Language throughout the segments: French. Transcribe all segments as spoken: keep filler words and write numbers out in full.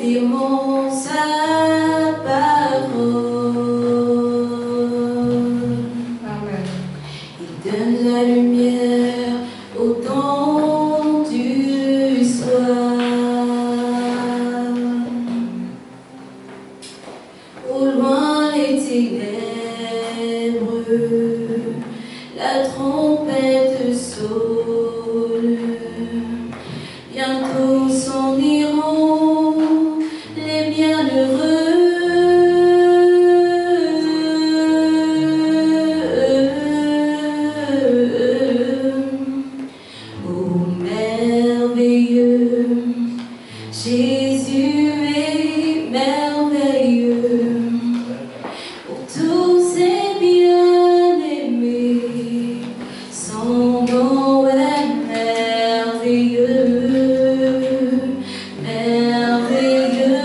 confirmant sa parole. Amen. Il donne la lumière au temps du soir. Au loin les ténèbres, la trompette sonne. Bientôt s'en iront les bienheureux. Ô merveilleux, Jésus est merveilleux. Pour tous ses bien-aimés, son nom est merveilleux, merveilleux.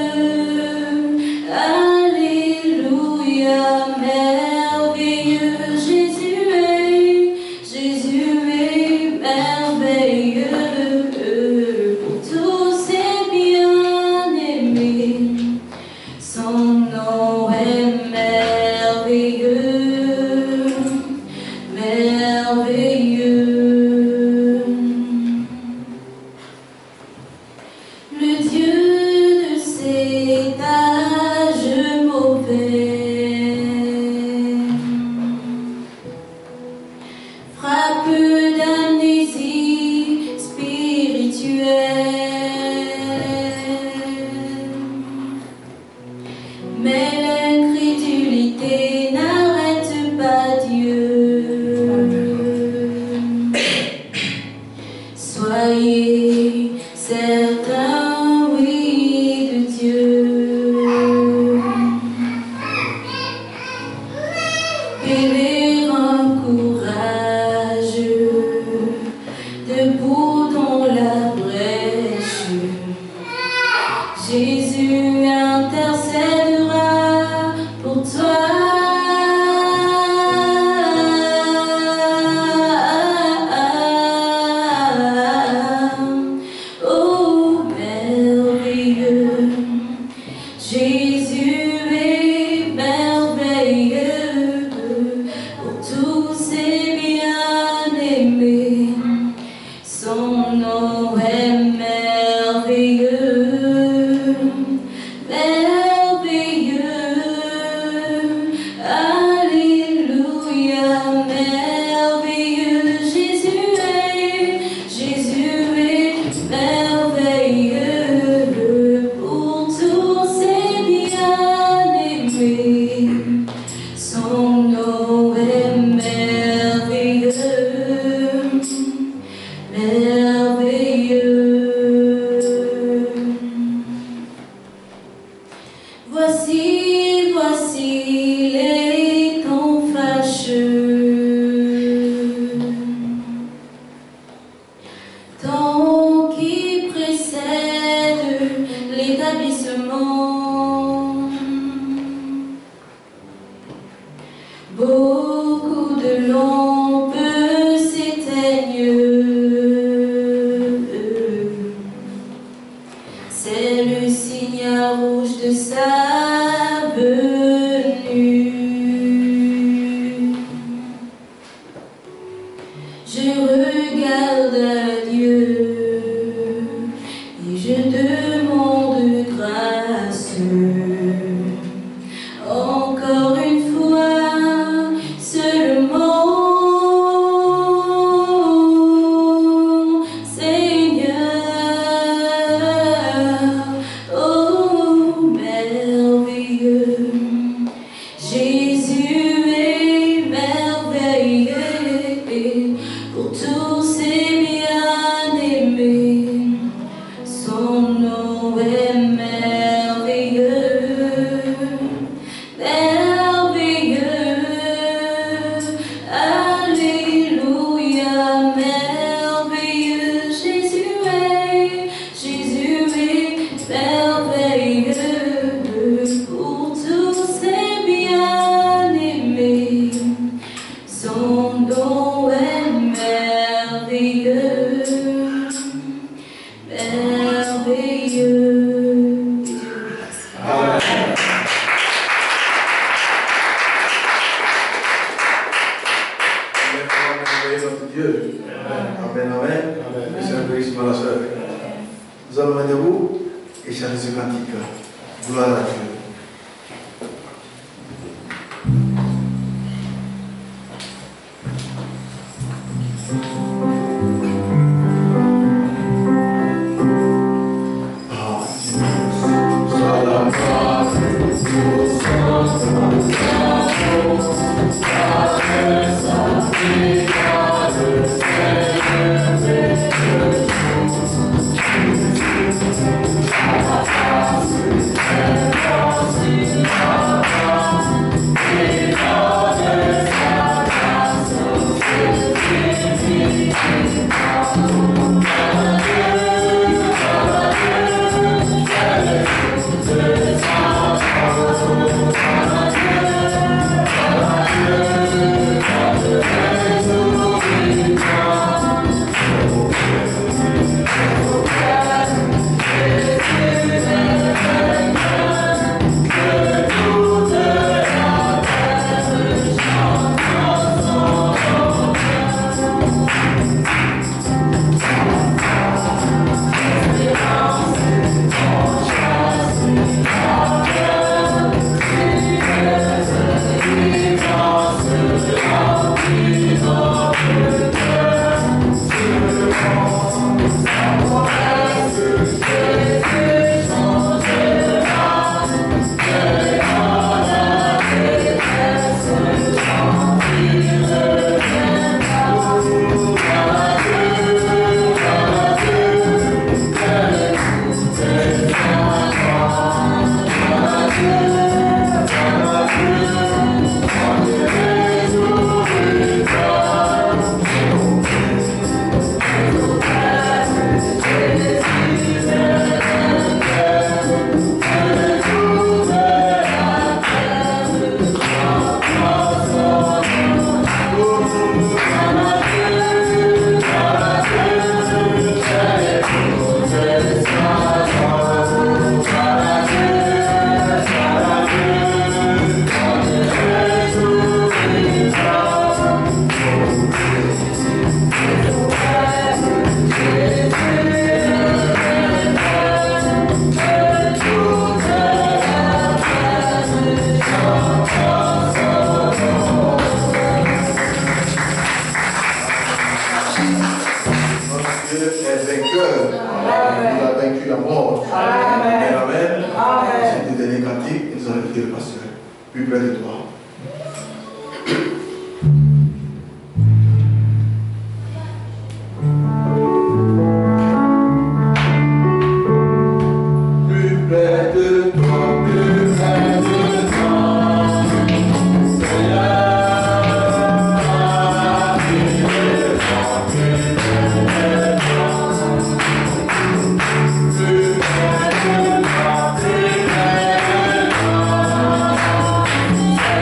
Alléluia, merveilleux. Jésus est, Jésus est merveilleux. Pour tous ses bien-aimés, son nom est merveilleux, merveilleux. Le Dieu de cet âge mauvais frappe d'amnésie spirituelle. Mais l'incrédulité n'arrête pas Dieu. Soyez certains, oui, de Dieu. Ayez un courage, debout dans la brèche. Jésus intercédera pour toi. Oh merveilleux, Jésus est merveilleux. Pour tous ses bien-aimés, son nom est merveilleux, merveilleux. Alléluia, merveilleux. Jésus est, Jésus est merveilleux. Pour tous ses bien-aimés, son nom est merveilleux, merveilleux. Voici, voici les temps fâcheux, temps qui précèdent l'établissement. Beaucoup de lampes s'éteignent. C'est le signal rouge de sa venue. Je regarde à Dieu et je demande grâce. Encore une fois, seulement, Seigneur. Oh merveilleux, soeur. Nous allons debout et chanter ce cantique. Gloire à Dieu. Plus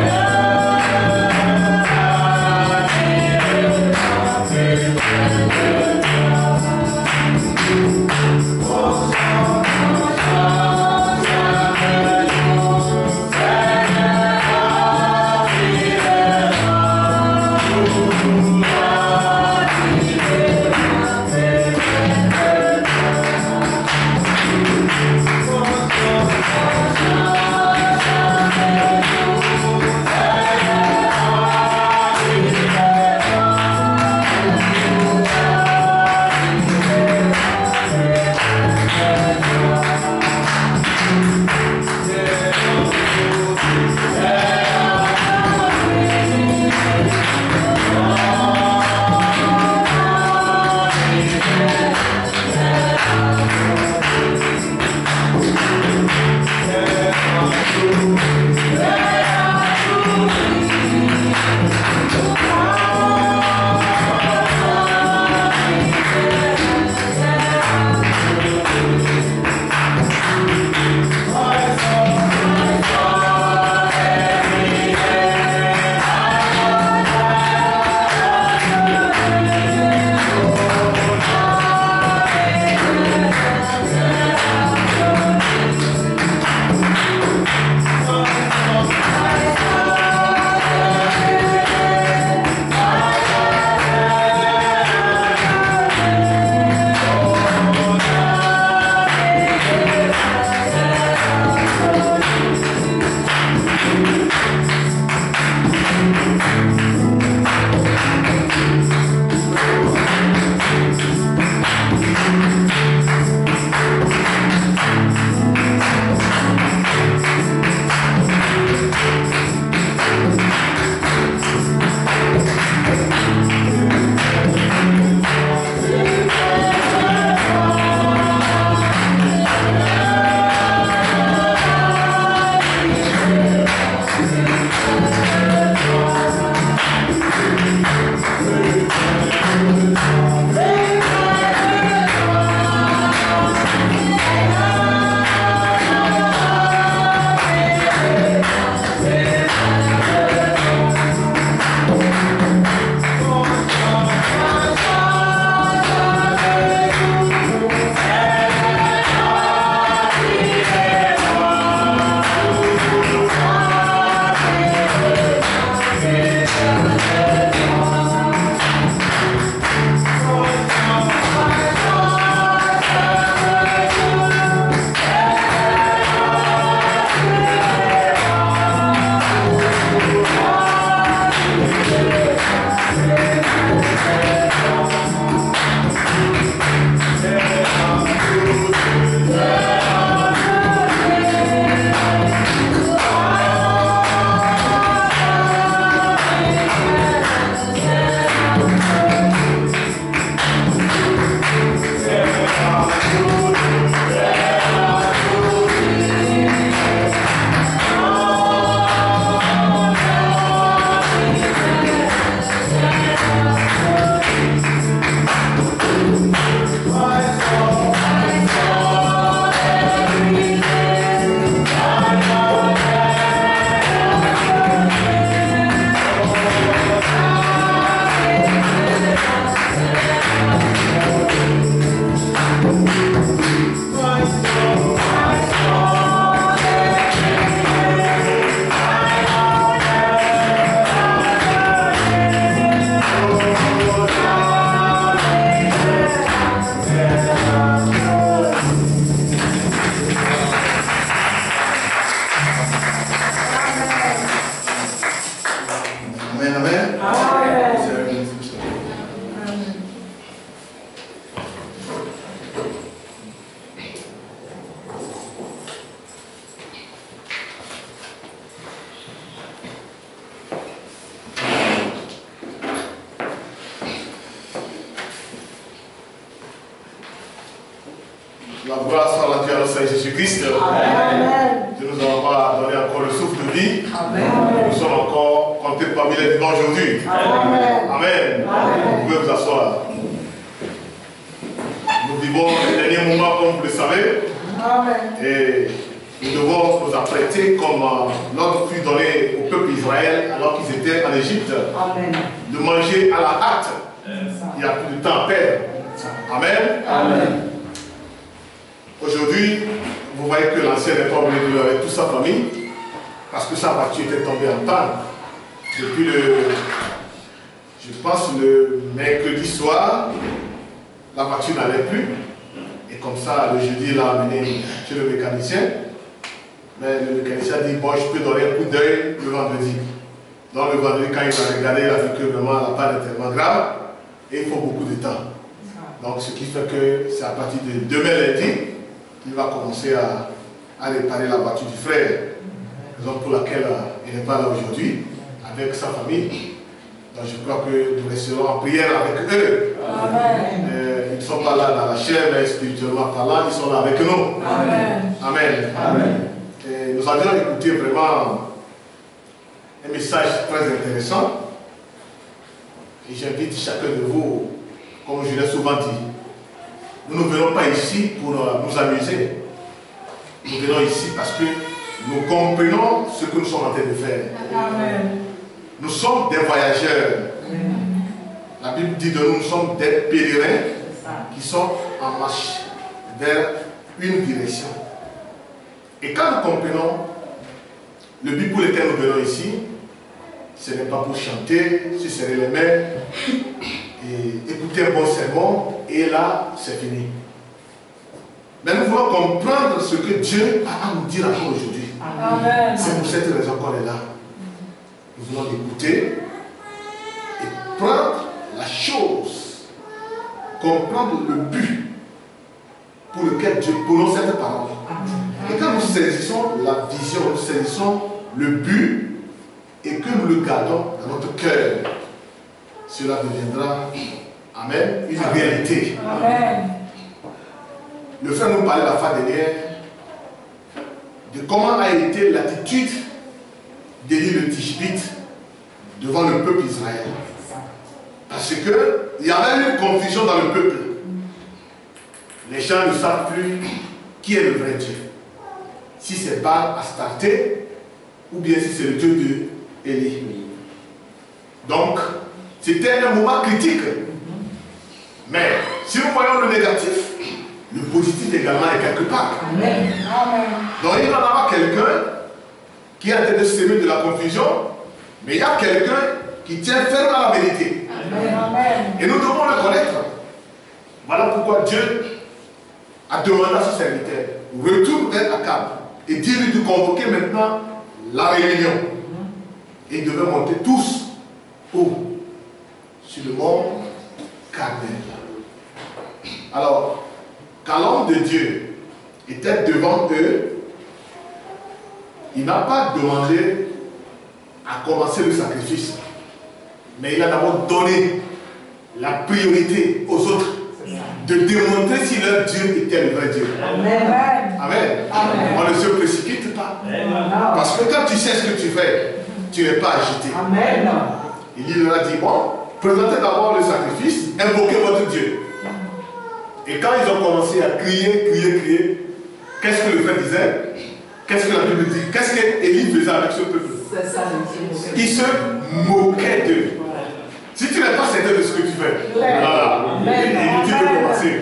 La gloire soit rendue à notre Seigneur Jésus-Christ. Dieu nous a pas donné encore le souffle de vie. Amen. Nous sommes encore comptés parmi les vivants aujourd'hui. Amen. Amen. Amen. Vous pouvez vous asseoir. Nous vivons les derniers moments, comme vous le savez. Amen. Et nous devons nous apprêter, comme l'ordre fut donné au peuple d'Israël alors qu'ils étaient en Égypte, Amen, de manger à la hâte. Il n'y a plus de temps à perdre. Amen. Amen. Aujourd'hui, vous voyez que l'ancien n'est pas venu avec toute sa famille parce que sa voiture était tombée en panne. Depuis le, je pense, le mercredi soir, la voiture n'allait plus. Et comme ça, le jeudi, il l'a amené chez le mécanicien. Mais le mécanicien dit, bon, je peux donner un coup d'œil le vendredi. Donc le vendredi, quand il a regardé, il a vu que vraiment la panne est tellement grave et il faut beaucoup de temps. Donc ce qui fait que c'est à partir de demain lundi, il va commencer à, à réparer la voiture du frère. Raison pour laquelle il n'est pas là aujourd'hui, avec sa famille. Donc je crois que nous resterons en prière avec eux. Amen. Euh, ils ne sont pas là dans la chair, mais spirituellement parlant, ils sont là avec nous. Amen. Amen. Amen. Et nous avions écouté vraiment un message très intéressant. Et j'invite chacun de vous, comme je l'ai souvent dit, nous ne venons pas ici pour nous amuser. Nous venons ici parce que nous comprenons ce que nous sommes en train de faire. Amen. Nous sommes des voyageurs. Amen. La Bible dit de nous, nous sommes des pèlerins qui sont en marche vers une direction. Et quand nous comprenons le but pour lequel nous venons ici, ce n'est pas pour chanter, se serrer les mains et écouter un bon sermon, et là, c'est fini. Mais nous voulons comprendre ce que Dieu a à nous dire encore aujourd'hui. C'est pour cette raison qu'on est là. Nous voulons l'écouter et prendre la chose, comprendre le but pour lequel Dieu prononce cette parole. Et quand nous saisissons la vision, nous saisissons le but et que nous le gardons dans notre cœur, cela deviendra, amen, une réalité. Amen. Le frère nous parlait la fois dernière de comment a été l'attitude d'Élie le Tishbite devant le peuple d'Israël. Parce qu'il y avait une confusion dans le peuple. Les gens ne savent plus qui est le vrai Dieu. Si c'est Baal Astarté ou bien si c'est le Dieu d'Élie. Donc, c'était un moment critique. Mais si nous voyons le négatif, le positif également est quelque part. Amen. Donc il va y avoir quelqu'un qui est en train de s'aimer de la confusion, mais il y a quelqu'un qui tient ferme à la vérité. Amen. Et nous devons le connaître. Voilà pourquoi Dieu a demandé à son serviteur, retourne vers Akab et dis-lui de convoquer maintenant la réunion. Et ils devaient monter tous où? Sur le mont Carmel. Alors, quand l'homme de Dieu était devant eux, il n'a pas demandé à commencer le sacrifice, mais il a d'abord donné la priorité aux autres de démontrer si leur Dieu était le vrai Dieu. Amen. Amen. Amen. On ne se précipite pas. Amen. Parce que quand tu sais ce que tu fais, tu n'es pas agité. Amen. Il leur a dit, bon, présentez d'abord le sacrifice, invoquez votre Dieu. Et quand ils ont commencé à crier, crier, crier, qu'est-ce que le frère disait? Qu'est-ce que la Bible dit? Qu'est-ce qu'Élie faisait avec ce peuple? Il se moquait d'eux. Si tu n'es pas certain de ce que tu fais, voilà, il dit de commencer.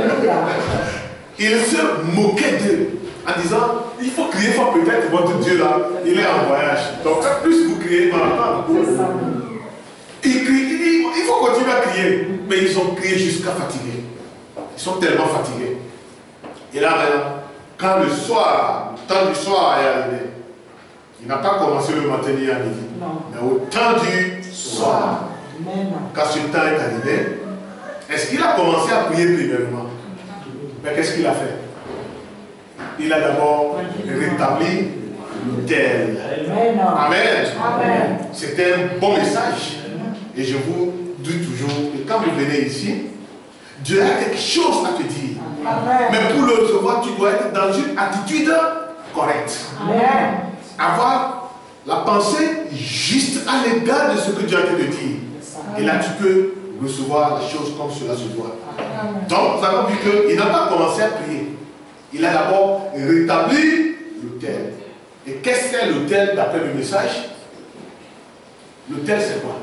Il se moquait d'eux en disant, il faut crier fort, peut-être votre Dieu là, il est en voyage. Donc plus vous criez, il va entendre. Il crie, il dit, il faut continuer à crier. Mais ils ont crié jusqu'à fatiguer. Ils sont tellement fatigués. Et là maintenant, quand le soir, le temps du soir est arrivé, il n'a pas commencé le matin ni à midi, mais au temps du soir. Amen. Quand ce temps est arrivé, est-ce qu'il a commencé à prier premièrement? Mais qu'est-ce qu'il a fait? Il a d'abord rétabli l'autel. Amen. Amen. Amen. C'était un bon message. Et je vous dis toujours que quand vous venez ici, Dieu a quelque chose à te dire. Amen. Mais pour le recevoir, tu dois être dans une attitude correcte. Amen. Avoir la pensée juste à l'égard de ce que Dieu a te dire. Et là, tu peux recevoir les choses comme cela se doit. Amen. Donc, nous avons vu qu'il n'a pas commencé à prier. Il a d'abord rétabli l'autel. Et qu'est-ce que c'est l'autel d'après le message? L'autel, c'est quoi?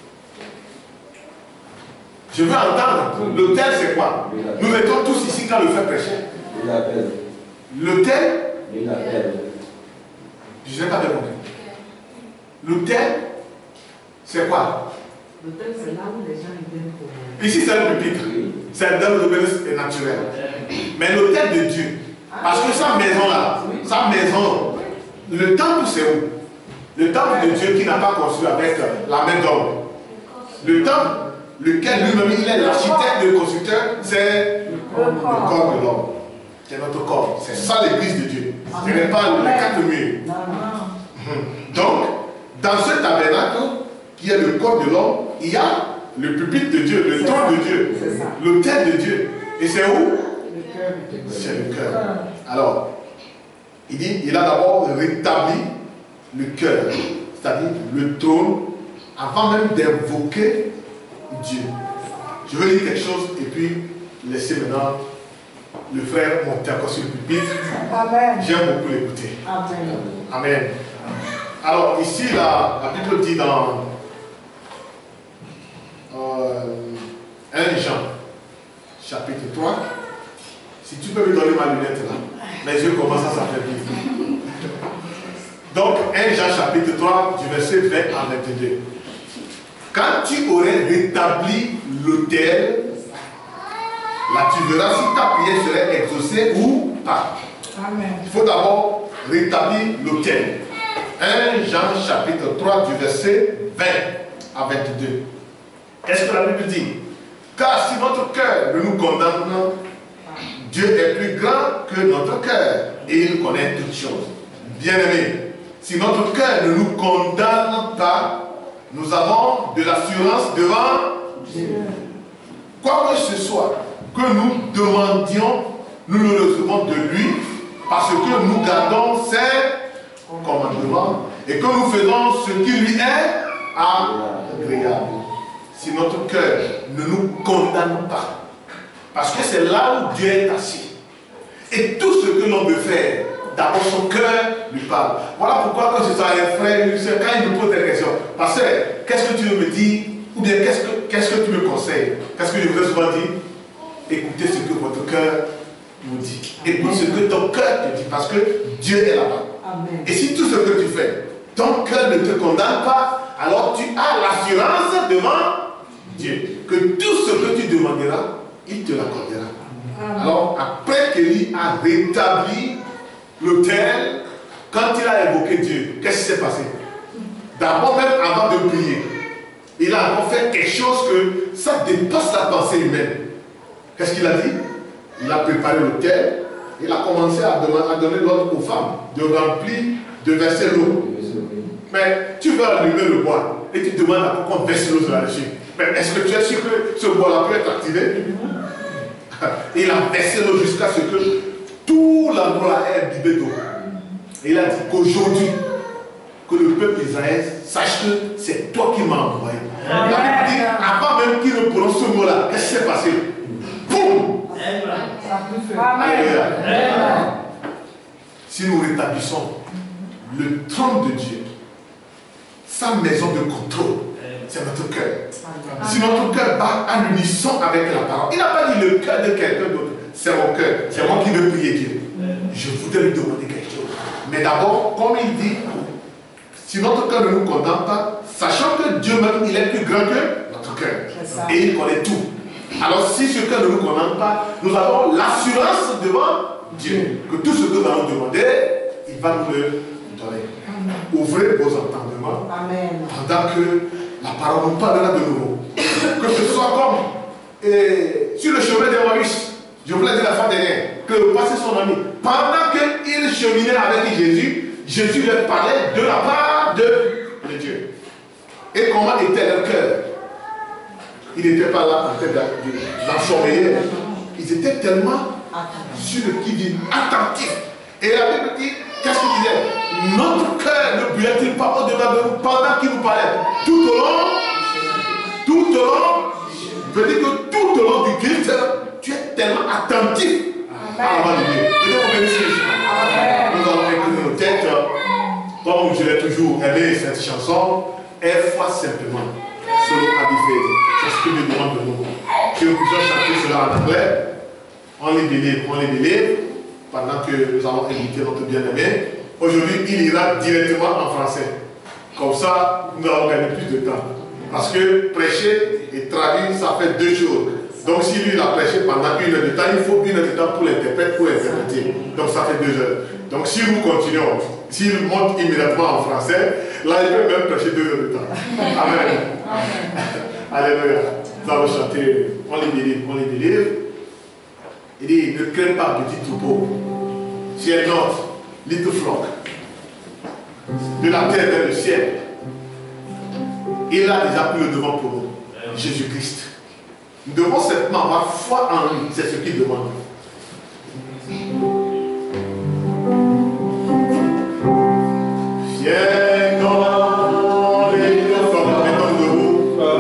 Je veux entendre. L'autel, c'est quoi? Nous étions tous ici quand le frère prêchait. L'autel, je n'ai pas bien compris. L'autel, c'est quoi? L'autel, c'est là où les gens viennent pour... Ici, c'est le pupitre. C'est dans le domaine naturel. Mais l'autel de Dieu, parce que sa maison là, sa maison, le temple, c'est où? Le temple de Dieu qui n'a pas construit avec la main d'homme. Le temple, lequel lui-même, il est l'architecte, le constructeur, c'est le corps de l'homme. C'est notre corps. C'est ça l'église de Dieu. Ce n'est pas les quatre murs. Donc, dans ce tabernacle, qui est le corps de l'homme, il y a le pupitre de Dieu, le trône de Dieu, l'autel de Dieu. Et c'est où? C'est le cœur. Alors, il dit, il a d'abord rétabli le cœur, c'est-à-dire le trône, avant même d'invoquer Dieu. Je veux dire quelque chose et puis laisser maintenant le frère monter encore sur le pupitre. J'aime beaucoup l'écouter. Amen. Amen. Alors ici, la, la Bible dit dans euh, un Jean, chapitre trois, si tu peux me donner ma lunette là, mes yeux commencent à s'affaiblir. Donc un Jean chapitre trois, du verset vingt à vingt-deux. Quand tu aurais rétabli l'autel, là tu verras si ta prière serait exaucée ou pas. Amen. Il faut d'abord rétablir l'autel. un Jean chapitre trois du verset vingt à vingt-deux. Qu'est-ce que la Bible dit? Car si notre cœur ne nous condamne, Dieu est plus grand que notre cœur et il connaît toutes choses. Bien-aimés, si notre cœur ne nous condamne pas, nous avons de l'assurance devant Dieu. Quoi que ce soit que nous demandions, nous le recevons de lui parce que nous gardons ses commandements et que nous faisons ce qui lui est agréable. Si notre cœur ne nous condamne pas, parce que c'est là où Dieu est assis. Et tout ce que l'on veut faire, d'abord son cœur lui parle. Voilà pourquoi quand je suis un frère, quand il me pose des questions, pasteur, qu'est-ce que tu veux me dire? Ou bien qu'est-ce que, qu'est-ce que tu me conseilles? Qu'est-ce que je vous ai souvent dit? Écoutez ce que votre cœur vous dit. Écoute ce que ton cœur te dit, parce que Dieu est là-bas. Et si tout ce que tu fais, ton cœur ne te condamne pas, alors tu as l'assurance devant Dieu que tout ce que tu demanderas, il te l'accordera. Alors, après qu'Élie a rétabli l'autel, quand il a évoqué Dieu, qu'est-ce qui s'est passé? D'abord, même avant de prier, il a encore fait quelque chose que ça dépasse la pensée humaine. Qu'est-ce qu'il a dit? Il a préparé l'autel, il a commencé à, demander, à donner l'ordre aux femmes de remplir, de verser l'eau. Mais tu veux allumer le bois et tu demandes à pourquoi on verse l'eau là-dessus. Mais est-ce que tu es sûr que ce bois-là peut être activé? Il a versé l'eau jusqu'à ce que tout l'endroit est imbibé d'eau. Et il a dit qu'aujourd'hui, que le peuple d'Israël sache que c'est toi qui m'as envoyé. Il a dit, avant même qu'il ne prononce ce mot-là, qu'est-ce qui s'est passé? Boum! Alléluia. Si nous rétablissons le trône de Dieu, sa maison de contrôle, c'est notre cœur. Si notre cœur bat à l'unisson avec la parole, il n'a pas dit le cœur de quelqu'un d'autre, c'est mon cœur, c'est moi qui veux prier Dieu. Je voudrais lui demander quelque chose. Mais d'abord, comme il dit, si notre cœur ne nous condamne pas, sachant que Dieu même, il est plus grand que notre cœur. Et il connaît tout. Alors si ce cœur ne nous condamne pas, nous avons l'assurance devant Dieu que tout ce que nous allons demander, il va nous le donner. Ouvrez vos entendements. Amen. Pendant que la parole nous parlera de nouveau. Que ce soit comme et, sur le chemin d'Emmaüs. Je vous l'ai dit la fois dernière, que passait son ami. Pendant qu'il cheminait avec Jésus, Jésus lui parlait de la part de, de Dieu. Et comment était leur cœur? Il n'était pas là en train d'ensommeiller. Ils étaient tellement Sur le qui-vive, attentif. Et la Bible dit, qu'est-ce qu'il disait? Notre cœur ne brûlait-il pas au-delà de nous pendant qu'il nous parlait? Tout au long, tout au long, je veux dire que tout au long du culte, tu es tellement attentif à la voix de Dieu. Nous allons écouter nos têtes. Comme je l'ai toujours aimé cette chanson, elle fois simplement. Solo habité. C'est ce que Dieu demande de nous. Que nous puissions chanter cela en anglais. On les délivre, on les délivre. Pendant que nous allons inviter notre bien-aimé. Aujourd'hui, il ira directement en français. Comme ça, nous allons gagner plus de temps. Parce que prêcher et traduire, ça fait deux jours. Donc si lui il a prêché pendant une heure de temps, il faut une heure de temps pour l'interprète, pour interpréter. Donc ça fait deux heures. Donc si nous continuons, s'il monte immédiatement en français, là il peut même prêcher deux heures de temps. Amen. Alléluia. Nous allons chanter, on les délivre, on les délivre. Il dit, ne crains pas petit troupeau. Fear not, little flock. De la terre vers le ciel. Il a déjà pris le devant pour nous. Jésus-Christ. Nous devons simplement avoir foi en lui. C'est ce qu'il demande. Viens dans les deux formes, mettons debout.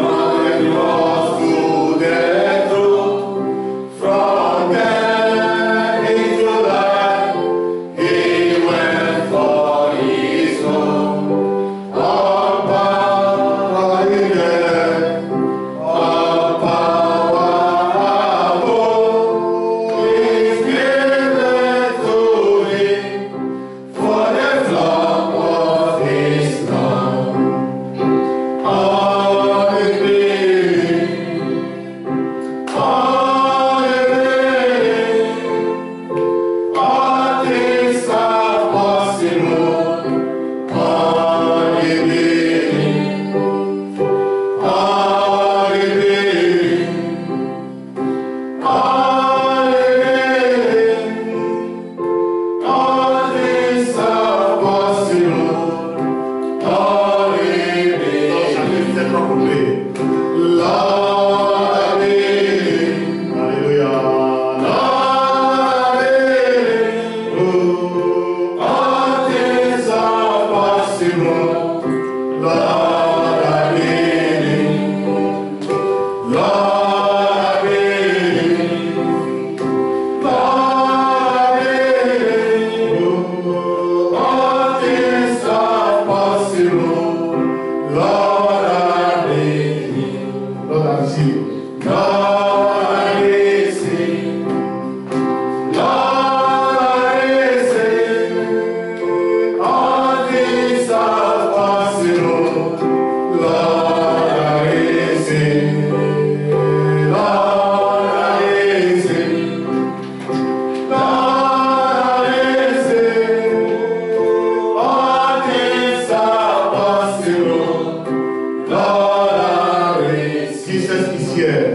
From death into life, he went for his own. All power in heaven, all power above is given to him for the flock of his love. All is believing, all is believing, all things are possible. All is believing, all is believing, all is believing, all things are possible. All is believing. Lord, I believe. Hallelujah. Lord, I believe. Oh, all things are possible. Lord, I believe. Lord, I believe. Lord, I believe. Oh, all things are possible. Lord, I believe. Lord, I receive. Lord, I receive. Lord, I receive. All things are possible. Lord, I receive. Lord, I receive. Lord, I receive. All things are possible. Lord, I receive. Jesus is here.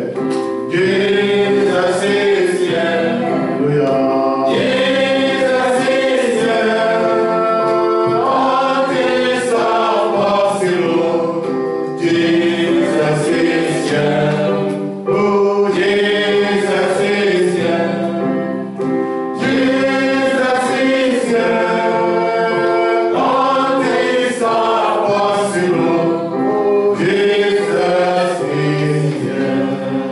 Jesus is here. Hallelujah. Jesus is here. All things are possible. Jesus is here. Oh, Jesus is here. Jesus is here. All things are possible. Jesus is here.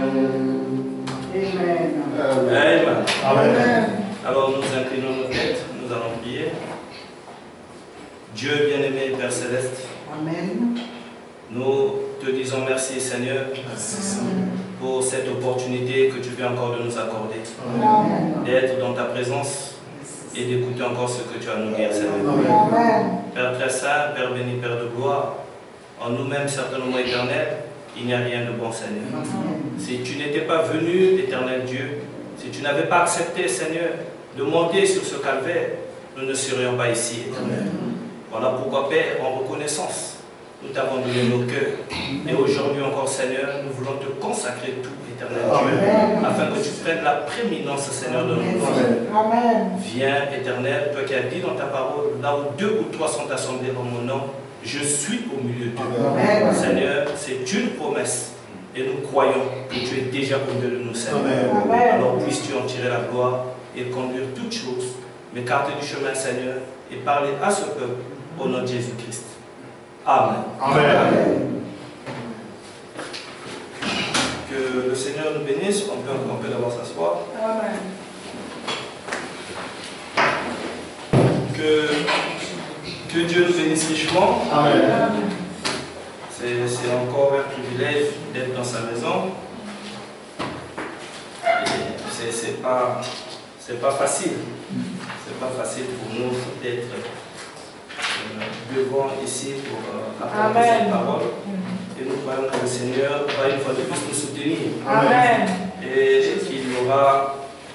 Amen. Amen. Alors nous inclinons nos têtes, nous allons prier. Dieu bien-aimé, Père Céleste, Amen. nous te disons merci Seigneur pour cette opportunité que tu viens encore de nous accorder, d'être dans ta présence et d'écouter encore ce que tu as à nous dire Seigneur. Père très saint, Père béni, Père de gloire, en nous-mêmes certainement éternels, il n'y a rien de bon Seigneur. Si tu n'étais pas venu, éternel Dieu, si tu n'avais pas accepté Seigneur de monter sur ce calvaire, nous ne serions pas ici éternel. Voilà pourquoi Père, en reconnaissance, nous t'avons donné nos cœurs. Et aujourd'hui encore Seigneur, nous voulons te consacrer tout éternel Dieu, afin que tu prennes la prééminence Seigneur de nos vies. Viens éternel, toi qui as dit dans ta parole, là où deux ou trois sont assemblés en mon nom, je suis au milieu d'eux. Seigneur, c'est une promesse. Et nous croyons que tu es déjà au milieu de nous, Seigneur. Alors puisses-tu en tirer la gloire et conduire toutes choses, m'écarter du chemin, Seigneur, et parler à ce peuple au nom de Jésus-Christ. Amen. Amen. Que le Seigneur nous bénisse. On peut, on peut d'abord s'asseoir. Amen. Que, que Dieu nous bénisse richement. Amen. C'est encore un privilège d'être dans sa maison. C'est pas, c'est pas facile. C'est pas facile pour nous d'être euh, devant ici pour euh, apporter cette parole. Et nous croyons que le Seigneur va une fois de plus nous soutenir. Amen. Et qu'il y aura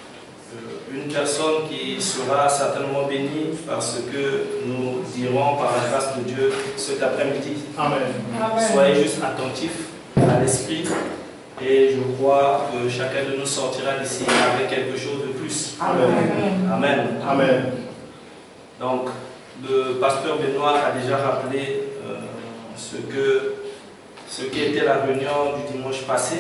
euh, une personne qui sera certainement bénie parce que nous dirons par la grâce de Dieu cet après-midi. Amen. Soyez juste attentifs à l'esprit. Et je crois que chacun de nous sortira d'ici avec quelque chose de plus. Amen. Amen. Amen. Donc, le pasteur Benoît a déjà rappelé euh, ce que ce qui était la réunion du dimanche passé.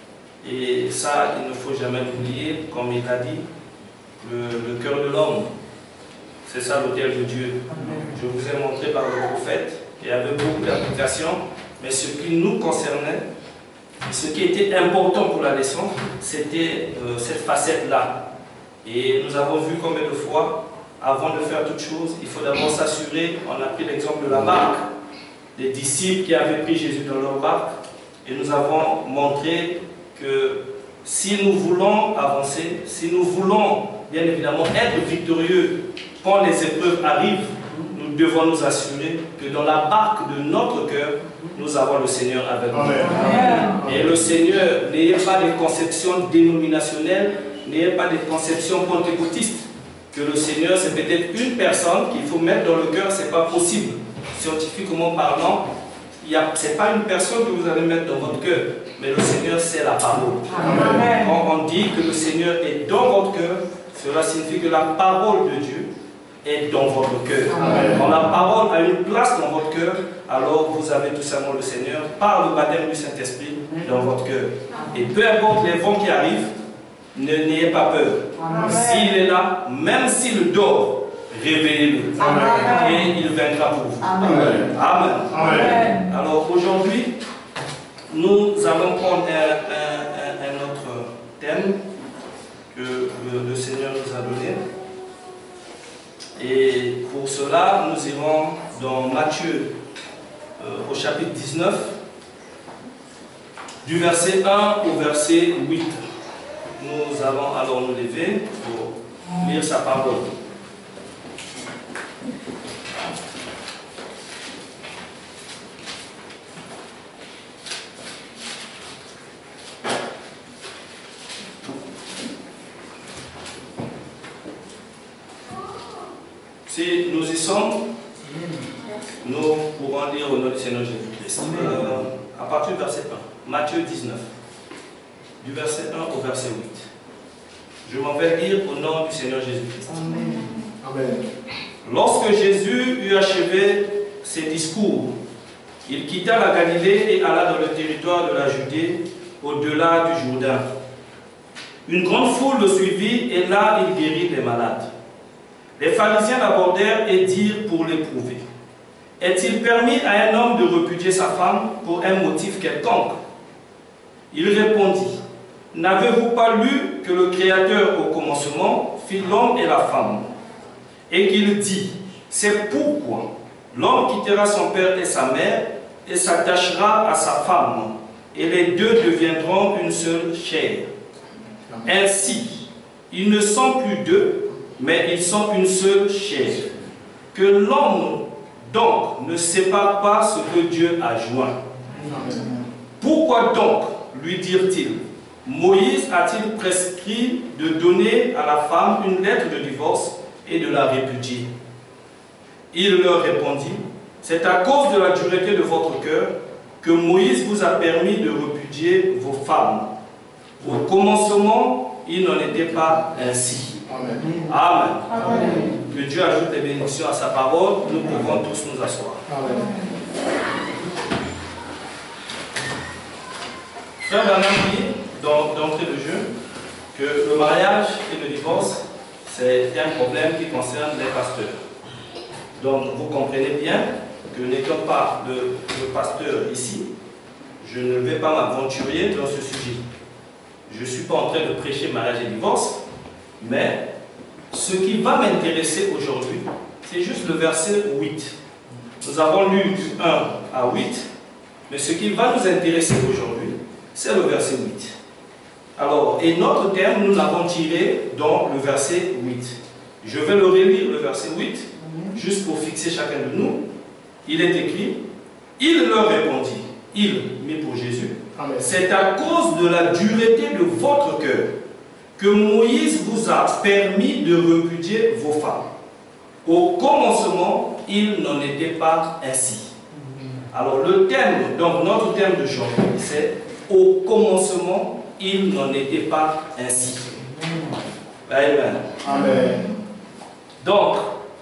Et ça, il ne faut jamais l'oublier, comme il a dit, le, le cœur de l'homme, c'est ça l'autel de Dieu. Amen. Je vous ai montré par le prophète, il y avait beaucoup d'applications, mais ce qui nous concernait, ce qui était important pour la leçon, c'était euh, cette facette-là. Et nous avons vu combien de fois, avant de faire toute chose, il faut d'abord s'assurer, on a pris l'exemple de la barque, des disciples qui avaient pris Jésus dans leur barque, et nous avons montré que si nous voulons avancer, si nous voulons bien évidemment être victorieux quand les épreuves arrivent, nous devons nous assurer que dans la barque de notre cœur, nous avons le Seigneur avec nous. Amen. Et le Seigneur, n'ayez pas de conception dénominationnelle, n'ayez pas de conception pentecôtiste, que le Seigneur c'est peut-être une personne qu'il faut mettre dans le cœur, c'est pas possible. Scientifiquement parlant, ce n'est pas une personne que vous allez mettre dans votre cœur, mais le Seigneur c'est la parole. Amen. Quand on dit que le Seigneur est dans votre cœur, cela signifie que la parole de Dieu est dans votre cœur. Amen. Quand la parole a une place dans votre cœur, alors vous avez tout simplement le Seigneur par le baptême du Saint-Esprit dans votre cœur. Et peu importe les vents qui arrivent, n'ayez pas peur. S'il est là, même s'il dort, réveillez-le. Et il vaincra pour vous. Amen. Amen. Amen. Alors aujourd'hui, nous allons prendre un, un, un, un autre thème que le, le Seigneur nous a donné. Et pour cela, nous irons dans Matthieu euh, au chapitre dix-neuf, du verset un au verset huit. Nous allons alors nous lever pour lire sa parole. Si nous y sommes, nous pourrons lire au nom du Seigneur Jésus-Christ. Euh, à partir du verset un, Matthieu dix-neuf, du verset un au verset huit. Je m'en vais lire au nom du Seigneur Jésus-Christ. Amen. Amen. Lorsque Jésus eut achevé ses discours, il quitta la Galilée et alla dans le territoire de la Judée, au-delà du Jourdain. Une grande foule le suivit et là il guérit les malades. Les pharisiens l'abordèrent et dirent pour l'éprouver: est-il permis à un homme de repudier sa femme pour un motif quelconque? Il répondit: n'avez-vous pas lu que le Créateur au commencement fit l'homme et la femme, et qu'il dit: c'est pourquoi l'homme quittera son père et sa mère et s'attachera à sa femme, et les deux deviendront une seule chair. Ainsi, ils ne sont plus deux, mais ils sont une seule chair. Que l'homme donc ne sépare pas ce que Dieu a joint. Pourquoi donc, lui dirent-ils, Moïse a-t-il prescrit de donner à la femme une lettre de divorce et de la répudier? Il leur répondit: c'est à cause de la dureté de votre cœur que Moïse vous a permis de repudier vos femmes. Au commencement, il n'en était pas ainsi. Amen. Amen. Amen. Que Dieu ajoute les bénédictions à sa parole. Nous pouvons tous nous asseoir. Amen. Frère Bernard dit, d'entrée de jeu, que le mariage et le divorce c'est un problème qui concerne les pasteurs. Donc vous comprenez bien que n'étant pas le, le pasteur ici, je ne vais pas m'aventurer dans ce sujet. Je ne suis pas en train de prêcher mariage et divorce, mais ce qui va m'intéresser aujourd'hui, c'est juste le verset huit. Nous avons lu du un à huit, mais ce qui va nous intéresser aujourd'hui, c'est le verset huit. Alors, et notre terme, nous l'avons tiré dans le verset huit. Je vais le relire, le verset huit, juste pour fixer chacun de nous. Il est écrit, il leur répondit, il, mis pour Jésus, c'est à cause de la dureté de votre cœur que Moïse vous a permis de répudier vos femmes. Au commencement, il n'en était pas ainsi. Alors le thème, donc notre thème de aujourd'hui, c'est au commencement, il n'en était pas ainsi. Amen. Amen. Donc,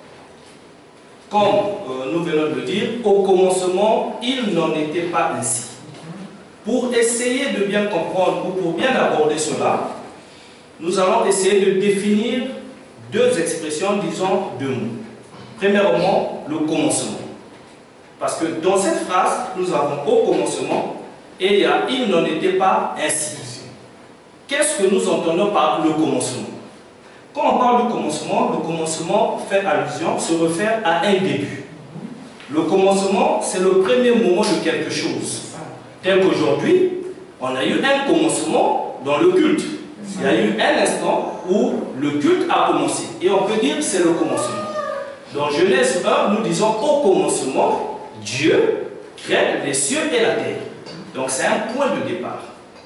comme euh, nous venons de le dire, au commencement, il n'en était pas ainsi. Pour essayer de bien comprendre ou pour bien aborder cela, nous allons essayer de définir deux expressions, disons deux mots. Premièrement, le commencement. Parce que dans cette phrase, nous avons au commencement et il y a il n'en était pas ainsi. Qu'est-ce que nous entendons par le commencement? Quand on parle du commencement, le commencement fait allusion, se réfère à un début. Le commencement, c'est le premier moment de quelque chose. Tel qu'aujourd'hui, on a eu un commencement dans le culte. Il y a eu un instant où le culte a commencé. Et on peut dire que c'est le commencement. Dans Genèse un, nous disons au commencement, Dieu crée les cieux et la terre. Donc c'est un point de départ.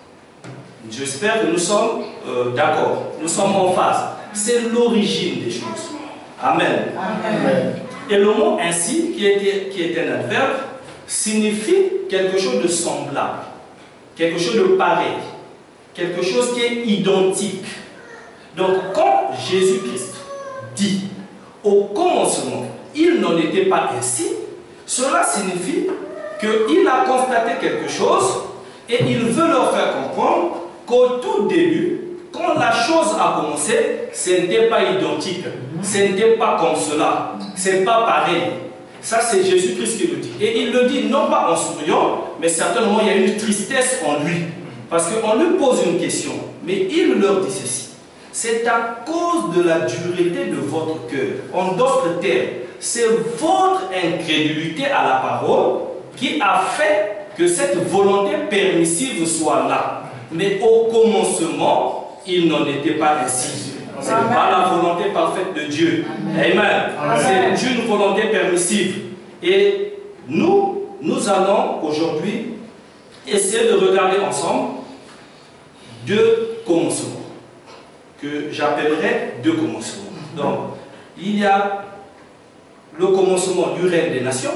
J'espère que nous sommes euh, d'accord. Nous sommes en phase. C'est l'origine des choses. Amen. Amen. Et le mot ainsi, qui est, qui est un adverbe, signifie quelque chose de semblable, quelque chose de pareil, quelque chose qui est identique. Donc quand Jésus-Christ dit au commencement, il n'en était pas ainsi, cela signifie qu'il a constaté quelque chose et il veut leur faire comprendre qu'au tout début, quand la chose a commencé, ce n'était pas identique, ce n'était pas comme cela, ce n'est pas pareil. Ça, c'est Jésus-Christ qui le dit. Et il le dit non pas en souriant, mais certainement il y a une tristesse en lui. Parce qu'on lui pose une question, mais il leur dit ceci. C'est à cause de la dureté de votre cœur. En d'autres termes, c'est votre incrédulité à la parole qui a fait que cette volonté permissive soit là. Mais au commencement, il n'en était pas ainsi. Ce n'est pas la volonté parfaite de Dieu. Amen. Amen. C'est une volonté permissive. Et nous, nous allons aujourd'hui essayer de regarder ensemble deux commencements, que j'appellerai deux commencements. Donc, il y a le commencement du règne des nations,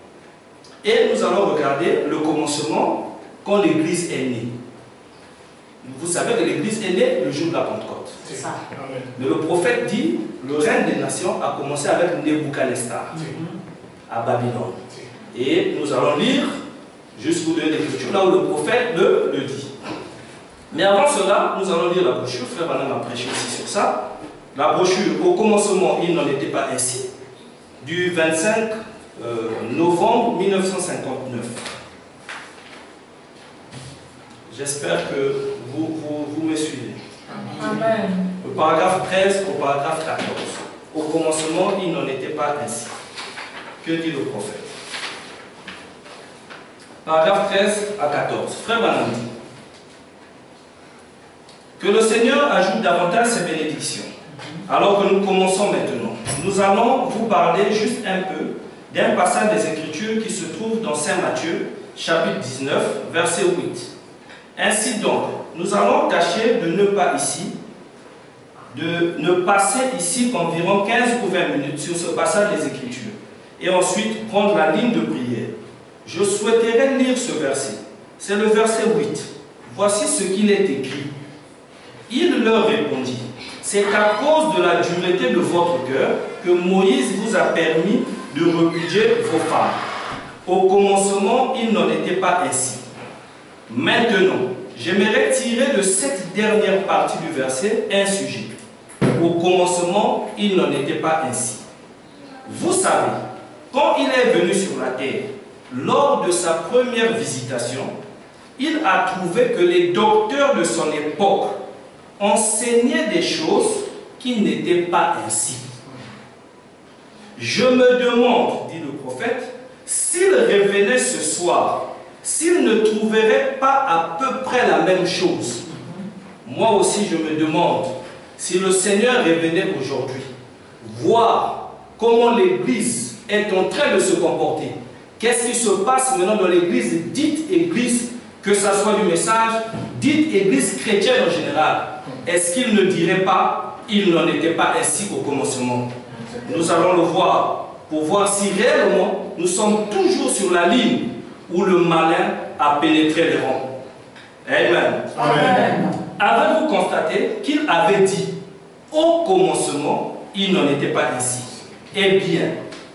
et nous allons regarder le commencement quand l'Église est née. Vous savez que l'Église est née le jour de la Pentecôte. C'est ça. Mais le prophète dit, le règne des nations a commencé avec Nebuchadnezzar à Babylone. Et nous allons lire, juste pour donner l'écriture, là où le prophète le, le dit. Mais avant cela, nous allons lire la brochure. Frère Madame a prêché aussi sur ça. La brochure, au commencement, il n'en était pas ainsi, du vingt-cinq novembre mille neuf cent cinquante-neuf. J'espère que vous, vous, vous me suivez. Amen. Le paragraphe treize au paragraphe quatorze. Au commencement, il n'en était pas ainsi. Que dit le prophète? Paragraphe treize à quatorze. Frère Branham dit que le Seigneur ajoute davantage ses bénédictions. Alors que nous commençons maintenant, nous allons vous parler juste un peu d'un passage des Écritures qui se trouve dans Saint Matthieu, chapitre dix-neuf, verset huit. Ainsi donc, nous allons tâcher de ne pas ici, de ne passer ici qu'environ quinze ou vingt minutes sur ce passage des Écritures, et ensuite prendre la ligne de prière. Je souhaiterais lire ce verset. C'est le verset huit. Voici ce qu'il est écrit. Il leur répondit, c'est à cause de la dureté de votre cœur que Moïse vous a permis de répudier vos femmes. Au commencement, il n'en était pas ainsi. Maintenant, j'aimerais tirer de cette dernière partie du verset un sujet. Au commencement, il n'en était pas ainsi. Vous savez, quand il est venu sur la terre, lors de sa première visitation, il a trouvé que les docteurs de son époque enseignaient des choses qui n'étaient pas ainsi. Je me demande, dit le prophète, s'il revenait ce soir, s'il ne trouverait pas à peu près la même chose. Moi aussi, je me demande, si le Seigneur revenait aujourd'hui, voir comment l'Église est en train de se comporter, qu'est-ce qui se passe maintenant dans l'Église, dite Église, que ce soit du message, dite Église chrétienne en général, est-ce qu'il ne dirait pas, il n'en était pas ainsi au commencement? Nous allons le voir, pour voir si réellement nous sommes toujours sur la ligne où le malin a pénétré les rangs. Amen. Amen. Avez-vous constaté qu'il avait dit, au commencement, il n'en était pas ainsi? Eh bien,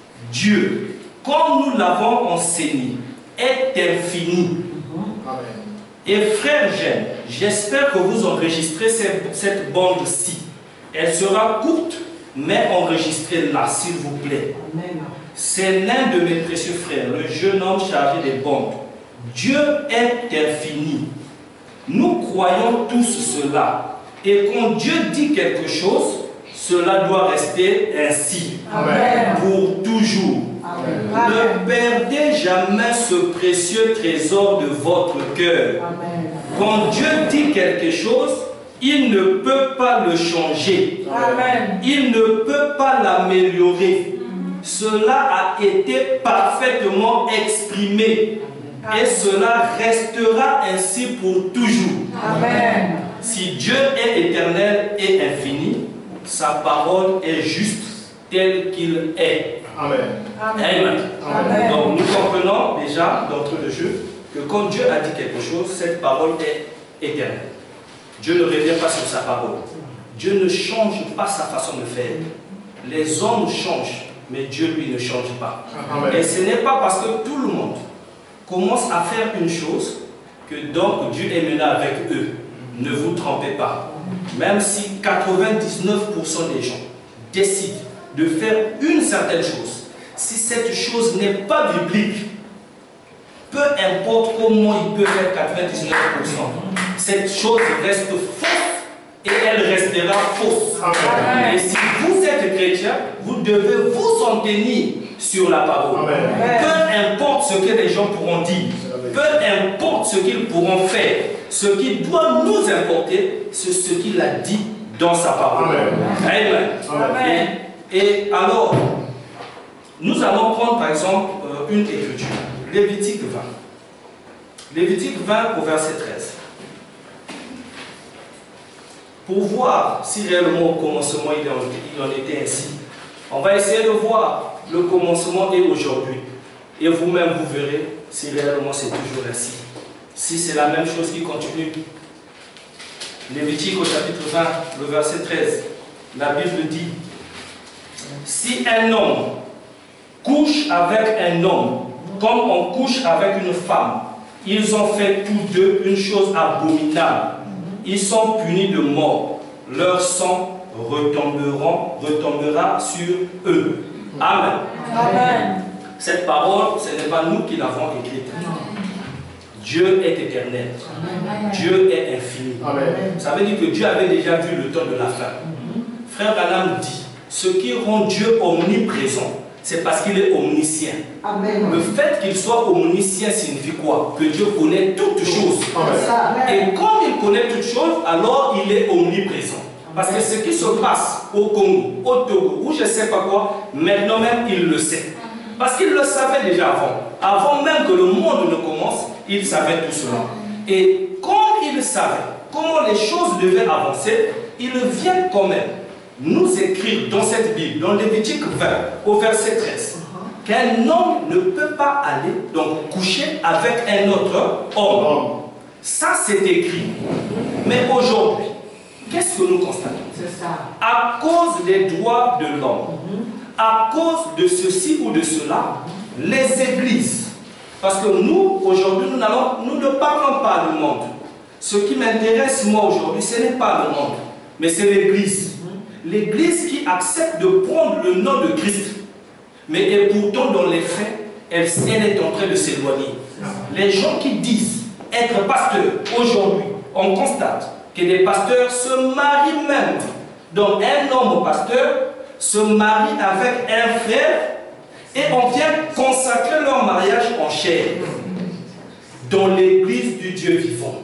Dieu, comme nous l'avons enseigné, est infini. Amen. Et frère Jeanne, j'espère que vous enregistrez cette, cette bande-ci. Elle sera courte, mais enregistrez là, s'il vous plaît. C'est l'un de mes précieux frères, le jeune homme chargé des bandes. Dieu est infini. Nous croyons tous cela. Et quand Dieu dit quelque chose, cela doit rester ainsi. Amen. Pour toujours. Amen. Ne perdez jamais ce précieux trésor de votre cœur. Amen. Quand Dieu dit quelque chose, il ne peut pas le changer. Amen. Il ne peut pas l'améliorer. Cela a été parfaitement exprimé. Et cela restera ainsi pour toujours. Amen. Si Dieu est éternel et infini, sa parole est juste telle qu'il est. Amen. Amen. Amen. Donc nous comprenons déjà d'entrée de jeu que quand Dieu a dit quelque chose, cette parole est éternelle. Dieu ne revient pas sur sa parole. Dieu ne change pas sa façon de faire. Les hommes changent, mais Dieu lui ne change pas. Amen. Et ce n'est pas parce que tout le monde commence à faire une chose que donc Dieu est maintenant avec eux. Ne vous trompez pas. Même si quatre-vingt-dix-neuf pour cent des gens décident de faire une certaine chose, si cette chose n'est pas biblique, peu importe comment il peut faire quatre-vingt-dix-neuf pour cent, cette chose reste fausse et elle restera fausse. Amen. Et si vous êtes chrétien, vous devez vous en tenir sur la parole. Amen. Peu importe ce que les gens pourront dire, peu importe ce qu'ils pourront faire, ce qui doit nous importer, c'est ce qu'il a dit dans sa parole. Amen. Amen. Amen. Et, et alors, nous allons prendre par exemple euh, une écriture, Lévitique vingt. Lévitique vingt au verset treize. Pour voir si réellement au commencement il en, il en était ainsi. On va essayer de voir le commencement et aujourd'hui. Et vous-même vous verrez si réellement c'est toujours ainsi. Si c'est la même chose qui continue. Lévitique au chapitre vingt, le verset treize. La Bible dit: si un homme couche avec un homme, comme on couche avec une femme, ils ont fait tous deux une chose abominable. Ils sont punis de mort. Leur sang retomberont, retombera sur eux. Amen. Amen. Cette parole, ce n'est pas nous qui l'avons écrite. Dieu est éternel. Dieu est infini. Amen. Ça veut dire que Dieu avait déjà vu le temps de la fin. Frère Branham dit, ce qui rend Dieu omniprésent, c'est parce qu'il est omniscient. Amen. Le fait qu'il soit omniscient signifie quoi? Que Dieu connaît toutes choses. Amen. Et comme il connaît toutes choses, alors il est omniprésent. Parce que ce qui se passe au Congo, au Togo, ou je ne sais pas quoi, maintenant même il le sait. Parce qu'il le savait déjà avant. Avant même que le monde ne commence, il savait tout cela. Et comme il savait comment les choses devaient avancer, il vient quand même nous écrire dans cette Bible, dans Lévitique vingt, au verset treize, qu'un homme ne peut pas aller donc coucher avec un autre homme. Ça c'est écrit. Mais aujourd'hui, qu'est-ce que nous constatons? C'est ça. À cause des droits de l'homme, à cause de ceci ou de cela, les églises, parce que nous, aujourd'hui, nous, nous ne parlons pas du monde. Ce qui m'intéresse, moi, aujourd'hui, ce n'est pas le monde, mais c'est l'église. l'église qui accepte de prendre le nom de Christ, mais et pourtant dans les faits, elle, elle est en train de s'éloigner. Les gens qui disent être pasteurs, aujourd'hui, on constate que des pasteurs se marient même. Donc un homme pasteur se marie avec un frère et on vient consacrer leur mariage en chair dans l'église du Dieu vivant.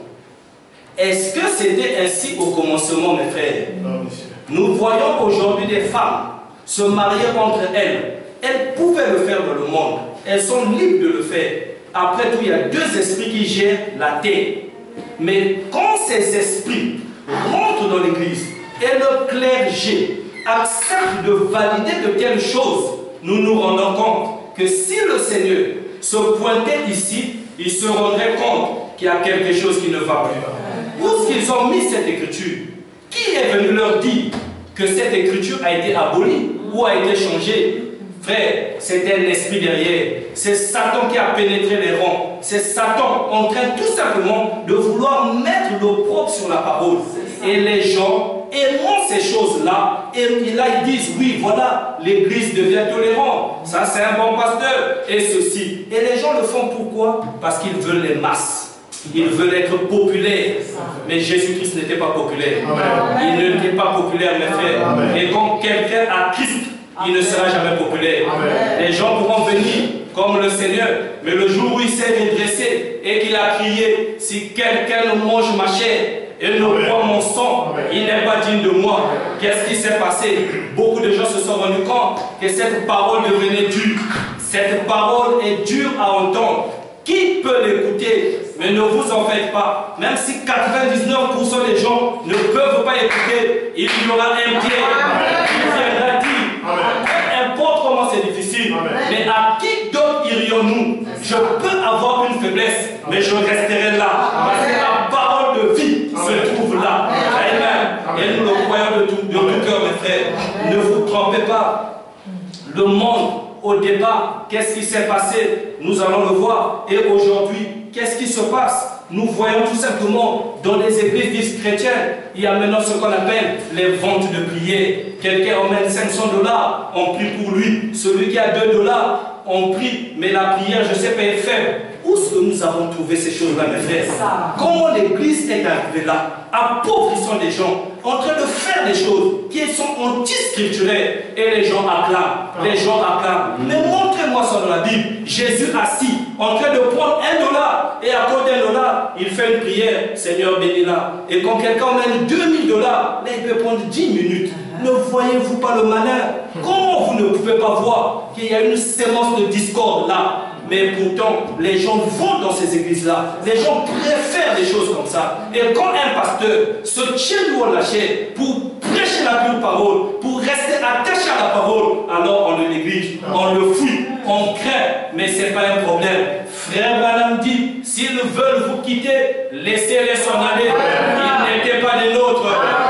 Est-ce que c'était ainsi au commencement, mes frères? Non, monsieur. Nous voyons aujourd'hui des femmes se marier entre elles. Elles pouvaient le faire dans le monde. Elles sont libres de le faire. Après tout, il y a deux esprits qui gèrent la terre. Mais quand ces esprits rentrent dans l'église et le clergé accepte de valider de telles choses, nous nous rendons compte que si le Seigneur se pointait ici, il se rendrait compte qu'il y a quelque chose qui ne va plus. Où est-ce qu'ils ont mis cette écriture? Qui est venu leur dire que cette écriture a été abolie ou a été changée? Frère, c'était l'esprit derrière. C'est Satan qui a pénétré les rangs. C'est Satan en train tout simplement de vouloir mettre l'opprobre sur la parole. Et les gens aimant ces choses-là, et là ils disent, oui, voilà, l'église devient tolérante. Ça, c'est un bon pasteur. Et ceci. Et les gens le font pourquoi? Parce qu'ils veulent les masses. Ils veulent être populaires. Mais Jésus-Christ n'était pas populaire. Amen. Il n'était pas populaire, mes frères. Amen. Et quand quelqu'un a Christ, il ne sera jamais populaire. Amen. Les gens pourront venir comme le Seigneur, mais le jour où il s'est redressé et qu'il a crié, si quelqu'un mange ma chair et ne boit mon sang, Amen, il n'est pas digne de moi. Qu'est-ce qui s'est passé? Beaucoup de gens se sont rendus compte que cette parole devenait dure. Cette parole est dure à entendre. Qui peut l'écouter? Mais ne vous en faites pas. Même si quatre-vingt-dix-neuf pour cent des gens ne peuvent pas écouter, il y aura un Pierre qui viendra dire. Peu importe comment c'est difficile, Amen, mais à qui d'autre irions-nous? Je peux avoir une faiblesse, mais je resterai là. Parce que la parole de vie Amen se trouve là. Amen. Amen. Et nous le croyons de tout, de tout cœur, mes frères. Amen. Ne vous trompez pas. Le monde, au départ, qu'est-ce qui s'est passé? Nous allons le voir. Et aujourd'hui, qu'est-ce qui se passe? Nous voyons tout simplement dans les églises dites chrétiennes, il y a maintenant ce qu'on appelle les ventes de prières. Quelqu'un emmène cinq cents dollars, on prie pour lui. Celui qui a deux dollars, on prie, mais la prière, je sais pas, est faible. Où est-ce que nous avons trouvé ces choses-là, mes frères? Comment l'église est arrivée là, appauvrissant des gens, en train de faire des choses qui sont anti-scripturelles, et les gens acclament, les gens acclament. Mais montrez-moi ça dans la Bible. Jésus assis, en train de prendre un dollar, et à côté d'un dollar, il fait une prière, Seigneur bénis-la. Et quand quelqu'un emmène deux mille dollars, là il peut prendre dix minutes. Ne voyez-vous pas le malheur? Comment vous ne pouvez pas voir qu'il y a une sémence de discorde là? Mais pourtant, les gens vont dans ces églises-là. Les gens préfèrent des choses comme ça. Et quand un pasteur se tient loin de la chair pour prêcher la pure parole, pour rester attaché à la parole, alors on le néglige, on le fuit, on craint. Mais ce n'est pas un problème. Frère Branham dit, s'ils veulent vous quitter, laissez-les s'en aller. Ils n'étaient pas des nôtres.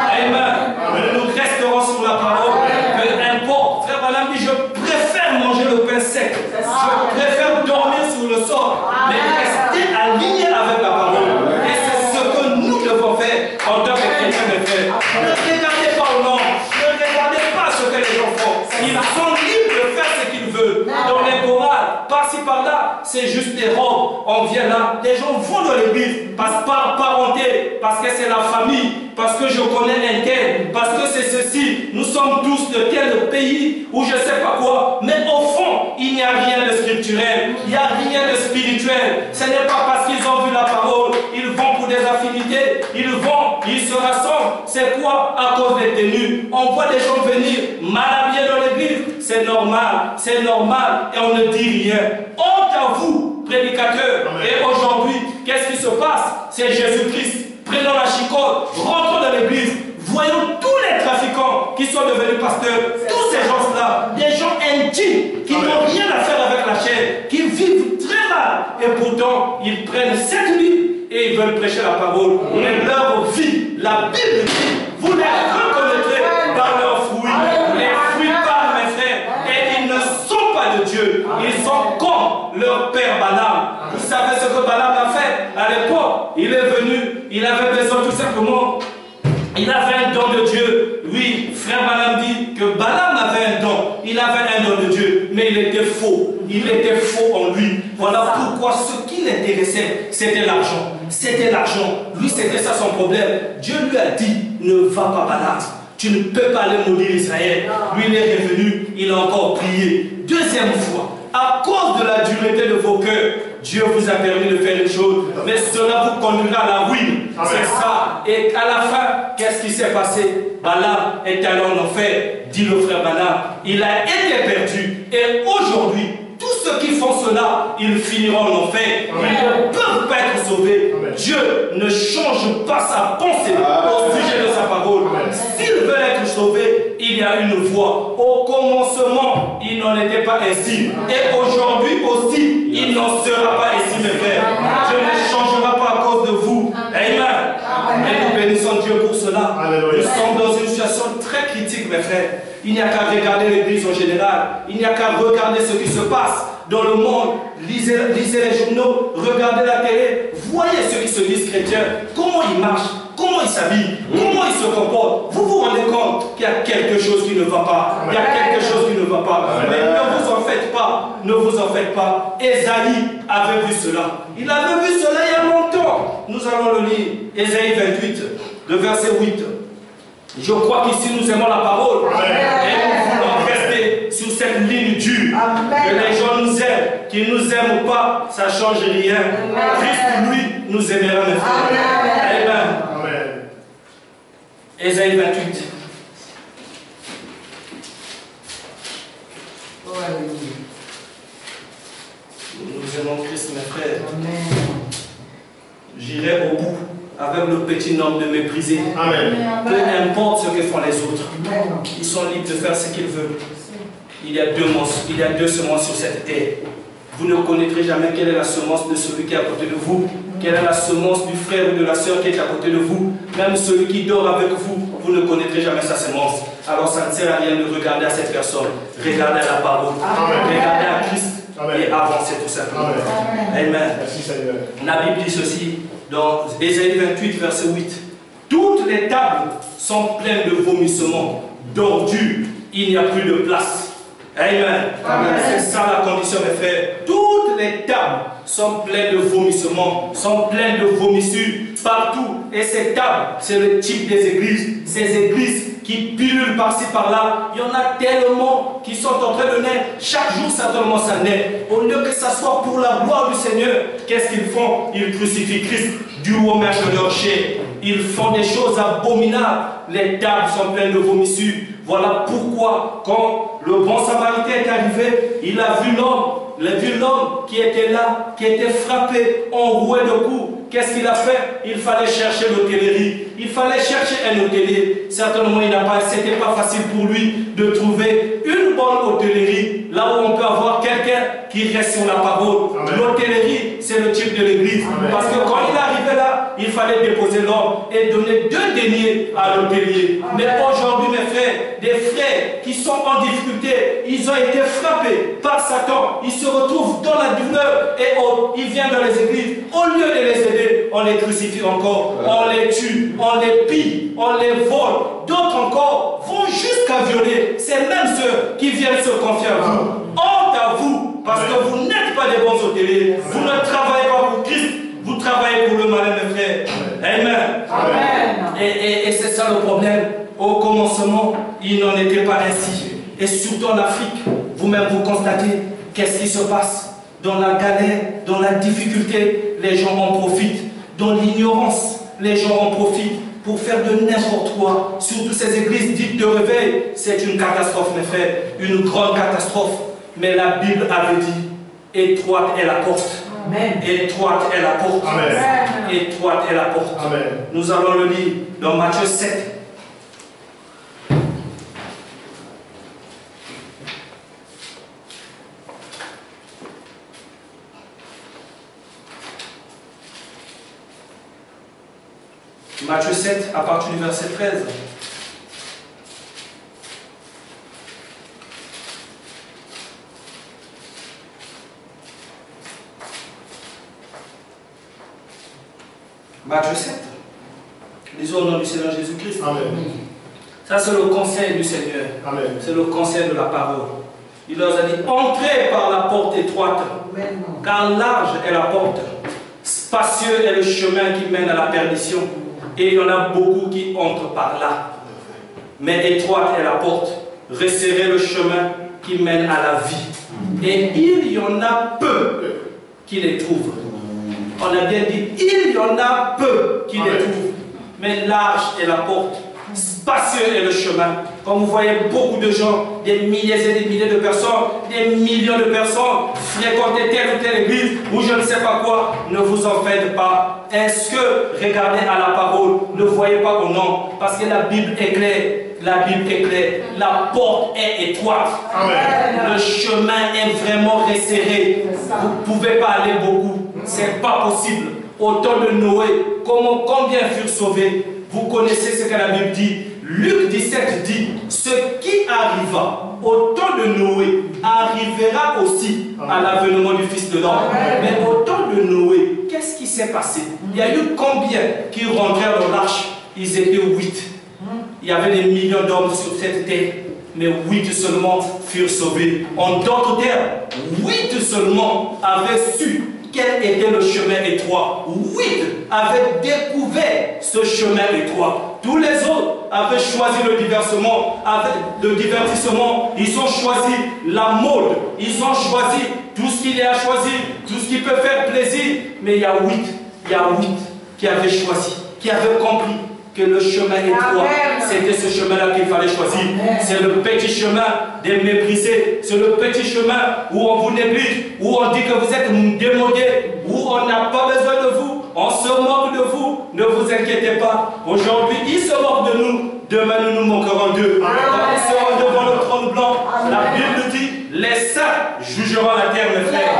Amen. Nous resterons sur la parole. Peu importe. Frère Branham dit, je préfère manger le pain sec. Je préfère dormir sur le sol, mais rester aligné avec la parole. Et c'est ce que nous devons faire en tant que chrétiens, mes frères. Ne regardez pas au nom, ne regardez pas ce que les gens font. Ils sont libres de faire ce qu'ils veulent. Dans les chorales, par-ci par-là, c'est juste des robes. On vient là, les gens vont dans l'église, parce par parenté, parce que c'est la famille, parce que je connais un tel, parce que c'est ceci. Nous sommes tous de tel pays ou je sais pas quoi, mais au fond, il n'y a rien de scripturel, il n'y a rien de spirituel. Ce n'est pas parce qu'ils ont vu la parole, ils vont pour des affinités, ils vont, ils se rassemblent. C'est quoi? À cause des tenues. On voit des gens venir mal habillés dans l'église, c'est normal, c'est normal, et on ne dit rien. Honte à vous, prédicateurs. Et aujourd'hui, qu'est-ce qui se passe? C'est Jésus-Christ. Prenons la chicote, rentrons dans l'église, voyons tous les trafiquants qui sont devenus pasteurs, tous ces gens-là, des gens intimes, qui n'ont rien à faire avec la chair, qui vivent très mal, et pourtant ils prennent cette vie et ils veulent prêcher la parole. Mais leur vie, la Bible dit, vous les reconnaîtrez par leurs fruits. Les fruits parlent, mes frères, et ils ne sont pas de Dieu, ils sont comme leur père Balaam. Vous savez ce que Balaam a fait à l'époque? Il est venu, il avait besoin tout simplement, il avait un don de Dieu. Oui, frère Balaam il avait un don de Dieu, mais il était faux. Il était faux en lui. Voilà pourquoi ce qui l'intéressait, c'était l'argent. C'était l'argent. Lui, c'était ça son problème. Dieu lui a dit, ne va pas Balak. Tu ne peux pas aller maudire Israël. Lui, il est revenu, il a encore prié. Deuxième fois, à cause de la dureté de vos cœurs, Dieu vous a permis de faire une chose, mais cela vous conduira à la ruine. C'est ça. Et à la fin, qu'est-ce qui s'est passé? Balaam est allé en enfer, dit le frère Balaam. Il a été perdu. Et aujourd'hui, tous ceux qui font cela, ils finiront en enfer. Ils ne peuvent pas être sauvés. Amen. Dieu ne change pas sa pensée au sujet de sa parole. S'ils veulent être sauvés, il y a une voie. Au commencement, il n'en était pas ainsi. Et aujourd'hui aussi, il n'en sera pas ainsi, mes frères. Dieu ne changera pas à cause de vous. Amen. Amen. Et nous bénissons Dieu pour cela. Alléluia. Nous sommes dans une situation très critique, mes frères. Il n'y a qu'à regarder l'église en général. Il n'y a qu'à regarder ce qui se passe dans le monde. Lisez, lisez les journaux, regardez la télé. Voyez ceux qui se disent chrétiens. Comment ils marchent, comment ils s'habillent, comment ils se comportent. Vous vous rendez compte qu'il y a quelque chose qui ne va pas. Il y a quelque chose qui ne va pas. Mais ne vous en faites pas. Ne vous en faites pas. Ésaïe avait vu cela. Il avait vu cela il y a longtemps. Nous allons le lire. Ésaïe vingt-huit, le verset huit. Je crois qu'ici nous aimons la parole. Amen. Et nous voulons rester sur cette ligne dure. Amen. Que les gens nous aiment, qu'ils nous aiment ou pas, ça ne change rien. Amen. Christ, lui, nous aimera, mes frères. Amen. Amen. Amen. Ésaïe vingt-huit. Oh, nous aimons Christ, mes frères. J'irai au bout avec le petit nombre de méprisés. Amen. Peu importe ce que font les autres. Ils sont libres de faire ce qu'ils veulent. Il y a deux, il y a deux semences sur cette terre. Vous ne connaîtrez jamais quelle est la semence de celui qui est à côté de vous. Quelle est la semence du frère ou de la sœur qui est à côté de vous. Même celui qui dort avec vous, vous ne connaîtrez jamais sa semence. Alors ça ne sert à rien de regarder à cette personne. Regardez à la parole. Amen. Regardez à Christ. Amen. Et avancez tout simplement. Amen. Amen. Merci Seigneur. La Bible dit ceci dans Ésaïe vingt-huit, verset huit. Toutes les tables sont pleines de vomissements, d'ordures. Il n'y a plus de place. Amen. Amen. C'est ça la condition, mes frères. Toutes les tables sont pleines de vomissements, sont pleines de vomissures partout. Et ces tables, c'est le type des églises. Ces églises qui pilulent par-ci par-là. Il y en a tellement qui sont en train de naître. Chaque jour, certainement, ça naît. Au lieu que ça soit pour la gloire du Seigneur, qu'est-ce qu'ils font? Ils crucifient Christ du haut même de leur chair. Ils font des choses abominables. Les tables sont pleines de vomissures. Voilà pourquoi, quand le bon samaritain est arrivé, il a vu l'homme, il a vu l'homme qui était là, qui était frappé, enroué de coups. Qu'est-ce qu'il a fait? Il fallait chercher l'hôtellerie. Il fallait chercher un hôtelier. Certainement, il n'a pas, c'était pas facile pour lui de trouver une bonne hôtellerie, là où on peut avoir quelqu'un qui reste sur la parole. L'hôtellerie, c'est le type de l'église. Parce que quand il est arrivé là, il fallait déposer l'homme et donner deux deniers à l'hôtelier. Mais aujourd'hui, mes frères, des frères qui sont en difficulté, ils ont été frappés par Satan. Ils se retrouvent dans la douleur et oh, ils viennent dans les églises. Au lieu de les aider, on les crucifie encore, on les tue, on les pille, on les vole. D'autres encore vont jusqu'à violer. C'est même ceux qui viennent se confier à vous. Honte à vous, parce que vous n'êtes pas des bons hôteliers. Vous ne travaillez pas pour Christ, vous travaillez pour le malin, mes frères. Amen. Amen. Et, et, et c'est ça le problème. Au commencement, il n'en était pas ainsi. Et surtout en Afrique, vous-même vous constatez qu'est-ce qui se passe. Dans la galère, dans la difficulté, les gens en profitent. Dans l'ignorance, les gens en profitent pour faire de n'importe quoi. Surtout ces églises dites de réveil, c'est une catastrophe, mes frères, une grande catastrophe. Mais la Bible avait dit, étroite est la porte. Amen. Étroite est la porte. Amen. Étroite est la porte. Amen. Nous allons le lire dans Matthieu sept. Matthieu sept, à partir du verset treize. Matthieu sept. Lisons au nom du Seigneur Jésus-Christ. Amen. Ça, c'est le conseil du Seigneur. C'est le conseil de la parole. Il leur a dit, entrez par la porte étroite, car large est la porte, spacieux est le chemin qui mène à la perdition, et il y en a beaucoup qui entrent par là. Mais étroite est la porte, resserrez le chemin qui mène à la vie. Et il y en a peu qui les trouvent. On a bien dit, il y en a peu qui les trouvent. Mais large est la porte, spacieux est le chemin. Comme vous voyez, beaucoup de gens, des milliers et des milliers de personnes, des millions de personnes fréquenter telle ou telle église ou je ne sais pas quoi, ne vous en faites pas. Est-ce que, regardez à la parole, ne voyez pas au nom, parce que la Bible est claire, la Bible est claire, la porte est étroite. Amen. Le chemin est vraiment resserré. Vous ne pouvez pas aller beaucoup, c'est pas possible. Au temps de Noé, comment, combien furent sauvés? Vous connaissez ce que la Bible dit. Luc dix-sept dit, ce qui arriva au temps de Noé arrivera aussi à l'avènement du Fils de l'homme. Mais au temps de Noé, qu'est-ce qui s'est passé? Il y a eu combien qui rentrèrent dans l'arche? Ils étaient huit. Il y avait des millions d'hommes sur cette terre, mais huit seulement furent sauvés. En d'autres termes, huit seulement avaient su quel était le chemin étroit. Huit avaient découvert ce chemin étroit. Tous les autres avaient choisi le divertissement, avec le divertissement. Ils ont choisi la mode. Ils ont choisi tout ce qu'il y a à choisir, tout ce qui peut faire plaisir. Mais il y a huit, il y a huit qui avaient choisi, qui avaient compris que le chemin étroit, c'était ce chemin-là qu'il fallait choisir. C'est le petit chemin des méprisés. C'est le petit chemin où on vous néglige, où on dit que vous êtes démodés, où on n'a pas besoin de vous, on se moque de vous. Ne vous inquiétez pas. Aujourd'hui, ils se moquent de nous. Demain, nous nous moquerons d'eux. Quand ils seront devant le trône blanc, la Bible dit, les saints jugeront la terre, mes frères.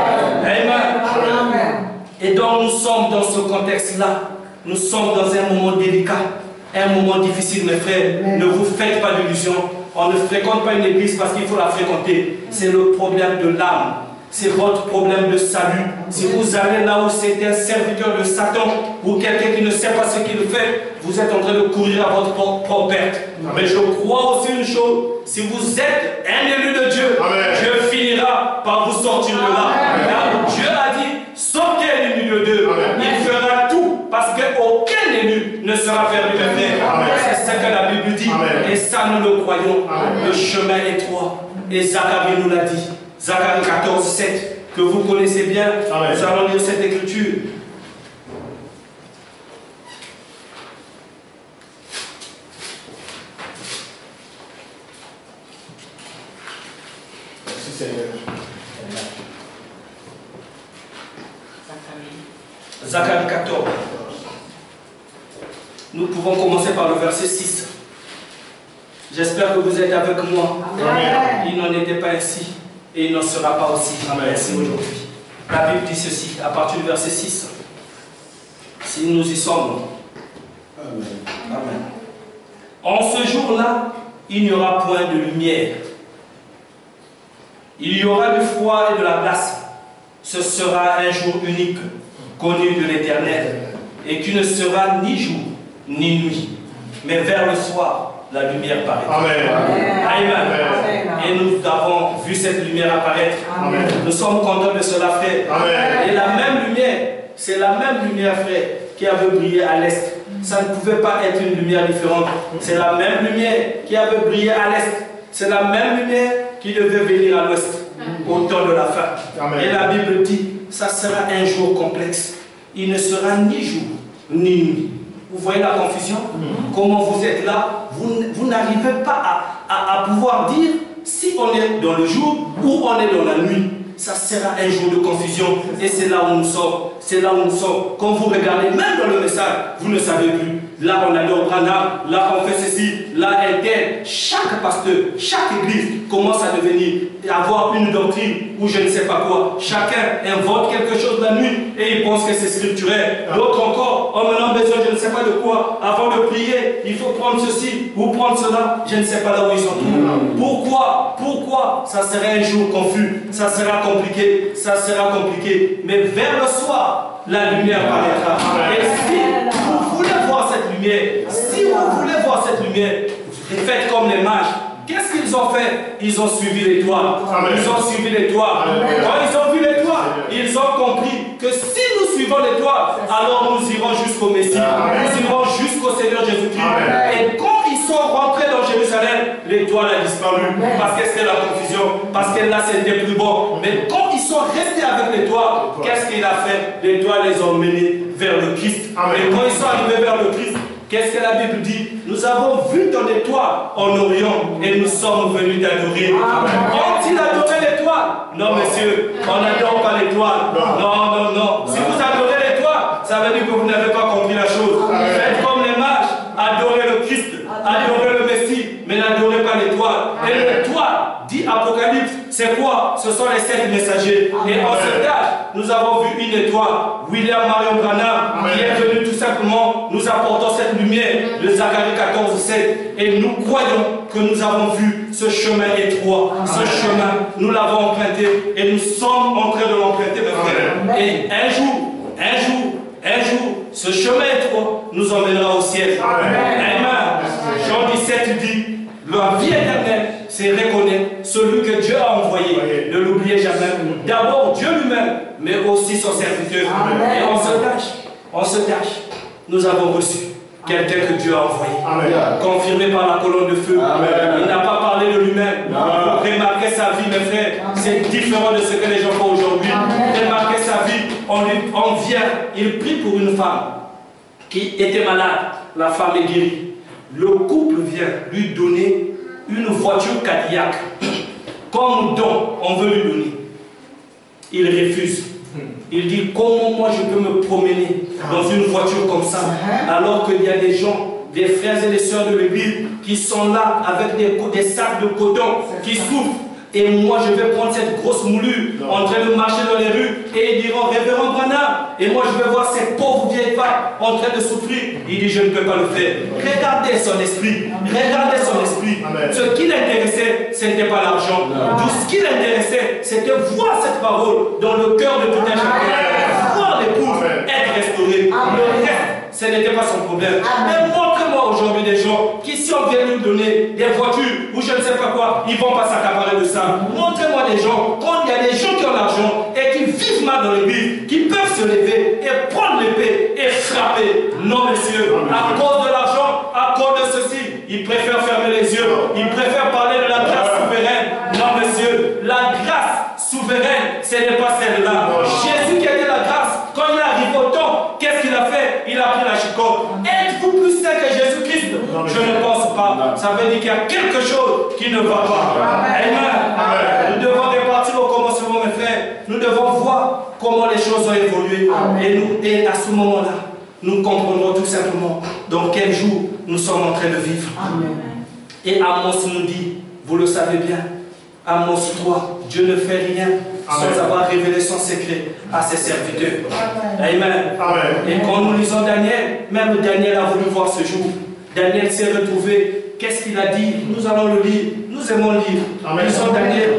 Amen. Amen. Et donc, nous sommes dans ce contexte-là. Nous sommes dans un moment délicat, un moment difficile, mes frères. Ne vous faites pas d'illusions. On ne fréquente pas une église parce qu'il faut la fréquenter. C'est le problème de l'âme. C'est votre problème de salut. Si vous allez là où c'est un serviteur de Satan ou quelqu'un qui ne sait pas ce qu'il fait, vous êtes en train de courir à votre propre perte. Mais je crois aussi une chose, si vous êtes un élu de Dieu, Amen. Dieu finira par vous sortir de là. Car Dieu a dit, sortez du milieu d'eux. Il fera tout parce qu'aucun élu ne sera perdu, mes frères. C'est ce que la Bible dit. Amen. Et ça, nous le croyons. Amen. Le chemin étroit. Et Zacharie nous l'a dit. Zacharie quatorze, sept, que vous connaissez bien. Amen. Nous allons lire cette écriture. Merci Seigneur. Zacharie quatorze. Nous pouvons commencer par le verset six. J'espère que vous êtes avec moi. Amen. Il n'en était pas ainsi. Et il n'en sera pas aussi ainsi aujourd'hui. La Bible dit ceci, à partir du verset six. Si nous y sommes. Amen. Amen. En ce jour-là, il n'y aura point de lumière. Il y aura du froid et de la glace. Ce sera un jour unique, connu de l'Éternel, et qui ne sera ni jour, ni nuit. Mais vers le soir, la lumière paraîtra. Amen. Amen. Amen. Et nous avons vu cette lumière apparaître. Amen. Nous sommes contents de cela, frère. Amen. Et la même lumière, c'est la même lumière, frère, qui avait brillé à l'est. Ça ne pouvait pas être une lumière différente. C'est la même lumière qui avait brillé à l'est. C'est la même lumière qui devait venir à l'ouest au temps de la fin. Amen. Et la Bible dit, ça sera un jour complexe. Il ne sera ni jour, ni nuit. Vous voyez la confusion? Mm-hmm. Comment vous êtes là? Vous, vous n'arrivez pas à, à, à pouvoir dire si on est dans le jour ou on est dans la nuit. Ça sera un jour de confusion. Et c'est là où nous sommes. C'est là où nous sommes. Quand vous regardez, même dans le message, vous ne savez plus. Là, on adore Branham. Là, on fait ceci. Là, elle t'aide. Chaque pasteur, chaque église commence à devenir, à avoir une doctrine ou je ne sais pas quoi. Chacun invente quelque chose la nuit et il pense que c'est scripturel. D'autres encore ont maintenant besoin, je ne sais pas de quoi. Avant de prier, il faut prendre ceci ou prendre cela. Je ne sais pas là où ils sont tous. Pourquoi? Pourquoi? Ça serait un jour confus. Ça sera compliqué. Ça sera compliqué. Mais vers le soir, la lumière paraîtra. Et si vous voulez voir cette lumière, si vous voulez voir cette lumière, faites comme les mages. Qu'est-ce qu'ils ont fait? Ils ont suivi l'étoile. Ils ont suivi l'étoile. Quand ils ont vu l'étoile, ils ont compris que si nous suivons l'étoile, alors nous irons jusqu'au Messie. Nous irons jusqu'au Seigneur Jésus-Christ. Et quand ils sont rentrés dans Jérusalem, l'étoile a disparu. Parce que c'était la confusion. Parce que là, c'était plus bon. Mais quand ils sont restés avec l'étoile, qu'est-ce qu'il a fait? L'étoile les a emmenés vers le Christ. Et quand ils sont arrivés vers le Christ, qu'est-ce que la Bible dit? Nous avons vu ton étoile en Orient et nous sommes venus t'adorer. Ont-ils adoré l'étoile? Non, monsieur, on n'adore pas l'étoile. Non, non, non. Si vous adorez l'étoile, ça veut dire que vous n'avez pas compris la chose. Faites comme les mages, adorez le Christ, adorez le Messie, mais n'adorez pas l'étoile. Et l'étoile, dit Apocalypse, c'est quoi? Ce sont les sept messagers. Et en ce cas, nous avons vu une étoile. William Marion Branham, qui est venu tout simplement nous apportant cette lumière, le Zacharie quatorze, sept. Et nous croyons que nous avons vu ce chemin étroit. Ce chemin, nous l'avons emprunté et nous sommes en train de l'emprunter, mes frères. Et un jour, un jour, un jour, ce chemin étroit nous emmènera au ciel. Amen. Jean dix-sept dit, la vie éternelle, c'est reconnaître celui que Dieu a envoyé. Ne l'oubliez jamais. D'abord Dieu lui-même, mais aussi son serviteur. Et on se tâche, on se tâche. Nous avons reçu quelqu'un que Dieu a envoyé. Amen. Confirmé par la colonne de feu. Amen. Il n'a pas parlé de lui-même. Remarquez sa vie, mes frères. C'est différent de ce que les gens font aujourd'hui. Remarquez sa vie. On, lui, on vient, il prie pour une femme qui était malade. La femme est guérie. Le couple vient lui donner une voiture Cadillac. Comme don, on veut lui donner. Il refuse. Il dit, comment moi je peux me promener dans une voiture comme ça, alors qu'il y a des gens, des frères et des sœurs de l'église qui sont là avec des, des sacs de coton, qui souffrent. Et moi je vais prendre cette grosse moulure en train de marcher dans les rues et ils diront, révérend Branham, et moi je vais voir ces pauvres vieilles femmes en train de souffrir. Il dit, je ne peux pas le faire. Regardez son esprit, regardez son esprit. Amen. Ce qui l'intéressait, ce n'était pas l'argent. Tout ce qui l'intéressait, c'était voir cette parole dans le cœur de tout un chacun. Voir l'épouse être restaurée. Le reste, ce n'était pas son problème. Mais montrez-moi aujourd'hui des gens qui, si on vient nous donner des voitures ou je ne sais pas quoi, ils ne vont pas s'accaparer de ça. Montrez-moi des gens, quand il y a des gens qui ont l'argent et qui vivent mal dans l'église, qui peuvent se lever et prendre l'épée et frapper. Non, messieurs, à cause de l'argent, à cause de ceci, ils préfèrent fermer les yeux, ils préfèrent parler de la grâce souveraine. Non, messieurs, la grâce souveraine, ce n'est pas celle-là. Jésus qui était la grâce, quand il arrive au temps, qu'est-ce qu'il a fait? Il a pris la chicotte. Êtes-vous plus saint que Jésus-Christ? Je ne pense pas. Ça veut dire qu'il y a quelque chose qui ne va pas. Amen. Amen. Nous devons repartir au commencement, mes frères. Nous devons voir comment les choses ont évolué. Et, nous, et à ce moment-là, nous comprendrons tout simplement dans quel jour nous sommes en train de vivre. Amen. Et Amos nous dit, vous le savez bien, Amos trois, Dieu ne fait rien Amen. Sans avoir révélé son secret à ses serviteurs. Amen. Amen. Et quand nous lisons Daniel, même Daniel a voulu voir ce jour. Daniel s'est retrouvé. Qu'est-ce qu'il a dit? Nous allons le lire. Nous aimons lire. Amen. Lisons Daniel.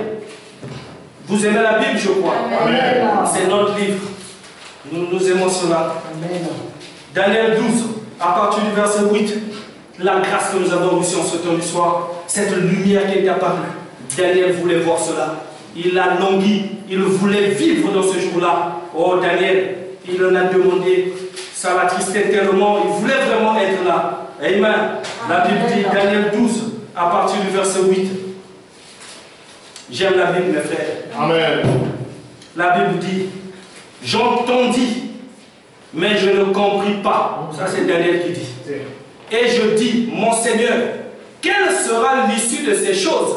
Vous aimez la Bible, je crois. C'est notre livre. Nous, nous aimons cela. Amen. Daniel douze, à partir du verset huit, la grâce que nous avons reçue en ce temps du soir, cette lumière qui est apparue. Daniel voulait voir cela. Il a langui, il voulait vivre dans ce jour-là. Oh Daniel, il en a demandé, ça l'attristait tellement, il voulait vraiment être là. Amen. La Bible dit, Daniel douze, à partir du verset huit. J'aime la Bible, mes frères. Amen. La Bible dit, j'entendis, mais je ne compris pas. Ça c'est Daniel qui dit. Et je dis, mon Seigneur, quelle sera l'issue de ces choses?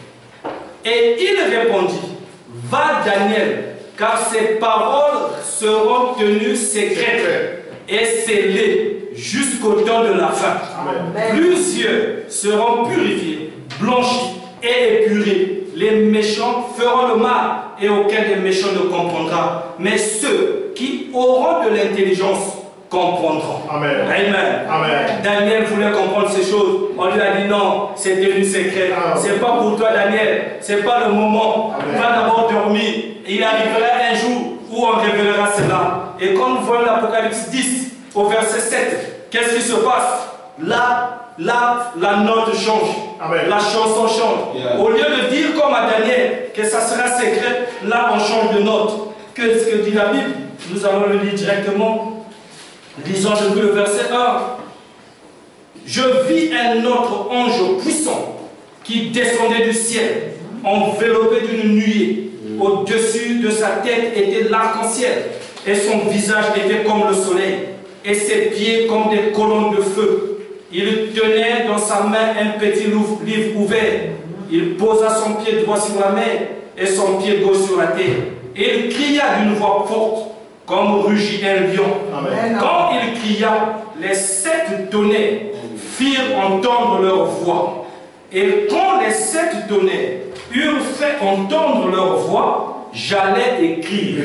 Et il répondit, va Daniel, car ces paroles seront tenues secrètes et scellées jusqu'au temps de la fin. Amen. Plusieurs seront purifiés, blanchis et épurés. Les méchants feront le mal et aucun des méchants ne comprendra. Mais ceux qui auront de l'intelligence comprendront. Amen. Amen. Amen. Daniel voulait comprendre ces choses. On lui a dit non, c'est devenu secret. C'est pas pour toi, Daniel. C'est pas le moment. Amen. Va d'abord dormir. Il arrivera un jour où on révélera cela. Et quand nous voyons l'Apocalypse dix, au verset sept, qu'est-ce qui se passe? là, là, la note change. Amen. La chanson change. Yeah. Au lieu de dire comme à Daniel que ça sera secret, là on change de note. Qu'est-ce que dit la Bible? Nous allons le lire directement. Lisons depuis le verset un. Je vis un autre ange puissant qui descendait du ciel, enveloppé d'une nuée. Au-dessus de sa tête était l'arc-en-ciel, et son visage était comme le soleil, et ses pieds comme des colonnes de feu. Il tenait dans sa main un petit livre ouvert. Il posa son pied droit sur la mer et son pied gauche sur la terre. Et il cria d'une voix forte, comme rugit un lion. Amen. Quand il cria, les sept tonnerres firent entendre leur voix. Et quand les sept tonnerres eurent fait entendre leur voix, j'allais écrire.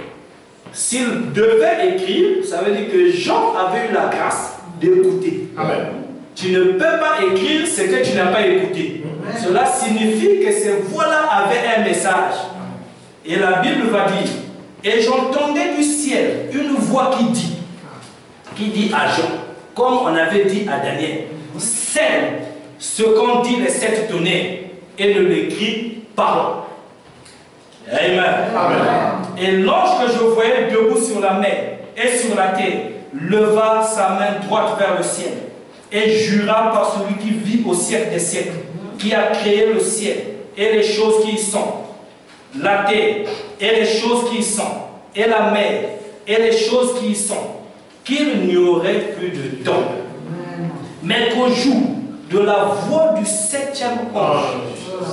S'il devait écrire, ça veut dire que Jean avait eu la grâce d'écouter. Amen. Tu ne peux pas écrire ce que tu n'as pas écouté. Cela signifie que ces voix-là avaient un message. Et la Bible va dire, et j'entendais du ciel une voix qui dit, qui dit à Jean, comme on avait dit à Daniel, scelle ce qu'ont dit les sept tonnerres et ne l'écris pas. Amen. Amen. Et l'ange que je voyais debout sur la mer et sur la terre leva sa main droite vers le ciel et jura par celui qui vit au siècle des siècles, qui a créé le ciel et les choses qui y sont, la terre et les choses qui y sont, et la mer et les choses qui y sont, qu'il n'y aurait plus de temps, mais qu'au jour de la voix du septième ange,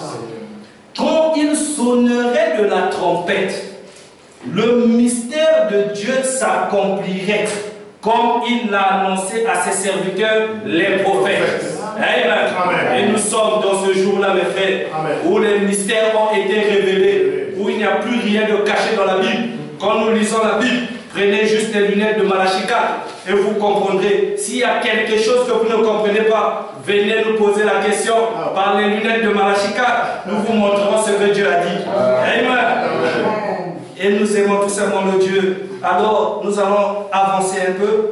quand il sonnerait de la trompette, le mystère de Dieu s'accomplirait comme il l'a annoncé à ses serviteurs, les prophètes. Amen. Amen. Et nous sommes dans ce jour-là, mes frères, Amen. où les mystères ont été révélés, où il n'y a plus rien de caché dans la Bible. Quand nous lisons la Bible, prenez juste les lunettes de Malachie quatre et vous comprendrez. S'il y a quelque chose que vous ne comprenez pas, venez nous poser la question par les lunettes de Malachie quatre. Nous vous montrerons ce que Dieu a dit. Amen. Amen. Et nous aimons tout simplement le Dieu. Alors, nous allons avancer un peu.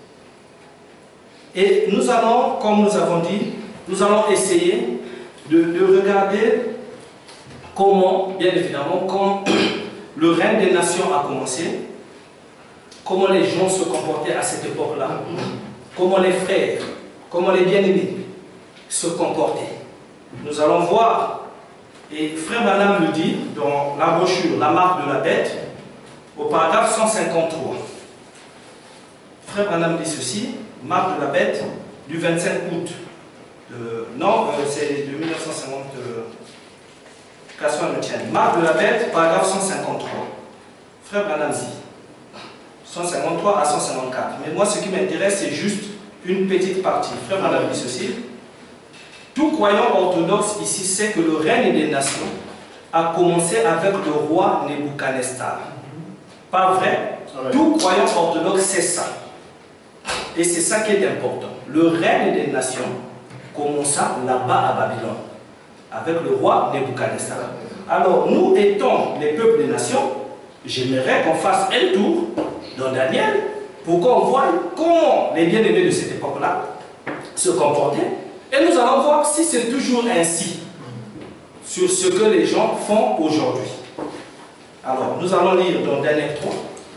Et nous allons, comme nous avons dit, nous allons essayer de, de regarder comment, bien évidemment, quand le règne des nations a commencé, comment les gens se comportaient à cette époque-là, comment les frères, comment les bien-aimés se comportaient. Nous allons voir, et Frère Branham le dit dans la brochure, la marque de la bête, au paragraphe cent cinquante-trois. Frère Branham dit ceci, marque de la bête du vingt-cinq août. Euh, non, euh, c'est de mille neuf cent cinquante. Euh, le tien. Marque de la bête, paragraphe cent cinquante-trois. Frère Branham dit cent cinquante-trois à cent cinquante-quatre. Mais moi, ce qui m'intéresse, c'est juste une petite partie. Frère Branham dit ceci. Tout croyant orthodoxe ici sait que le règne des nations a commencé avec le roi Nebuchadnezzar. Pas vrai? Ouais. Tout croyant orthodoxe sait ça. Et c'est ça qui est important. Le règne des nations commença là-bas à Babylone, avec le roi Nebuchadnezzar. Alors, nous étant les peuples des nations, j'aimerais qu'on fasse un tour dans Daniel pour qu'on voie comment les bien-aimés de cette époque-là se comportaient. Et nous allons voir si c'est toujours ainsi sur ce que les gens font aujourd'hui. Alors, nous allons lire dans Daniel trois.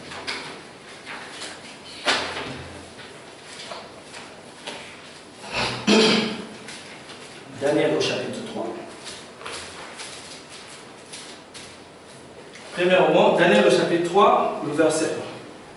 Daniel au chapitre trois. Premièrement, Daniel au chapitre trois, le verset un.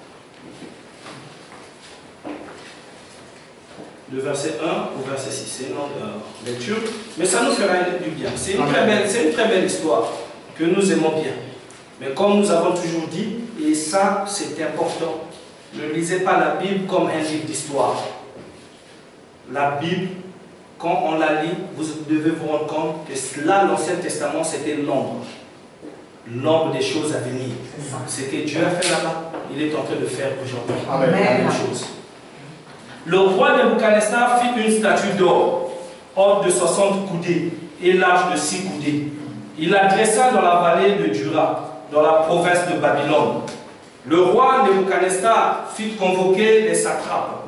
Le verset un au verset six. C'est une longue euh, lecture, mais ça nous fera du bien. C'est une, très belle, c'est une très belle histoire que nous aimons bien. Mais comme nous avons toujours dit, et ça c'est important, ne lisez pas la Bible comme un livre d'histoire. La Bible, quand on la lit, vous devez vous rendre compte que là, l'Ancien Testament, c'était l'ombre. L'ombre des choses à venir. Ce que Dieu a fait là-bas, il est en train de faire aujourd'hui. Amen. La même chose. Le roi Nebuchadnezzar fit une statue d'or, haute de soixante coudées et large de six coudées. Il la dressa dans la vallée de Dura, dans la province de Babylone. Le roi Nebuchadnezzar fit convoquer les satrapes,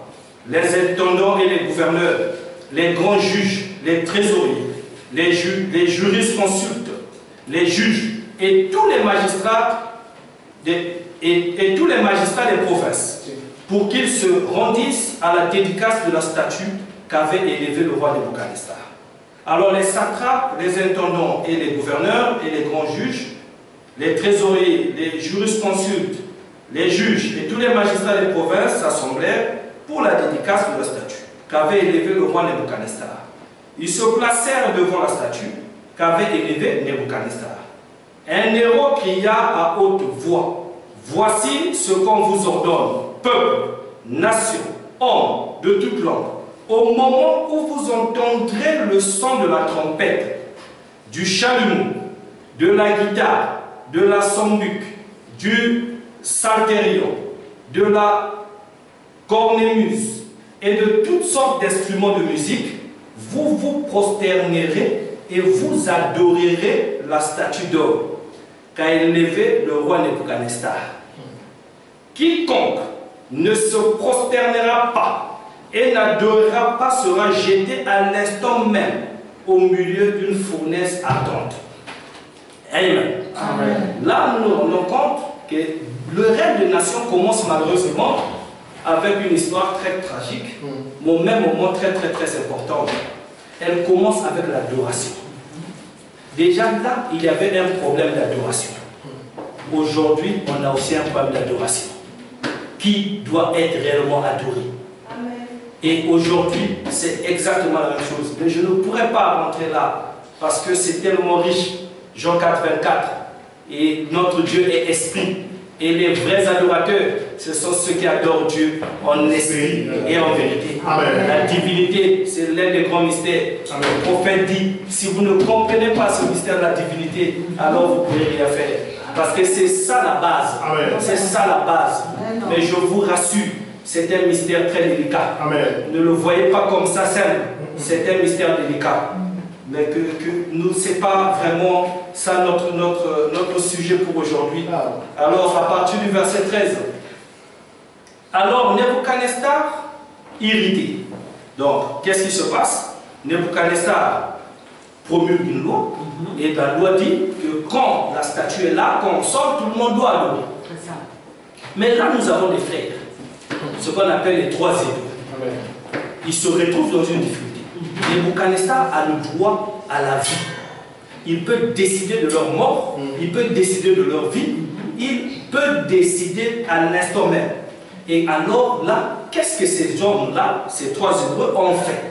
les intendants et les gouverneurs, les grands juges, les trésoriers, les, ju les jurisconsultes, les juges et tous les magistrats des, et, et tous les magistrats des provinces, pour qu'ils se rendissent à la dédicace de la statue qu'avait élevée le roi Nebuchadnezzar. Alors les satrapes, les intendants et les gouverneurs et les grands juges, les trésoriers, les jurisconsultes, les juges et tous les magistrats des provinces s'assemblèrent pour la dédicace de la statue qu'avait élevée le roi Nebuchadnezzar. Ils se placèrent devant la statue qu'avait élevée Nebuchadnezzar. Un héros cria à haute voix: voici ce qu'on vous ordonne, peuple, nation, hommes de toute langue. Au moment où vous entendrez le son de la trompette, du chalumeau, de la guitare, de la sambuc, du psalterion, de la cornemuse et de toutes sortes d'instruments de musique, vous vous prosternerez et vous adorerez la statue d'or qu'a élevée le roi Nebuchadnezzar. Quiconque ne se prosternera pas et n'adorera pas sera jeté à l'instant même au milieu d'une fournaise ardente. Amen. Amen. Là, nous nous rendons compte que le rêve de nation commence malheureusement avec une histoire très tragique, mais au même moment très très très importante. Elle commence avec l'adoration. Déjà là, il y avait un problème d'adoration. Aujourd'hui, on a aussi un problème d'adoration. Qui doit être réellement adoré? Et aujourd'hui, c'est exactement la même chose. Mais je ne pourrais pas rentrer là parce que c'est tellement riche. Jean quatre, vingt-quatre. Et notre Dieu est esprit. Et les vrais adorateurs, ce sont ceux qui adorent Dieu en esprit et en vérité. Amen. La divinité, c'est l'un des grands mystères. Amen. Le prophète dit, si vous ne comprenez pas ce mystère de la divinité, alors vous ne pouvez rien faire. Parce que c'est ça la base. C'est ça la base. Amen. Mais je vous rassure, c'est un mystère très délicat. Amen. Ne le voyez pas comme ça simple. C'est un mystère délicat. Mais que, que nous, ce n'est pas vraiment ça notre, notre, notre sujet pour aujourd'hui. Alors, à partir du verset treize. Alors, Nebuchadnezzar, irrité. Donc, qu'est-ce qui se passe? Nebuchadnezzar promulgue une loi, et la loi dit que quand la statue est là, quand on sort, tout le monde doit adorer. Mais là, nous avons des frères, ce qu'on appelle les trois hébreux. Ils se retrouvent dans une difficulté. Nebuchadnezzar a le droit à la vie. Il peut décider de leur mort, il peut décider de leur vie, il peut décider à l'instant même. Et alors là, qu'est-ce que ces hommes-là, ces trois hébreux, ont fait?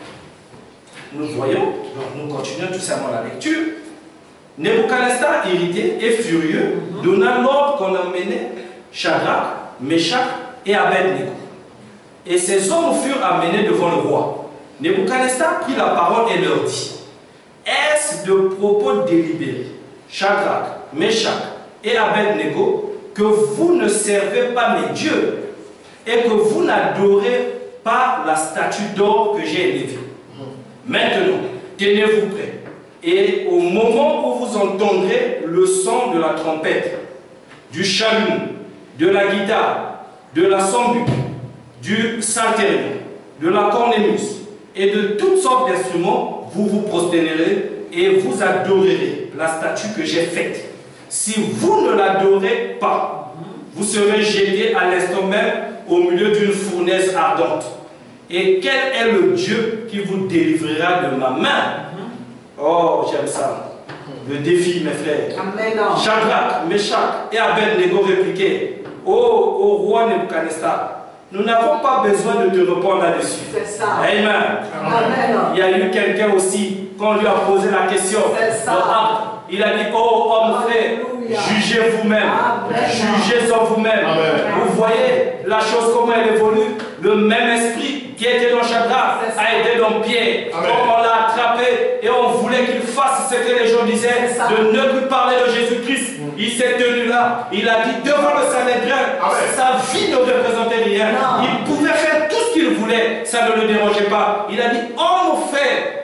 Nous voyons, donc nous continuons tout simplement la lecture. Nebuchadnezzar, irrité et furieux, donna l'ordre qu'on emmenait Shadrach, Meshach et Abednego. Et ces hommes furent amenés devant le roi. Nebuchadnezzar prit la parole et leur dit: est-ce de propos délibérés, Shadrach, Meshach et Abednego, que vous ne servez pas mes dieux et que vous n'adorez pas la statue d'or que j'ai élevée? Maintenant, tenez-vous prêts, et au moment où vous entendrez le son de la trompette, du chalumeau, de la guitare, de la sambuc, du psalterion, de la cornemuse et de toutes sortes d'instruments, vous vous prosternerez et vous adorerez la statue que j'ai faite. Si vous ne l'adorez pas, vous serez jeté à l'instant même au milieu d'une fournaise ardente. Et quel est le Dieu qui vous délivrera de ma main? Oh, j'aime ça. Le défi, mes frères. Amen. Shadrach, Meshach et Abednego répliquaient: oh, au roi Nebuchadnezzar, nous n'avons pas besoin de te répondre là-dessus. C'est ça. Amen. Amen. Il y a eu quelqu'un aussi, quand on lui a posé la question, il a dit: oh, homme frère, jugez vous-même. Jugez en vous-même. Vous voyez la chose, comment elle évolue. Le même esprit qui était dans Shadrach a été dans Pierre. Quand on l'a attrapé et on voulait qu'il fasse ce que les gens disaient, de ne plus parler de Jésus-Christ, il s'est tenu là. Il a dit devant le Sanhédrin, sa vie ne représentait rien. Il pouvait faire tout ce qu'il voulait, ça ne le dérangeait pas. Il a dit: oh mon frère,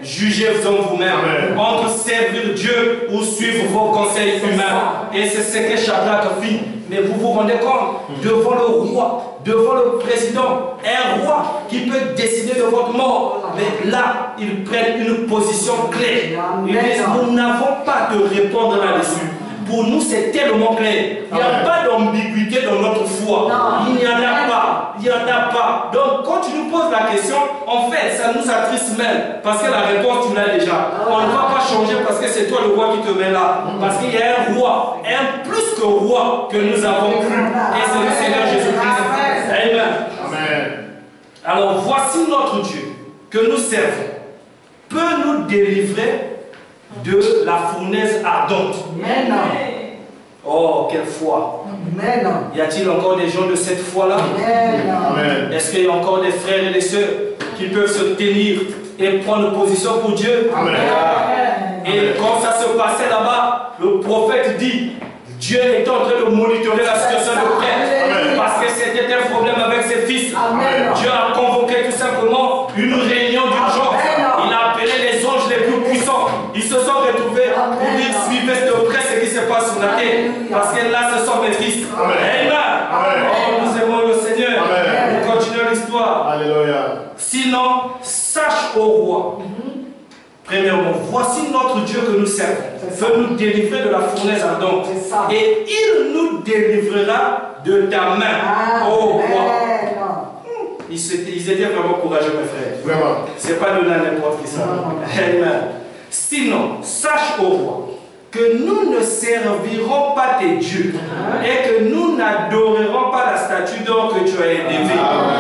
jugez-en vous-même entre servir Dieu ou suivre vos conseils humains. Et c'est ce que Shadrach fit. Mais vous vous rendez compte, devant le roi, devant le président, un roi qui peut décider de votre mort. Mais là, ils prennent une position claire. Ils disent, nous n'avons pas de répondre là-dessus. Pour nous, c'est tellement clair. Il n'y a pas d'ambiguïté dans notre foi. Il n'y en a pas. Il n'y en a pas. Donc, quand tu nous poses la question, en fait, ça nous attriste même. Parce que la réponse, tu l'as déjà. On ne va pas changer parce que c'est toi le roi qui te met là. Parce qu'il y a un roi, un plus que roi que nous avons cru. Et c'est le Seigneur Jésus-Christ. Amen. Amen. Alors, voici notre Dieu que nous servons peut nous délivrer de la fournaise ardente. Mais non. Oh, quelle foi. Mais non. Y a-t-il encore des gens de cette foi-là? Est-ce qu'il y a encore des frères et des sœurs qui peuvent se tenir et prendre position pour Dieu? Amen. Et quand ça se passait là-bas, le prophète dit, Dieu est en train de monitorer la situation de près parce que c'était un problème avec ses fils. Amen. Dieu a convoqué tout simplement une réunion d'urgence. Il a appelé les anges les plus puissants. Ils se sont retrouvés pour dire suivez de près ce qui se passe sur la terre. Parce que là, ce sont mes fils. Amen. Amen. Oh, nous aimons le Seigneur. Amen. Nous continuons l'histoire. Alléluia. Sinon, sache au roi. Premièrement, voici notre Dieu que nous servons. Veut nous délivrer de la fournaise ardente. Et il nous délivrera de ta main, ô roi. Ils étaient, ils étaient vraiment courageux, mes frères. Vraiment. Ce n'est pas de n'importe qui ça. Amen. Sinon, sache au roi que nous ne servirons pas tes dieux et que nous n'adorerons pas la statue d'or que tu as élevée.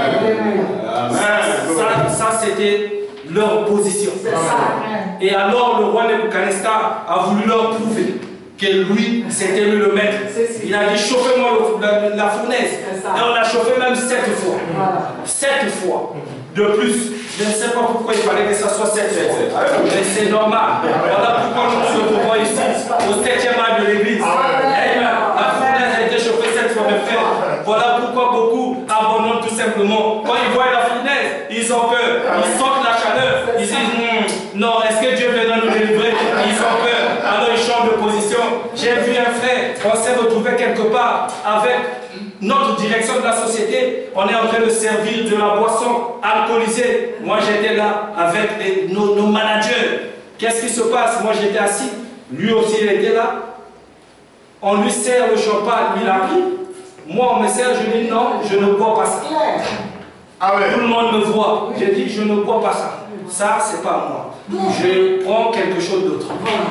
Ça, ça c'était leur position. Et alors le roi Nebuchadnezzar a voulu leur prouver que lui, c'était lui le maître. Il a dit chauffez-moi la, la fournaise. Et on a chauffé même sept fois. Sept fois. De plus, je ne sais pas pourquoi il fallait que ça soit sept fois. Mais c'est normal. Voilà pourquoi nous nous retrouvons ici, au septième âge de l'église. La fournaise a été chauffée sept fois, mes frères. Voilà pourquoi beaucoup abandonnent tout simplement. Quand ils voient la fournaise, ils ont peur. Ils sentent la chaleur. Ils disent hm, non, est-ce que Dieu viendra nous délivrer? Ils ont peur. Alors ils changent de position. J'ai vu un frère, on s'est retrouvé quelque part avec notre direction de la société. On est en train de servir de la boisson alcoolisée. Moi j'étais là avec les, nos, nos managers. Qu'est-ce qui se passe? Moi j'étais assis. Lui aussi il était là. On lui sert le champagne, il a pris. Moi on me sert, je dis non, je ne bois pas ça. Ah ouais. Tout le monde me voit. J'ai dit je ne bois pas ça. Ça c'est pas moi. Je prends quelque chose d'autre.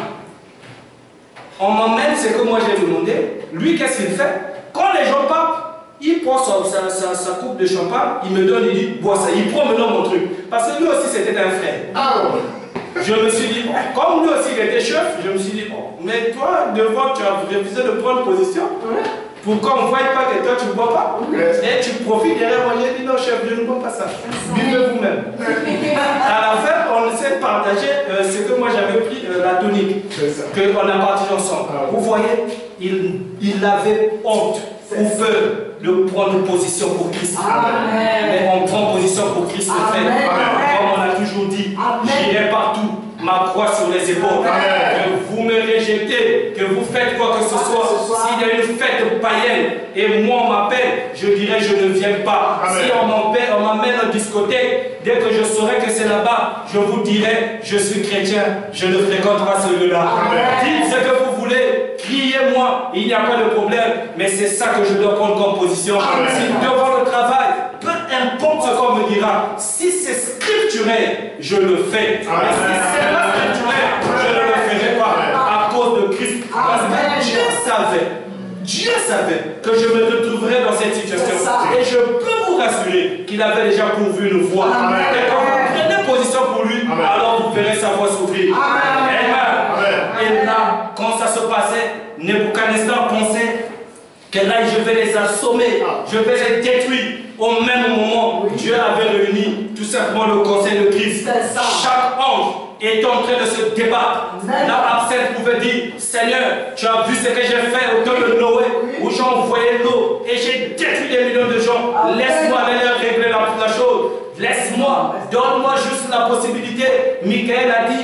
On m'emmène ce que moi j'ai demandé. Lui, qu'est-ce qu'il fait? Quand les gens partent, il prend sa, sa, sa, sa coupe de champagne, il me donne, il dit, bois ça. Il prend maintenant mon truc. Parce que lui aussi, c'était un frère. Ah ouais. Je me suis dit, comme lui aussi, il était chef, je me suis dit, oh, mais toi, devant, tu as refusé de prendre position. Pour qu'on ne voie pas que toi, tu ne bois pas. Et tu profites derrière moi. J'ai dit, non, chef, je ne bois pas ça. Buvez vous-même. À la fin, on essaie de partager euh, ce que moi j'avais pris, euh, la tonique, qu'on a partagé ensemble. Ah, vous voyez, il, il avait honte ou peur de prendre position pour Christ. Amen. Mais on prend position pour Christ, le frère. Comme on a toujours dit, j'irai partout, ma croix sur les épaules. Amen. Que vous me rejetez, que vous faites quoi que ce soit. S'il y a une fête païenne et moi on m'appelle, je dirais je ne viens pas. Amen. Si on m'emmène en discothèque, dès que je saurai que c'est là-bas, je vous dirai je suis chrétien, je ne fréquente pas celui-là. Dites ce que vous voulez, criez-moi, il n'y a pas de problème, mais c'est ça que je dois prendre comme position. Amen. Si devant le travail, peu importe ce qu'on me dira, si c'est scripturel, je le fais. Amen. Mais si c'est pas scripturel, je ne le ferai pas à cause de Christ. Parce que Dieu savait, Dieu savait que je me retrouverais dans cette situation. Et je peux vous rassurer qu'il avait déjà pourvu une voie. Amen. Et quand vous prenez position pour lui, Amen. Alors vous verrez sa voix s'ouvrir. Amen. Et là, quand ça se passait, Nebuchadnezzar pensait que là, je vais les assommer, je vais les détruire. Au même moment, oui. Dieu avait réuni tout simplement le conseil de Christ. Chaque ange est en train de se débattre. Là, Absent pouvait dire, Seigneur, tu as vu ce que j'ai fait au temps de Noé, oui. Où j'ai envoyé l'eau et j'ai détruit des millions de gens. Laisse-moi aller régler la, la chose. Laisse-moi, donne-moi juste la possibilité. Michael a dit,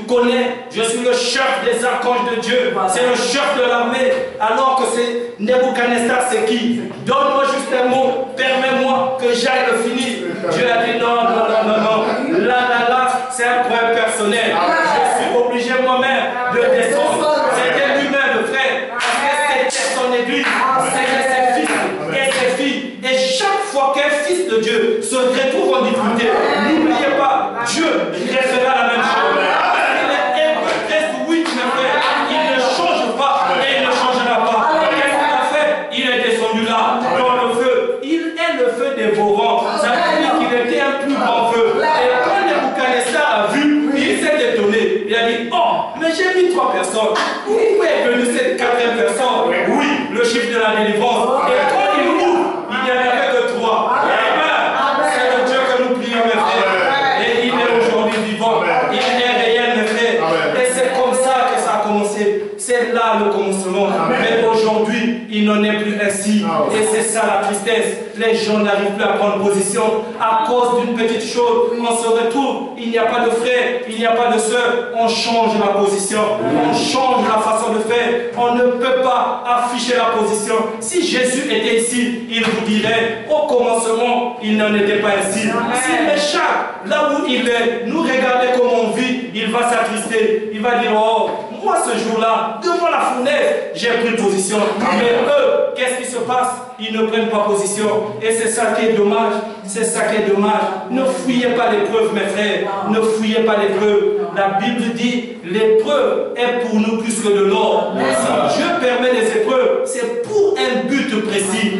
connais, je suis le chef des archanges de Dieu, c'est le chef de l'armée, alors que c'est Nebuchadnezzar, c'est qui? Donne-moi juste un mot, permets-moi que j'aille le finir. Dieu a dit non, non, non, non, non. Là, là, là, c'est un problème personnel. Je suis obligé moi-même de descendre. C'était lui-même, le frère, parce que c'était son église, c'était ses fils et ses filles. Et chaque fois qu'un fils de Dieu se retrouve en difficulté, n'oubliez pas, Dieu refera la même chose. Il est Hébreu treize, huit, mes frères. Il ne change pas et il ne changera pas. Qu'est-ce qu'il a fait? Il est descendu là, dans le feu. Il est le feu dévorant. Ça veut dire qu'il était un plus grand feu. Et quand Nebuchadnezzar a vu, il s'est détonné. Il a dit, oh, mais j'ai mis trois personnes. Où est venue cette quatrième personne? Oui, le chiffre de la délivrance. Et quand il ouvre, il n'y avait que trois. Amen. C'est le Dieu que nous prions, mes frères. Et il est aujourd'hui vivant. Il est réel, mes frères. Et c'est comme ça que ça a commencé. C'est là le commencement. Mais aujourd'hui, il n'en est plus ainsi. Et c'est ça la tristesse. Les gens n'arrivent plus à prendre position à cause d'une petite chose. On se retrouve, il n'y a pas de frère, il n'y a pas de soeur. On change la position, on change la façon de faire. On ne peut pas afficher la position. Si Jésus était ici, il vous dirait, au commencement, il n'en était pas ainsi. S'il m'échappe là où il est, nous regardez comment on vit, il va s'attrister. Il va dire, oh, moi ce jour-là, devant la fournaise, j'ai pris position. Mais eux, qu'est-ce qui se passe? Ils ne prennent pas position. Et c'est ça qui est dommage. C'est ça qui est dommage. Ne fouillez pas l'épreuve, mes frères. Ne fouillez pas l'épreuve. La Bible dit, l'épreuve est pour nous plus que de l'or. Si Dieu permet des épreuves, c'est pour un but précis.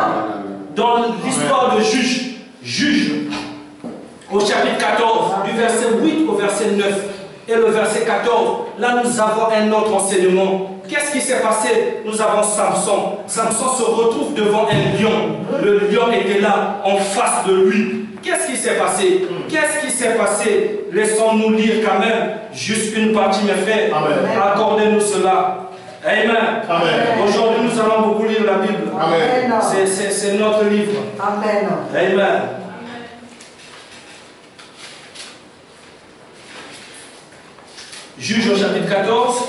Dans l'histoire de Juge, Juge, au chapitre quatorze, du verset huit au verset neuf, et le verset quatorze, là nous avons un autre enseignement. Qu'est-ce qui s'est passé? Nous avons Samson. Samson se retrouve devant un lion. Le lion était là, en face de lui. Qu'est-ce qui s'est passé? Qu'est-ce qui s'est passé? Laissons-nous lire quand même juste une partie, mes frères. Accordez-nous cela. Amen. Amen. Aujourd'hui, nous allons beaucoup lire la Bible. C'est notre livre. Amen. Amen. Juge au chapitre quatorze.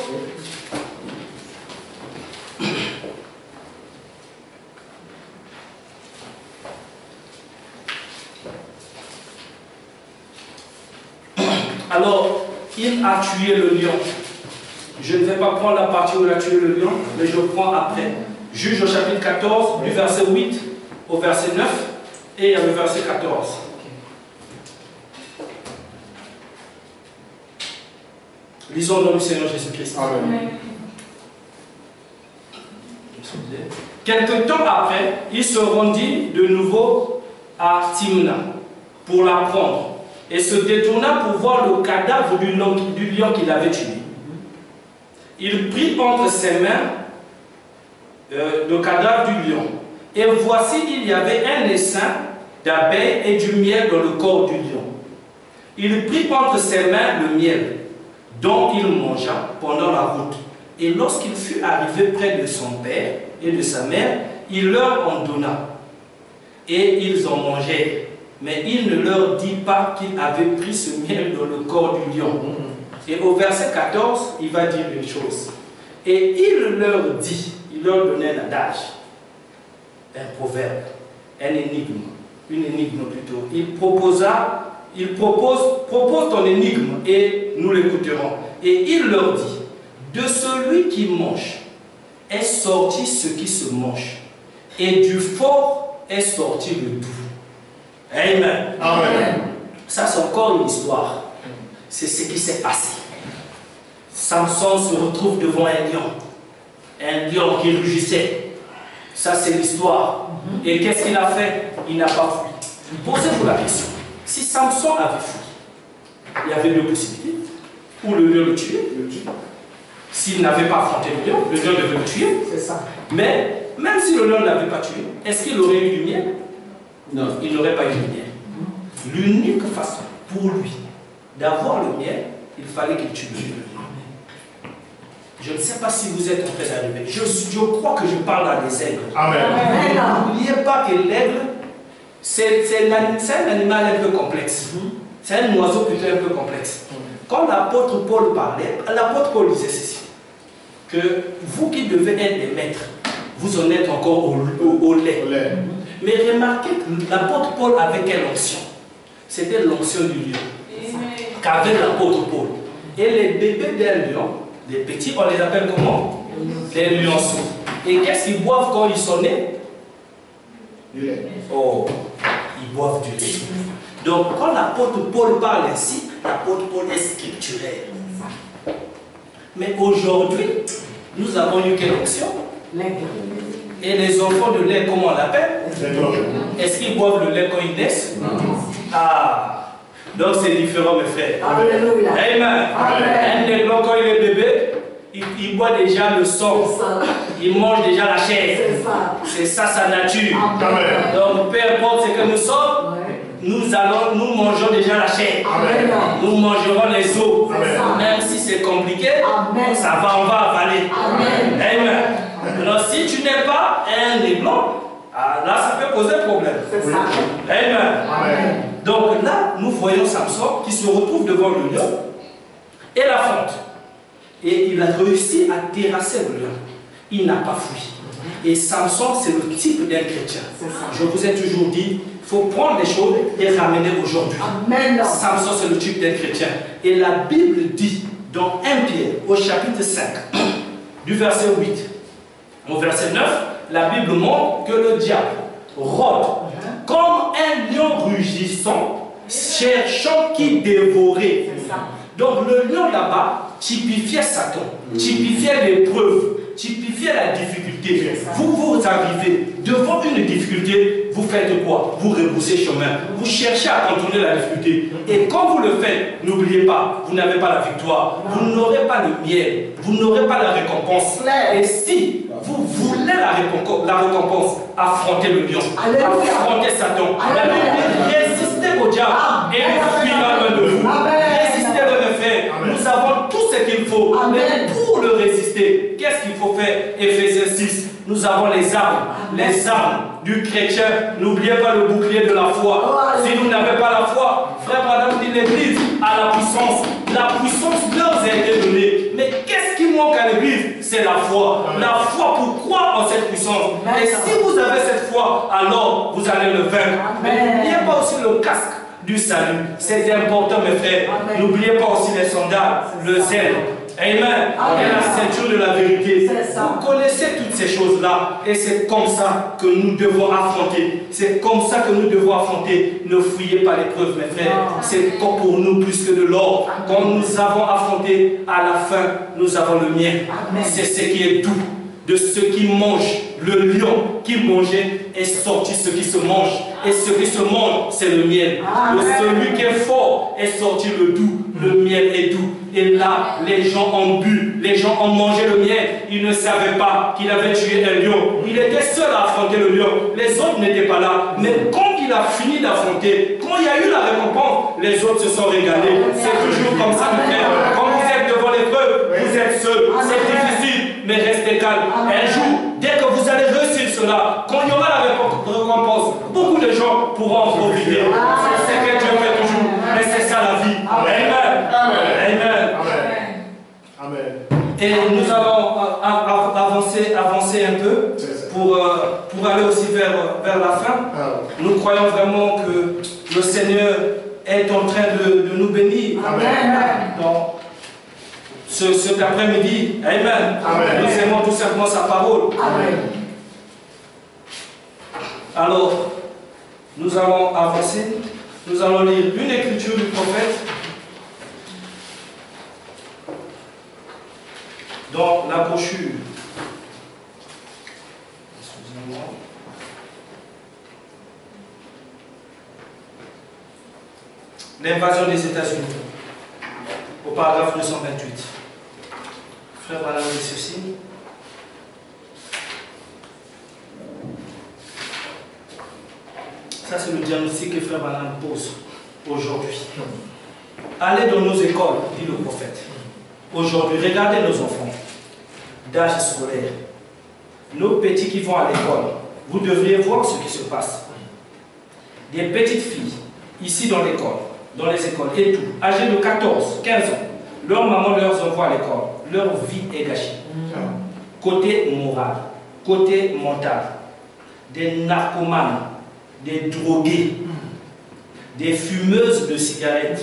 Alors, il a tué le lion. Je ne vais pas prendre la partie où il a tué le lion, mais je prends après. Juge au chapitre quatorze, du verset huit au verset neuf, et le verset quatorze. Lisons le nom du Seigneur Jésus-Christ. Amen. Quelque temps après, il se rendit de nouveau à Timna pour la prendre et se détourna pour voir le cadavre du lion, du lion qu'il avait tué. Il prit entre ses mains euh, le cadavre du lion. Et voici, il y avait un essaim d'abeilles et du miel dans le corps du lion. Il prit entre ses mains le miel, dont il mangea pendant la route. Et lorsqu'il fut arrivé près de son père et de sa mère, il leur en donna. Et ils en mangèrent. Mais il ne leur dit pas qu'il avait pris ce miel dans le corps du lion. Et au verset quatorze, il va dire une chose. Et il leur dit, il leur donnait un adage, un proverbe, un énigme, une énigme plutôt. Il proposa, il propose, propose ton énigme et nous l'écouterons. Et il leur dit, de celui qui mange est sorti ce qui se mange, et du fort est sorti le doux. Amen. Amen. Ça, c'est encore une histoire. C'est ce qui s'est passé. Samson se retrouve devant un lion. Un lion qui rugissait. Ça, c'est l'histoire. Et qu'est-ce qu'il a fait? Il n'a pas fui. Posez-vous la question. Si Samson avait fui, il y avait deux possibilités. Ou le lion le tuait. S'il n'avait pas affronté le lion, le lion devait le tuer. C'est ça. Mais, même si le lion ne l'avait pas tué, est-ce qu'il aurait eu du miel? Non, il n'aurait pas eu de miel. L'unique façon pour lui d'avoir le miel, il fallait qu'il tue le lion. Je ne sais pas si vous êtes en train d'arriver. Je, je crois que je parle à des aigles. Amen. N'oubliez pas que l'aigle, c'est un animal un peu complexe. C'est un oiseau plutôt un peu complexe. quand l'apôtre Paul parlait, l'apôtre Paul disait ceci, que vous qui devez être des maîtres, vous en êtes encore au, au, au lait. Au lait. Mais remarquez que l'apôtre Paul avait quelle onction? C'était l'onction du lion qu'avait l'apôtre Paul. Et les bébés d'un lion, les petits, on les appelle comment? Les lionceaux. Et qu'est-ce qu'ils boivent quand ils sont nés? Du lait. Oh, ils boivent du lait. Donc quand l'apôtre Paul parle ainsi, l'apôtre Paul est scripturaire. Mais aujourd'hui, nous avons eu quelle onction? Et les enfants de lait, comment on l'appelle? Est-ce qu'ils boivent le lait quand ils naissent? Ah, donc c'est différent, mes frères. Alléluia. Amen. Un des blancs, quand il est bébé, il, il boit déjà le sang. Il mange déjà la chair. C'est ça sa nature. Amen. Donc, peu importe ce que nous sommes, nous allons, nous mangeons déjà la chair. Amen. Nous mangerons les os. Amen. Même si c'est compliqué, Amen. ça va, on va avaler. Amen. Amen. Alors, si tu n'es pas un nez blanc, ah, là, ça peut poser problème. C'est ça. Amen. Amen. Donc là, nous voyons Samson qui se retrouve devant le lion et la fonte. Et il a réussi à terrasser le lion. Il n'a pas fui. Et Samson, c'est le type d'un chrétien. Je vous ai toujours dit, il faut prendre les choses et ramener aujourd'hui. Amen. Samson, c'est le type d'un chrétien. Et la Bible dit, dans un Pierre, au chapitre cinq, du verset huit au verset neuf, la Bible montre que le diable rôde comme un lion rugissant, cherchant qui dévorer. Donc le lion là-bas typifiait Satan, typifiait l'épreuve, typifiait la difficulté. Vous, vous arrivez devant une difficulté, vous faites quoi? Vous rebroussez chemin, vous cherchez à contourner la difficulté. Et quand vous le faites, n'oubliez pas, vous n'avez pas la victoire, vous n'aurez pas le miel, vous n'aurez pas la récompense. Et si vous voulez la récompense, la récompense, affrontez le lion, affrontez Satan, résistez au diable et il fuira loin de vous. Résistez le frère. Nous avons tout ce qu'il faut. Mais pour le résister, qu'est-ce qu'il faut faire? Éphésiens six. Nous avons les armes, les armes du chrétien. N'oubliez pas le bouclier de la foi. Si vous n'avez pas la foi, frère Madame dit l'Église a la puissance. La puissance leur a été donnée. Mais qu'est-ce qui manque à l'Église? C'est la foi. La foi pour croire en cette puissance. Et si vous avez cette foi, alors vous allez le vaincre. Mais n'oubliez pas aussi le casque du salut. C'est important, mes frères. N'oubliez pas aussi les sandales, le zèle. Amen. Et la ceinture de la vérité. Vous connaissez toutes ces choses-là. Et c'est comme ça que nous devons affronter. C'est comme ça que nous devons affronter. Ne fuyez pas l'épreuve, mes frères. C'est comme pour nous plus que de l'or. Quand nous avons affronté, à la fin, nous avons le miel. C'est ce qui est doux. De ce qui mange, le lion qui mangeait est sorti ce qui se mange. Et ce qui se mange, c'est le miel. De celui qui est fort est sorti le doux. Le miel est doux. Et là, les gens ont bu, les gens ont mangé le miel. Ils ne savaient pas qu'il avait tué un lion. Il était seul à affronter le lion. Les autres n'étaient pas là. Mais quand il a fini d'affronter, quand il y a eu la récompense, les autres se sont régalés. C'est toujours comme ça, mes frères. Quand vous êtes devant l'épreuve, vous êtes seul. C'est difficile, mais restez calme. Un jour, dès que vous allez réussir cela, quand il y aura la récompense, beaucoup de gens pourront en profiter. C'est ce que Dieu fait toujours. Mais c'est ça la vie. Amen. Amen. Amen. Et nous allons avancer, avancer un peu pour, pour aller aussi vers, vers la fin. Nous croyons vraiment que le Seigneur est en train de, de nous bénir. Amen. Donc, ce, cet après-midi, Amen. Amen. Nous aimons tout simplement sa parole. Amen. Alors, nous allons avancer. Nous allons lire une écriture du prophète dans la brochure. Excusez-moi. L'invasion des États-Unis, au paragraphe deux cent vingt-huit. Frère, voilà ceci. Ça, c'est le diagnostic que Frère Branham pose aujourd'hui. Allez dans nos écoles, dit le prophète. Aujourd'hui, regardez nos enfants d'âge scolaire. Nos petits qui vont à l'école. Vous devriez voir ce qui se passe. Des petites filles, ici dans l'école, dans les écoles et tout, âgés de quatorze, quinze ans, leur maman leur envoie à l'école, leur vie est gâchée. Côté moral, côté mental, des narcomanes, des drogués, des fumeuses de cigarettes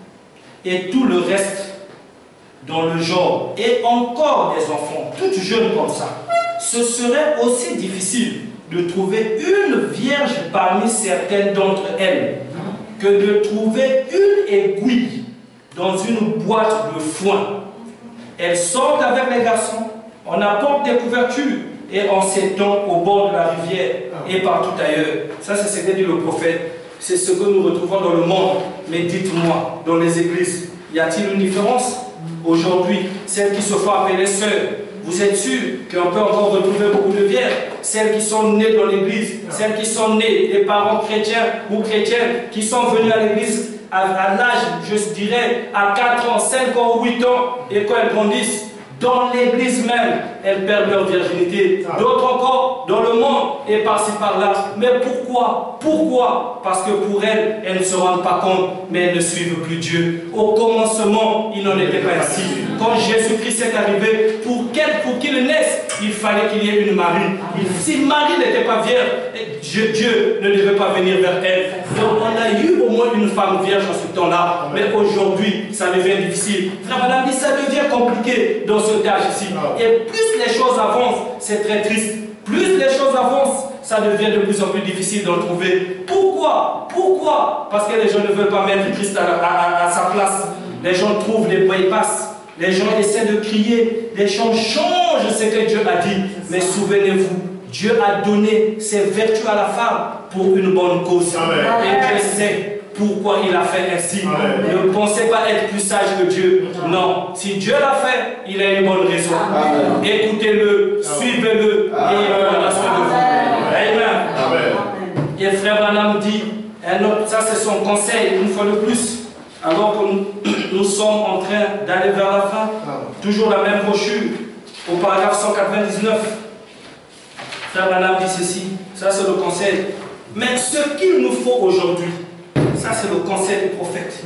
et tout le reste dans le genre, et encore des enfants, toutes jeunes comme ça. Ce serait aussi difficile de trouver une vierge parmi certaines d'entre elles que de trouver une aiguille dans une boîte de foin. Elles sortent avec les garçons, on apporte des couvertures et on s'étend au bord de la rivière et partout ailleurs. Ça, c'est ce que dit le prophète. C'est ce que nous retrouvons dans le monde. Mais dites-moi, dans les églises, y a-t-il une différence? Aujourd'hui, celles qui se font appeler sœurs, vous êtes sûr qu'on peut encore retrouver beaucoup de vierges? Celles qui sont nées dans l'église, celles qui sont nées des parents chrétiens ou chrétiennes, qui sont venues à l'église à, à l'âge, je dirais, à quatre ans, cinq ans ou huit ans, et quand elles grandissent, dans l'église même, elles perdent leur virginité. D'autres encore dans le monde et par-ci par-là. Mais pourquoi? Pourquoi? Parce que pour elles, elles ne se rendent pas compte, mais elles ne suivent plus Dieu. Au commencement, il n'en était pas ainsi. Quand Jésus-Christ est arrivé, pour qu'elle, pour qu'il naisse, il fallait qu'il y ait une Marie. Si Marie n'était pas vierge, Dieu, Dieu ne devait pas venir vers elle. Donc on a eu au moins une femme vierge en ce temps-là. Mais aujourd'hui, ça devient difficile. Frère, madame, ça devient compliqué dans ce tâche ici. Et plus les choses avancent, c'est très triste. Plus les choses avancent, ça devient de plus en plus difficile d'en trouver. Pourquoi? Pourquoi? Parce que les gens ne veulent pas mettre Christ à, à, à sa place. Les gens trouvent des bypasses. Les gens essaient de crier. Les gens changent ce que Dieu a dit. Mais souvenez-vous, Dieu a donné ses vertus à la femme pour une bonne cause. Amen. Et Dieu sait pourquoi il a fait ainsi. Amen. Ne pensez pas être plus sage que Dieu. Non. Si Dieu l'a fait, il a une bonne raison. Écoutez-le, suivez-le et il prendra soin de vous. Amen. Amen. Et frère Branham dit, ça c'est son conseil, une fois de plus, alors que nous, nous sommes en train d'aller vers la fin, toujours la même brochure, au paragraphe cent quatre-vingt-dix-neuf. Frère Branham dit ceci, ça c'est le conseil. Mais ce qu'il nous faut aujourd'hui, ça c'est le conseil du prophète.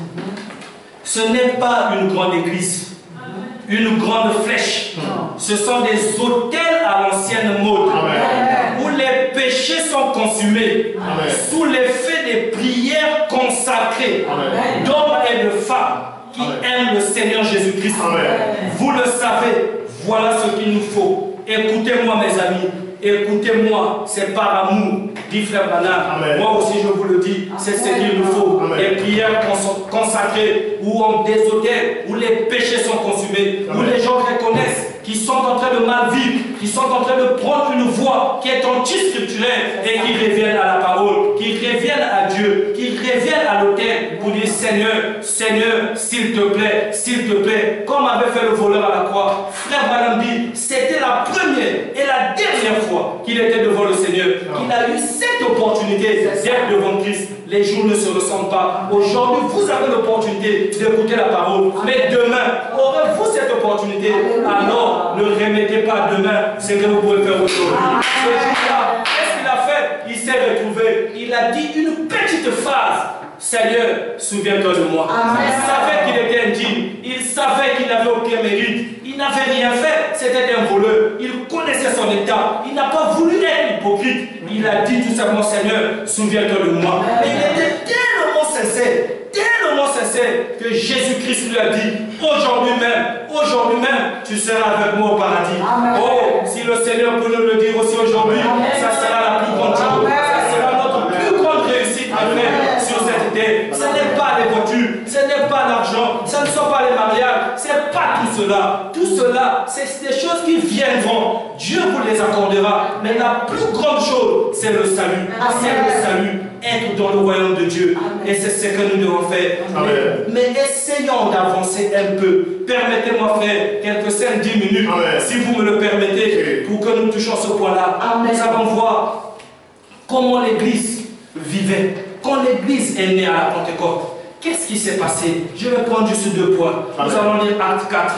Ce n'est pas une grande église, une grande flèche. Ce sont des hôtels à l'ancienne mode. Amen. Où les péchés sont consumés. Amen. Sous l'effet des prières consacrées d'hommes et de femmes qui Amen. Aiment le Seigneur Jésus-Christ. Vous le savez, voilà ce qu'il nous faut. Écoutez-moi mes amis. Écoutez-moi, c'est par amour, dit frère Branham. Moi aussi je vous le dis, c'est ce qu'il nous faut. Amen. Les prières consacrées, où on des hôtels, où les péchés sont consumés, Amen. Où les gens reconnaissent qui sont en train de mal vivre, qui sont en train de prendre une voie qui est anti-scripturaire et qui reviennent à la parole, qui reviennent à Dieu, qui reviennent à l'autel pour dire Seigneur, Seigneur, s'il te plaît, s'il te plaît, comme avait fait le voleur à la croix. Frère Branham dit, c'était la première et la dernière fois qu'il était devant le Seigneur. Il a eu cette opportunité d'être devant Christ. Les jours ne se ressemblent pas. Aujourd'hui, vous avez l'opportunité d'écouter la parole. Mais demain, aurez-vous cette opportunité? Alors, ne remettez pas à demain ce que vous pouvez faire aujourd'hui. Ce jour-là, qu'est-ce qu'il a fait? Il s'est retrouvé. Il a dit une petite phrase. Seigneur, souviens-toi de moi. Amen. Il savait qu'il était indigne. Il savait qu'il n'avait aucun mérite. Il n'avait rien fait. C'était un voleur. Il connaissait son état. Il n'a pas voulu être hypocrite. Il a dit tout simplement, Seigneur, souviens-toi de moi. Et il était tellement sincère, tellement sincère que Jésus-Christ lui a dit, aujourd'hui même, aujourd'hui même, tu seras avec moi au paradis. Amen. Oh, si le Seigneur peut nous le dire aussi aujourd'hui, ça sera la plus grande chose. Ça sera notre plus grande réussite à faire sur cette terre. Ce n'est pas les voitures, ce n'est pas l'argent, ce ne sont pas les mariages, ce n'est pas tout cela. Tout cela, c'est des choses qui viendront. Dieu vous les accordera. Mais la plus grande chose, c'est le salut. C'est le salut. Être dans le royaume de Dieu. Amen. Et c'est ce que nous devons faire. Amen. Mais essayons d'avancer un peu. Permettez-moi, frère, quelques cinq dix minutes, Amen. Si vous me le permettez, pour que nous touchions ce point-là. Nous allons voir comment l'Église vivait. Quand l'Église est née à la Pentecôte, qu'est-ce qui s'est passé? Je vais prendre juste deux points. Amen. Nous allons lire Acte quatre.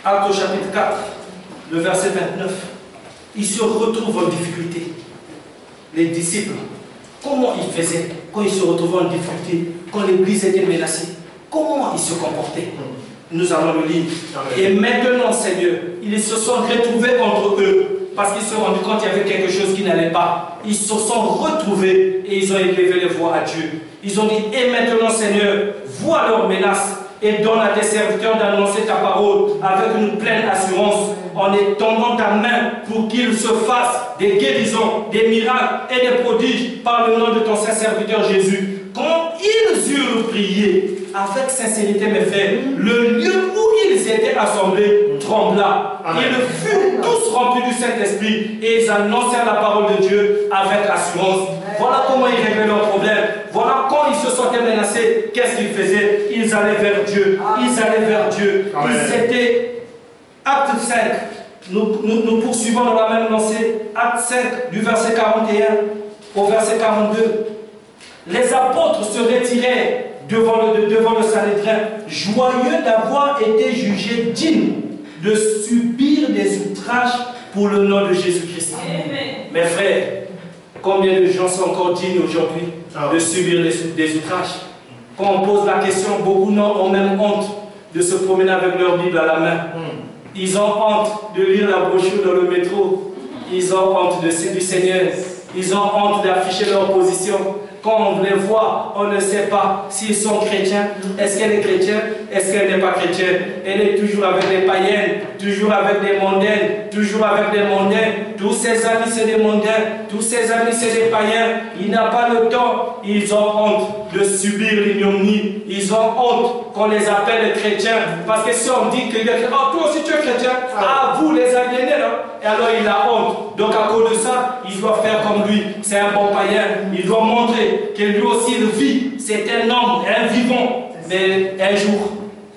Acte au chapitre quatre, le verset vingt-neuf. Ils se retrouvent en difficulté. Les disciples, comment ils faisaient quand ils se retrouvaient en difficulté, quand l'église était menacée? Comment ils se comportaient? Nous allons le lire. Et maintenant, Seigneur, ils se sont retrouvés entre eux parce qu'ils se sont rendus compte qu'il y avait quelque chose qui n'allait pas. Ils se sont retrouvés et ils ont élevé les voix à Dieu. Ils ont dit, et maintenant, Seigneur, vois leurs menaces et donne à tes serviteurs d'annoncer ta parole avec une pleine assurance en étendant ta main pour qu'ils se fassent des guérisons, des miracles et des prodiges par le nom de ton saint serviteur Jésus. Quand ils eurent prié avec sincérité, mes frères, le lieu où ils étaient assemblés trembla. Ils furent tous remplis du Saint-Esprit et ils annoncèrent la parole de Dieu avec assurance. Voilà comment ils réglaient leurs problèmes. Voilà quand ils se sentaient menacés. Qu'est-ce qu'ils faisaient? Ils allaient vers Dieu. Ils allaient vers Dieu. Ils étaient... Acte cinq. Nous, nous, nous poursuivons dans la même lancée. Acte cinq, du verset quarante et un au verset quarante-deux. Les apôtres se retiraient devant le, devant le Sanhédrin, joyeux d'avoir été jugés dignes de subir des outrages pour le nom de Jésus-Christ. Mes frères, combien de gens sont encore dignes aujourd'hui de subir des, des outrages? Quand on pose la question, beaucoup ont même honte de se promener avec leur Bible à la main. Ils ont honte de lire la brochure dans le métro. Ils ont honte de du Seigneur. Ils ont honte d'afficher leur position. Quand on les voit, on ne sait pas s'ils sont chrétiens. Est-ce qu'elle est chrétienne? Est-ce qu'elle n'est pas chrétienne? Elle est toujours avec les païennes, toujours avec les mondaines, toujours avec les mondains. Tous ses amis, c'est des mondains. Tous ses amis, c'est des païens. Il n'a pas le temps. Ils ont honte de subir l'ignominie. Ils ont honte qu'on les appelle les chrétiens. Parce que si on dit que oh, toi aussi tu es chrétien, ah, vous les aliénés, là. Et alors il a honte. Donc à cause de ça, il doit faire comme lui. C'est un bon païen. Il doit montrer que lui aussi il vit. C'est un homme, un vivant. Mais un jour,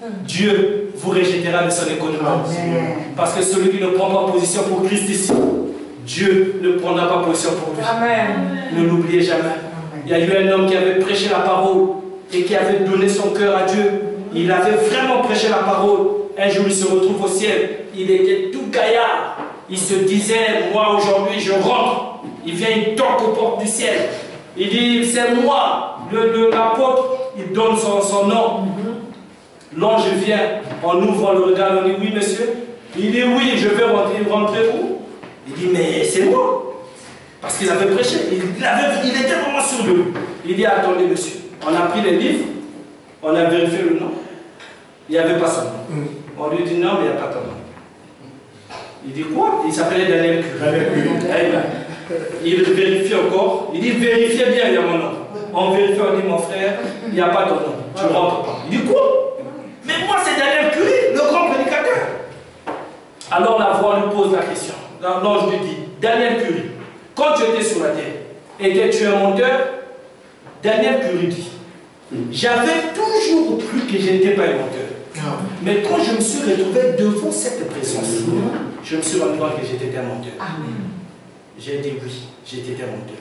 Dieu vous rejettera de son économie. Parce que celui qui ne prend pas position pour Christ ici, Dieu ne prendra pas position pour lui. Amen. Ne l'oubliez jamais. Amen. Il y a eu un homme qui avait prêché la parole et qui avait donné son cœur à Dieu. Il avait vraiment prêché la parole. Un jour, il se retrouve au ciel. Il était tout gaillard. Il se disait, moi aujourd'hui je rentre. Il vient, il toque aux portes du ciel. Il dit, c'est moi, l'apôtre. Il donne son, son nom. L'ange vient, on ouvre le regard, on dit, oui monsieur. Il dit, oui, je vais rentrer, rentrer où? Il dit, mais c'est moi. Parce qu'il avait prêché. Il, avait, il était vraiment sûr de lui. Il dit, attendez monsieur. On a pris les livres, on a vérifié le nom. Il n'y avait pas son nom. On lui dit, non, mais il n'y a pas ton nom. Il dit quoi? Il s'appelait Daniel Curie. Il vérifie encore. Il dit vérifiez bien, il y a mon nom. On vérifie, on dit mon frère, il n'y a pas ton nom. Tu rentres pas. Il dit quoi? Mais moi c'est Daniel Curie, le grand prédicateur. Alors la voix lui pose la question. L'ange lui dit, Daniel Curie, quand tu étais sur la terre, étais-tu un menteur? Daniel Curie dit, j'avais toujours cru que je n'étais pas un menteur. Mais quand je me suis retrouvé devant cette présence, je me suis rendu compte que j'étais un menteur. J'ai dit oui, j'étais un menteur.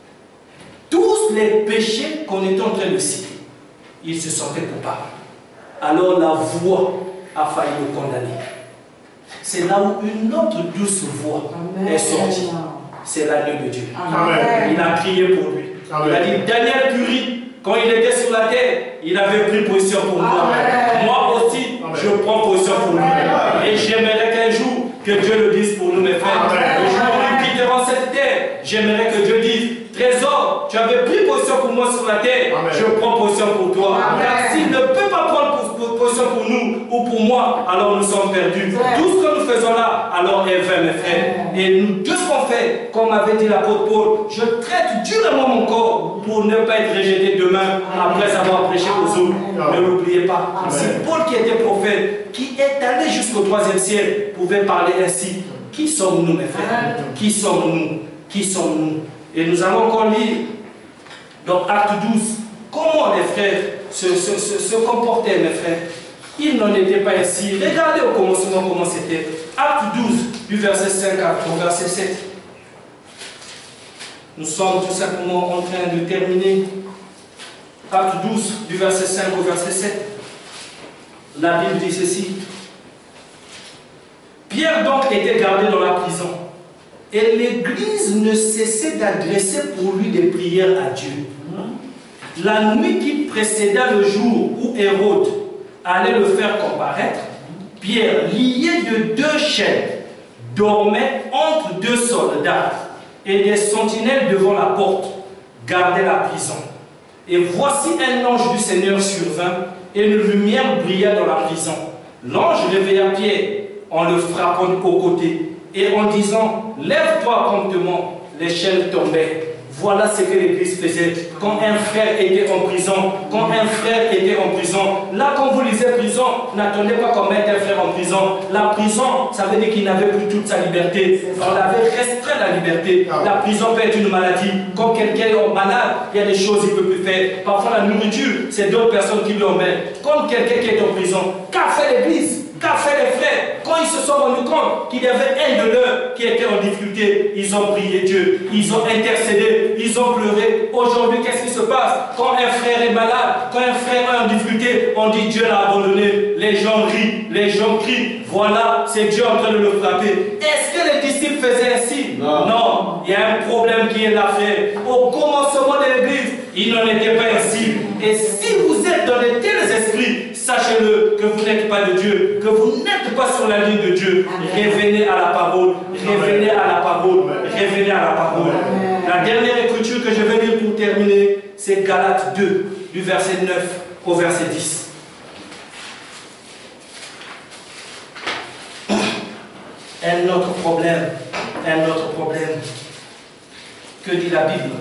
Tous les péchés qu'on était en train de citer, ils se sentaient coupables. Alors la voix a failli le condamner. C'est là où une autre douce voix Amen. Est sortie. C'est l'agneau de Dieu. Amen. Il a crié pour lui. Amen. Il a dit, Daniel Curie, quand il était sur la terre, il avait pris position pour moi. Amen. Moi aussi, Amen. Je prends position pour lui. Amen. Et j'aimerais qu'un jour, que Dieu le dise pour nous, mes frères. Amen. Le jour où nous quitterons cette terre, j'aimerais que Dieu dise, Trésor, tu avais pris position pour moi sur la terre, Amen. Je prends position pour toi. Amen. Car s'il ne peut pas prendre position pour nous ou pour moi, alors nous sommes perdus. Amen. Tout ce que nous faisons là, alors est vain, mes frères. Amen. Et nous, tout ce qu'on fait, comme avait dit l'apôtre Paul, je traite durement mon corps pour ne pas être rejeté demain après avoir prêché aux autres. Amen. Ne l'oubliez pas. C'est Paul qui était prophète, qui est allé jusqu'au troisième ciel, pouvait parler ainsi. Qui sommes-nous, mes frères? Qui sommes-nous? Qui sommes-nous? Et nous allons encore lire dans Acte douze comment les frères se, se, se, se comportaient, mes frères. Ils n'en étaient pas ainsi. Regardez au commencement comment c'était. Acte douze, du verset cinq au verset sept. Nous sommes tout simplement en train de terminer. Acte douze, du verset cinq au verset sept. La Bible dit ceci. Pierre donc était gardé dans la prison. Et l'Église ne cessait d'adresser pour lui des prières à Dieu. La nuit qui précéda le jour où Hérode allait le faire comparaître, Pierre, lié de deux chaînes, dormait entre deux soldats et des sentinelles devant la porte gardaient la prison. Et voici un ange du Seigneur survint et une lumière brilla dans la prison. L'ange réveilla Pierre en le frappant au côté et en disant « Lève-toi promptement », les chaînes tombaient. Voilà ce que l'Église faisait quand un frère était en prison. Quand un frère était en prison, là quand vous lisez prison, n'attendez pas qu'on mette un frère en prison. La prison, ça veut dire qu'il n'avait plus toute sa liberté. On avait restreint la liberté. La prison peut être une maladie. Quand quelqu'un est malade, il y a des choses qu'il ne peut plus faire. Parfois la nourriture, c'est d'autres personnes qui lui en mettent. Comme quelqu'un qui est en prison, qu'a fait l'Église? Qu'a fait les frères? Quand ils se sont rendus compte qu'il y avait un de leurs qui était en difficulté, ils ont prié Dieu, ils ont intercédé, ils ont pleuré. Aujourd'hui, qu'est-ce qui se passe? Quand un frère est malade, quand un frère est en difficulté, on dit Dieu l'a abandonné. Les gens rient, les gens crient. Voilà, c'est Dieu en train de le frapper. Est-ce que les disciples faisaient ainsi? Non. Non, il y a un problème qui est là, frère. Au commencement de l'Église, il n'en était pas ainsi. Et si vous êtes dans de tels esprits, sachez-le que vous n'êtes pas de Dieu, que vous n'êtes pas sur la ligne de Dieu. Revenez à la parole, revenez à la parole, revenez à la parole. La dernière écriture que je vais lire pour terminer, c'est Galates deux, du verset neuf au verset dix. Un autre problème, un autre problème. Que dit la Bible?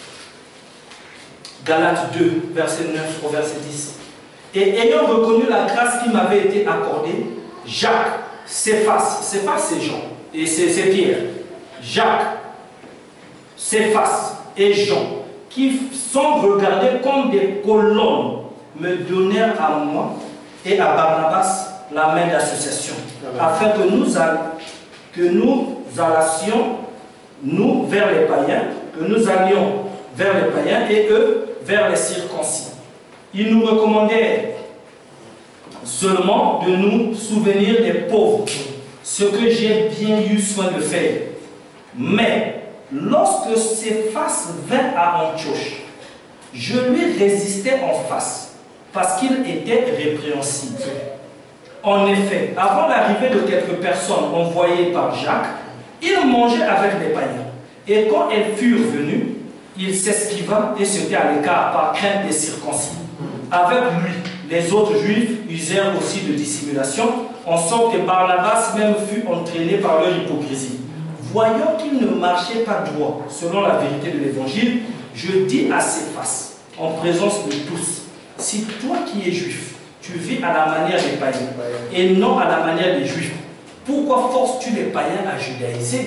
Galates deux, verset neuf au verset dix. Et ayant reconnu la grâce qui m'avait été accordée, Jacques, Céphas, Céphas c'est Jean, et c'est Pierre, Jacques, Céphas et Jean, qui sont regardés comme des colonnes, me donnèrent à moi et à Barnabas la main d'association, afin que nous, all, que nous allassions, nous, vers les païens, que nous allions vers les païens et eux vers les circoncis. Ils nous recommandaient seulement de nous souvenir des pauvres, ce que j'ai bien eu soin de faire. Mais lorsque Céphas vint à Antioche, je lui résistais en face, parce qu'il était répréhensible. En effet, avant l'arrivée de quelques personnes envoyées par Jacques, il mangeait avec les païens. Et quand elles furent venues, il s'esquiva et se mit à l'écart par crainte des circoncis. Avec lui, les autres juifs usèrent aussi de dissimulation, en sorte que Barnabas même fut entraîné par leur hypocrisie. Voyant qu'il ne marchait pas droit selon la vérité de l'évangile, je dis à Céphas, en présence de tous, si toi qui es juif, tu vis à la manière des païens et non à la manière des juifs, pourquoi forces-tu les païens à judaïser?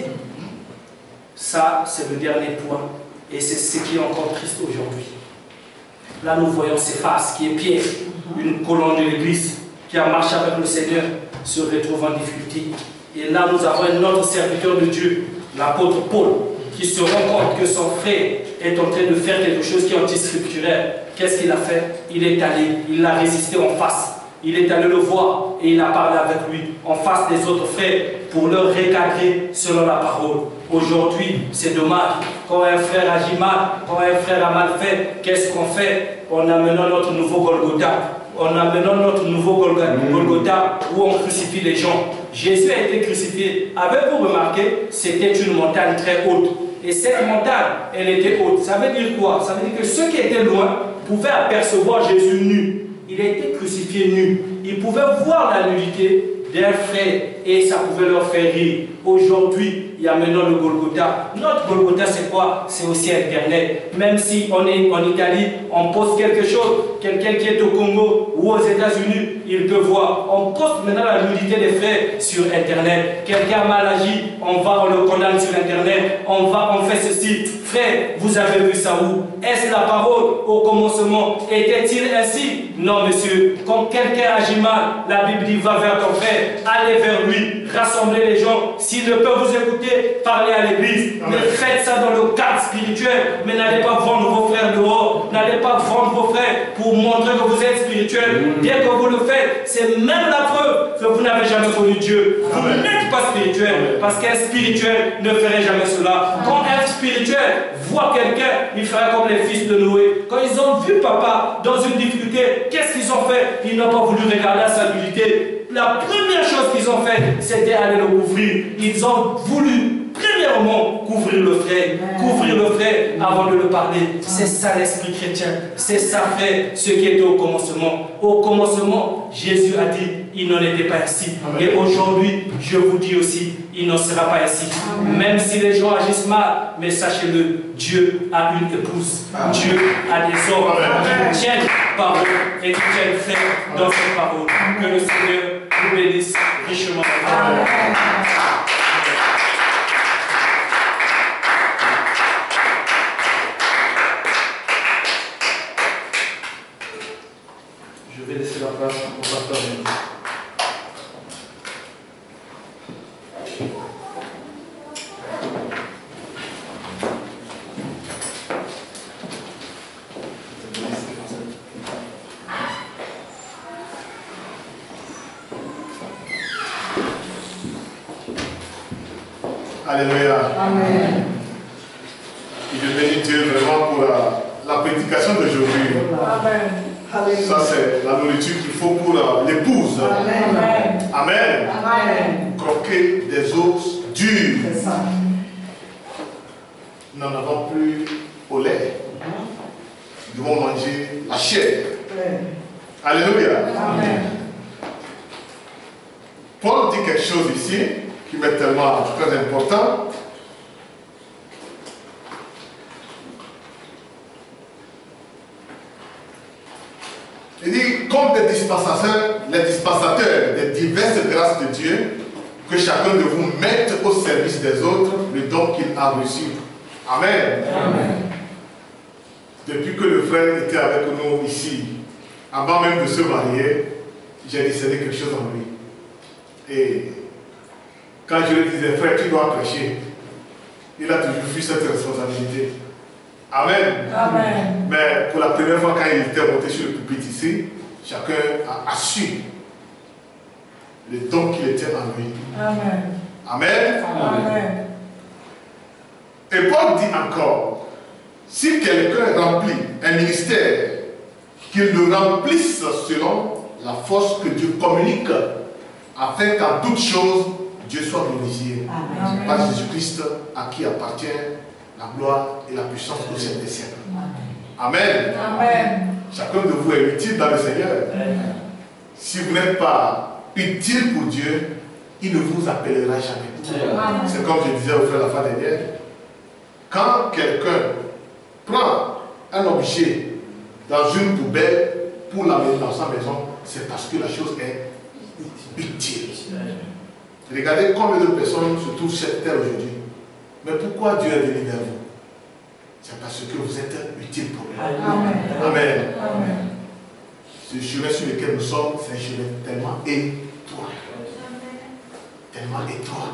Ça, c'est le dernier point. Et c'est ce qui est encore triste aujourd'hui. Là, nous voyons Céphas, qui est Pierre, une colonne de l'Église, qui a marché avec le Seigneur, se retrouve en difficulté. Et là, nous avons un autre serviteur de Dieu, l'apôtre Paul, qui se rend compte que son frère est en train de faire quelque chose qui est anti-scripturaire. Qu'est-ce qu'il a fait? Il est allé, il a résisté en face. Il est allé le voir et il a parlé avec lui en face des autres frères pour leur recadrer selon la parole. Aujourd'hui, c'est dommage. Quand un frère agit mal, quand un frère a mal fait, qu'est-ce qu'on fait? On amène notre nouveau Golgotha. On amène notre nouveau Golgotha où on crucifie les gens. Jésus a été crucifié. Avez-vous remarqué? C'était une montagne très haute. Et cette montagne, elle était haute. Ça veut dire quoi? Ça veut dire que ceux qui étaient loin pouvaient apercevoir Jésus nu. Il a été crucifié nu. Ils pouvaient voir la nudité d'un frère et ça pouvait leur faire rire. Aujourd'hui, il y a maintenant le Golgotha. Notre Golgotha, c'est quoi? C'est aussi Internet. Même si on est en Italie, on poste quelque chose, quelqu'un qui est au Congo ou aux États-Unis, il peut voir. On poste maintenant la nudité des frères sur Internet. Quelqu'un a mal agi, on va, on le condamne sur Internet. On va, on fait ceci. Frère, vous avez vu ça où? Est-ce la parole au commencement? Était-il ainsi? Non, monsieur. Quand quelqu'un agit mal, la Bible dit va vers ton frère, allez vers lui, rassemblez les gens. S'il ne peut vous écouter, parlez à l'église. Mais faites ça dans le cadre spirituel. Mais n'allez pas vendre vos frères dehors. N'allez pas vendre vos frères pour montrer que vous êtes spirituel. Dès que vous le faites, c'est même la preuve que que vous n'avez jamais connu Dieu. Vous Amen. n'êtes pas spirituel, parce qu'un spirituel ne ferait jamais cela. Quand un spirituel voit quelqu'un, il fera comme les fils de Noé. Quand ils ont vu papa dans une difficulté, qu'est-ce qu'ils ont fait? Ils n'ont pas voulu regarder à sa nudité. La première chose qu'ils ont fait, c'était aller le couvrir. Ils ont voulu, premièrement, couvrir le frère. Couvrir le frère avant de le parler. C'est ça l'esprit chrétien. C'est ça, frère, ce qui était au commencement. Au commencement, Jésus a dit, il n'en était pas ainsi. Amen. Et aujourd'hui, je vous dis aussi, il n'en sera pas ainsi. Amen. Même si les gens agissent mal, mais sachez-le, Dieu a une épouse. Amen. Dieu a des hommes Amen. qui tiennent parole et qui tiennent frère dans cette parole. Que le Seigneur vous bénisse richement. Amen. Je vais laisser la place au pasteur Denis. Alléluia. Amen. Et je bénis Dieu vraiment pour la, la prédication d'aujourd'hui. Amen. Ça, c'est la nourriture qu'il faut pour euh, l'épouse. Amen. Amen. Amen. Croquer des os durs. C'est ça. Nous n'en avons plus au lait. Nous devons manger la chair. Alléluia. Amen. Paul dit quelque chose ici qui m'est tellement très important. Il dit, comme des dispensateurs, les dispensateurs des diverses grâces de Dieu, que chacun de vous mette au service des autres le don qu'il a reçu. Amen. Amen. Depuis que le frère était avec nous ici, avant même de se marier, j'ai discerné quelque chose en lui. Et quand je lui disais, frère, tu dois prêcher, il a toujours vu cette responsabilité. Amen. Amen. Mais pour la première fois, quand il était monté sur le pupitre ici, chacun a, a su le don qu'il était en lui. Amen. Amen. Amen. Et Paul dit encore, si quelqu'un remplit un ministère, qu'il le remplisse selon la force que Dieu communique, afin qu'en toutes choses, Dieu soit glorifié Amen. par Jésus-Christ, à qui appartient la gloire et la puissance au siècle des siècles. Amen. Amen. Chacun de vous est utile dans le Seigneur. Si vous n'êtes pas utile pour Dieu, il ne vous appellera jamais. Amen. C'est comme je disais au frère la fois dernière. Quand quelqu'un prend un objet dans une poubelle pour l'amener dans sa maison, c'est parce que la chose est utile. Regardez combien de personnes se trouvent sur cette terre aujourd'hui. Mais pourquoi Dieu est venu vers vous? C'est parce que vous êtes utile pour lui. Amen. Amen. Amen. Ce chemin sur lequel nous sommes, c'est un chemin tellement étroit. Tellement étroit.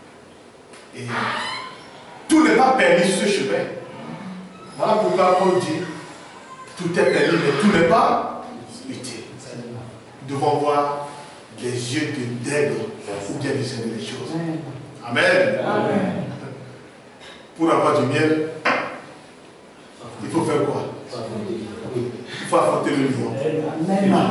Et tout n'est pas permis sur ce chemin. Voilà pourquoi Paul dit, tout est permis, mais tout n'est pas utile. Nous devons voir des yeux d'aigle ou bien discerner les choses. Amen. Amen. Pour avoir du miel, il faut faire quoi? Il faut affronter le lion. Amen.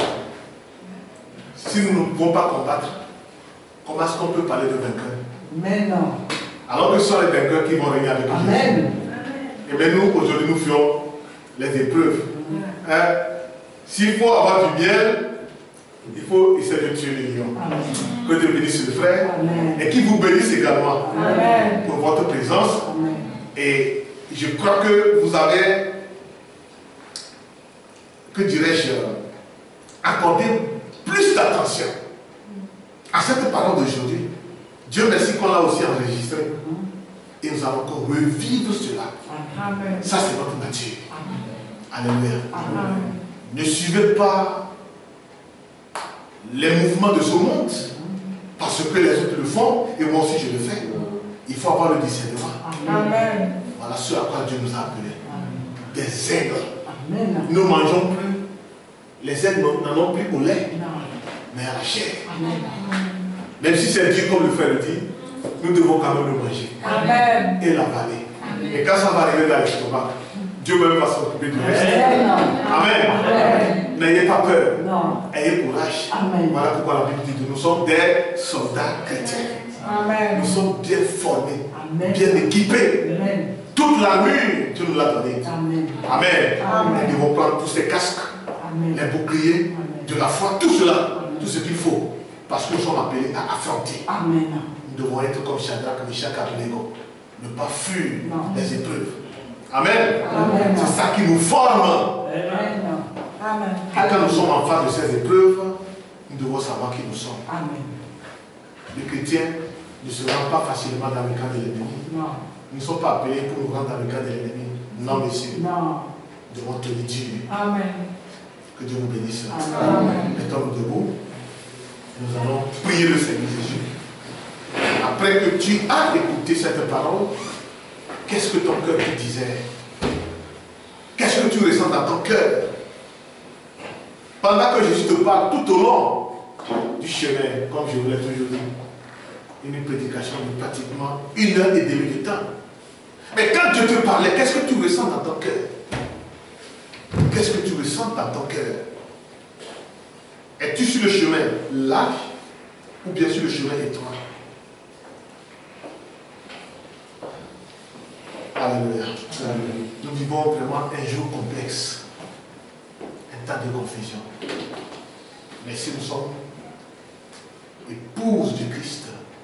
Si nous ne pouvons pas combattre, comment est-ce qu'on peut parler de vainqueurs? Mais non. Alors que ce sont les vainqueurs qui vont régner avec Jésus. Amen. Et bien nous, aujourd'hui, nous faisons les épreuves. Hein? S'il faut avoir du miel, il faut essayer de tuer les lions. Amen. Que Dieu bénisse le frère. Amen. Et qu'il vous bénisse également Amen. pour votre présence. Amen. Et je crois que vous avez, que dirais-je, accordé plus d'attention à cette parole d'aujourd'hui. Dieu merci qu'on l'a aussi enregistré. Et nous allons encore revivre cela. Amen. Ça, c'est notre nature. Alléluia. Amen. Ne suivez pas les mouvements de ce monde, parce que les autres le font, et moi aussi je le fais. Il faut avoir le discernement. Amen. Voilà ce à quoi Dieu nous a appelés. Des aigles. Amen. Nous ne mangeons plus. Les aigles n'en ont plus au lait. Non. mais à la chair. Même si c'est dur comme le frère le dit, nous devons quand même le manger. Amen. Et l'avaler. Et quand ça va arriver dans l'estomac, Dieu même va s'occuper du reste. Amen. Amen. N'ayez pas peur. Non. Ayez courage. Amen. Voilà pourquoi la Bible dit que nous sommes des soldats chrétiens. Amen. Nous sommes bien formés, Amen. bien équipés. Amen. Toute la nuit, Dieu nous l'a donné. Amen. Amen. Amen. Nous devons prendre tous ces casques, Amen. les boucliers, Amen. de la foi, tout cela, tout ce qu'il faut. Parce que nous sommes appelés à affronter. Amen. Nous devons être comme Shadrach, Meshach et Abednego. Ne pas fuir Non. les épreuves. Amen. Amen. C'est ça qui nous forme. Amen. Amen. Et quand nous sommes en face de ces épreuves, nous devons savoir qui nous sommes. Amen. Les chrétiens ne se rendent pas facilement dans le camp de l'ennemi. Non. Nous ne sommes pas appelés pour nous rendre dans le camp de l'ennemi. Non, messieurs. Non. Nous devons te le dire. Amen. Que Dieu vous bénisse. Amen. Mettons-nous debout. Nous allons prier le Seigneur Jésus. Après que tu as écouté cette parole, qu'est-ce que ton cœur te disait? Qu'est-ce que tu ressens dans ton cœur? Pendant que Jésus te parle tout au long du chemin, comme je vous l'ai toujours dit, une prédication de pratiquement une heure et demie de temps. Mais quand Dieu te parlait, qu'est-ce que tu ressens dans ton cœur? Qu'est-ce que tu ressens dans ton cœur? Es-tu sur le chemin large ou bien sur le chemin étroit? Alléluia. Nous vivons vraiment un jour complexe, un temps de confusion. Mais si nous sommes épouses du Christ,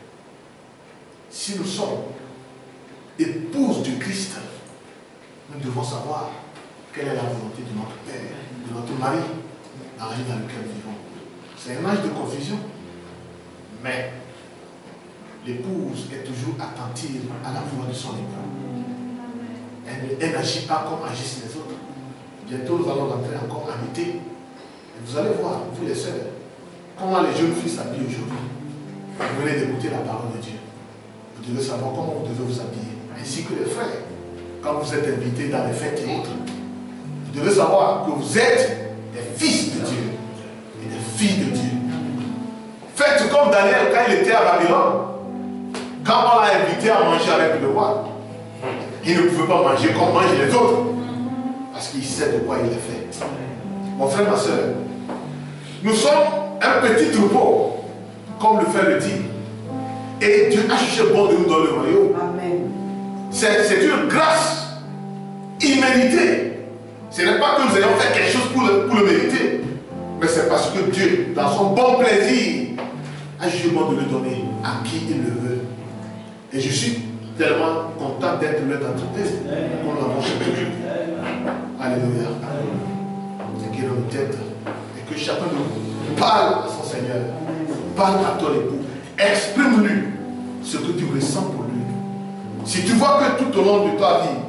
si nous sommes épouses du Christ, nous devons savoir quelle est la volonté de notre Père, de notre mari, dans la vie dans laquelle nous vivons. C'est un âge de confusion, mais l'épouse est toujours attentive à la voix de son époux. Elle n'agit pas comme agissent les autres. Bientôt nous allons rentrer encore en été. Et vous allez voir, vous les sœurs, comment les jeunes filles s'habillent aujourd'hui. Vous venez d'écouter la parole de Dieu. Vous devez savoir comment vous devez vous habiller. Ainsi que les frères. Quand vous êtes invités dans les fêtes et autres, vous devez savoir que vous êtes des fils de Dieu et des filles de Dieu. Faites comme Daniel quand il était à Babylone. Quand on l'a invité à manger avec le roi, il ne pouvait pas manger comme mangent les autres. Parce qu'il sait de quoi il est fait. Mon frère, ma soeur, nous sommes un petit troupeau, comme le frère le dit. Et Dieu a jugé bon de nous dans le royaume. Amen. C'est une grâce imméritée. Ce n'est pas que nous ayons fait quelque chose pour le, pour le mériter. Mais c'est parce que Dieu, dans son bon plaisir, a jugé bon de le donner à qui il le veut. Et je suis tellement content d'être le d'entreprise pour l'avoir fait. Alléluia. Et qu'il nous tête et que chacun de nous parle à son Seigneur, parle à ton époux, exprime-lui ce que tu ressens pour lui. Si tu vois que tout au long de ta vie,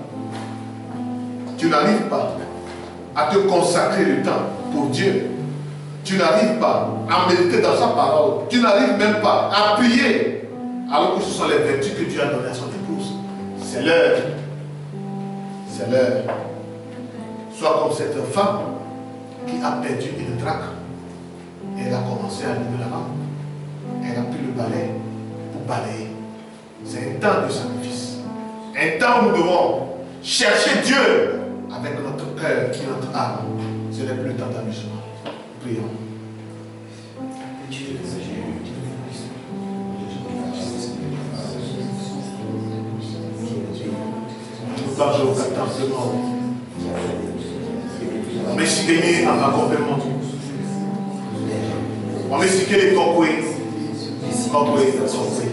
tu n'arrives pas à te consacrer le temps pour Dieu, tu n'arrives pas à méditer dans sa parole, tu n'arrives même pas à prier, alors que ce sont les vertus que Dieu a données à son épouse. C'est l'heure. C'est l'heure. Sois comme cette femme qui a perdu une traque. Elle a commencé à allumer la lampe. Elle a pris le balai pour balayer. C'est un temps de sacrifice. Un temps où nous devons chercher Dieu avec notre cœur et notre âme. Ce n'est plus le temps d'amusement. Prions. Nous au simplement. On met si gagné en accompagnement. On met si les concoués. Concoués, concoués.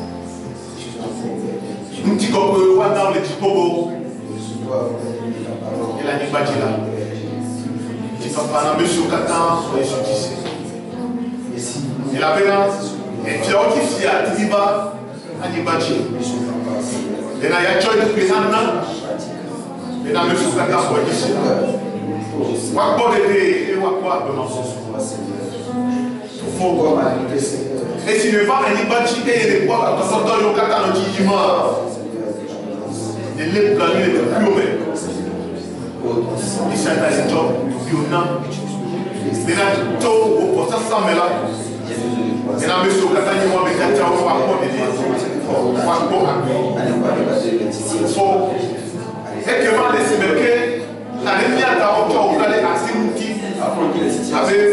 Un petit concoué, on va dans le petit pogo. Et la nibadji là. Petit papa, on met sur Katan, soyez sur dix. Et la pénance, et tu as aussi si à Tiba, à nibadji. Et là, il y a Joy de Pénana. Et là, monsieur Katan, soyez ici. Wakbo de et Wakbo de mensonge. Et si le vent est nibadji et les bois, quand on entend le Katan, on dit du mort. Et les plans, il est plus haut. Et ça, c'est un job, il y en a. Maintenant, tout au poste ça mais là. Maintenant, monsieur Katani, moi, mais quand tu as un rapport de so, et que moi, les Sémékés, la dernière fois où on a allé à Simouti, avec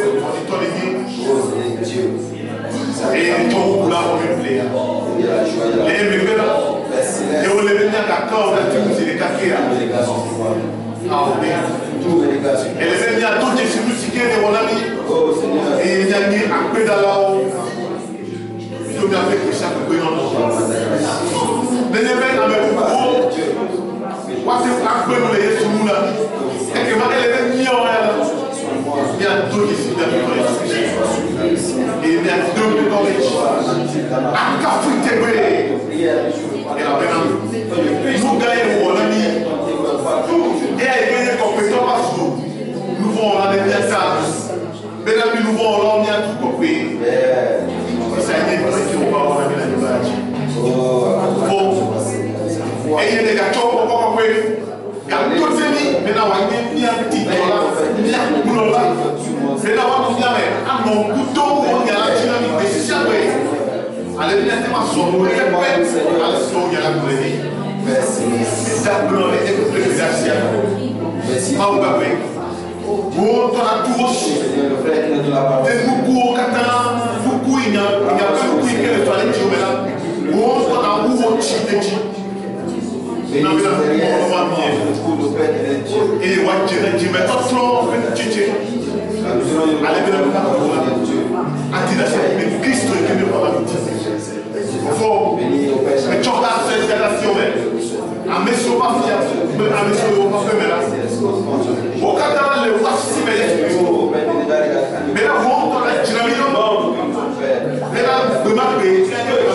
et les gens là on veut plaire. Les Sémékés là, et on les met à quand on a tout les caquets. Ah oui. Et les Sémékés à tout les Sémékés de mon ami, et il y a mis un peu d'alors. Je vais avec ça pour que nous les événements avec beaucoup. Moi, c'est un peu de les sous là. Et que ma elle est mignonne là. Il y a deux ici dans le et il y a deux de collège. À café tébé. Et la peine. Nous gagnons mon ami. Et elle gagne compétence parce que nous vont aller bien ça. Mais là, nous vont aller bien tout compris. Ça a été qui ont pas avoir la liberté. Bon. Et il y a des gâteaux pour pas comprendre. Gâteaux de mi, mais là on est bien petit là, bien boulot là. Mais là on est bien mais à mon couteau on y a la dynamique de ça ouais. Allez bien c'est ma somme, on est bien. Allez so il y a la coulée. Merci. Ça blanc et c'est pour les garçons. Merci. Ah on va voir. Bon, on a tout reçu. Et beaucoup au Qatar, beaucoup il y a, il y a pas beaucoup qui le fallait dire mais là. Bon, on a beaucoup au Tchèque. Et on va bien. Et on va dire, mais pas trop, Tchèque. Allez bien le faire. Attiration, mais Christ est venu par la vie. Il faut, mais tu as cette installation, un monsieur pas fier, un monsieur pas fait, mais là. Au Qatar, le voici, mais mais là, on a la dynamique. Mais là, de ma paix,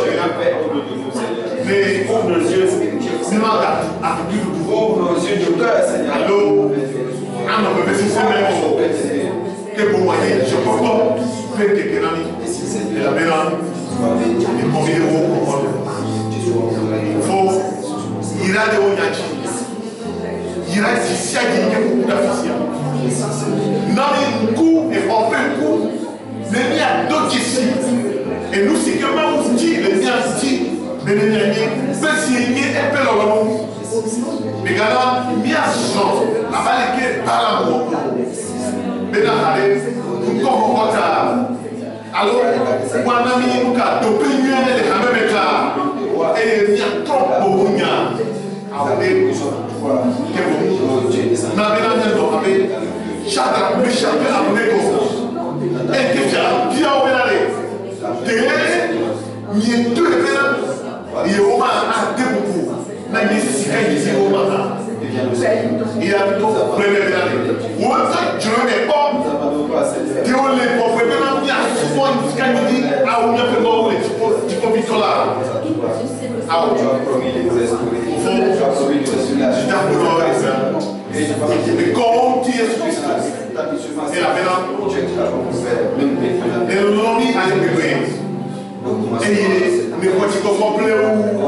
mais oh mon Dieu, c'est ma date, à plus de pouvoir. Oh mon Dieu, allô, ah non, mais c'est ça même. Que pour moi, je peux pas faire quelques années. Et la mélange, et pour vivre au monde. Il faut, il y a des oyachi. Il y a des siages qui ont beaucoup d'affiches. Non, mais un coup, et on fait un coup, mais il y a d'autres ici. Et nous, c'est que même on dit, les gens disent, mais les gens disent, mais si il y a un peu de mais quand il y a son, la balle qui est par la mort. Mais là, allez, nous comme on va alors, moi, un ami, nous avons deux opinions, les femmes mettent là. Et il y a trop de bouillons. Alors, Chadra, le chapé à Nego. Et que j'ai bien ouvert les. Il y a deux événements. Il y a au moins un début. Mais il y a six cas, il y a au moins un. Il y a tout le premier événement. Ou un sac, je ne l'ai pas. Tu as les propriétaires, il y a souvent une scandale à où il y a fait l'eau, tu peux vite là. Ah, tu as promis les esprits. Tu as promis les esprits. Mais comment tu es Christ? Et la maintenant, et le nom est à l'épée. Et mais quand tu comprends plus où?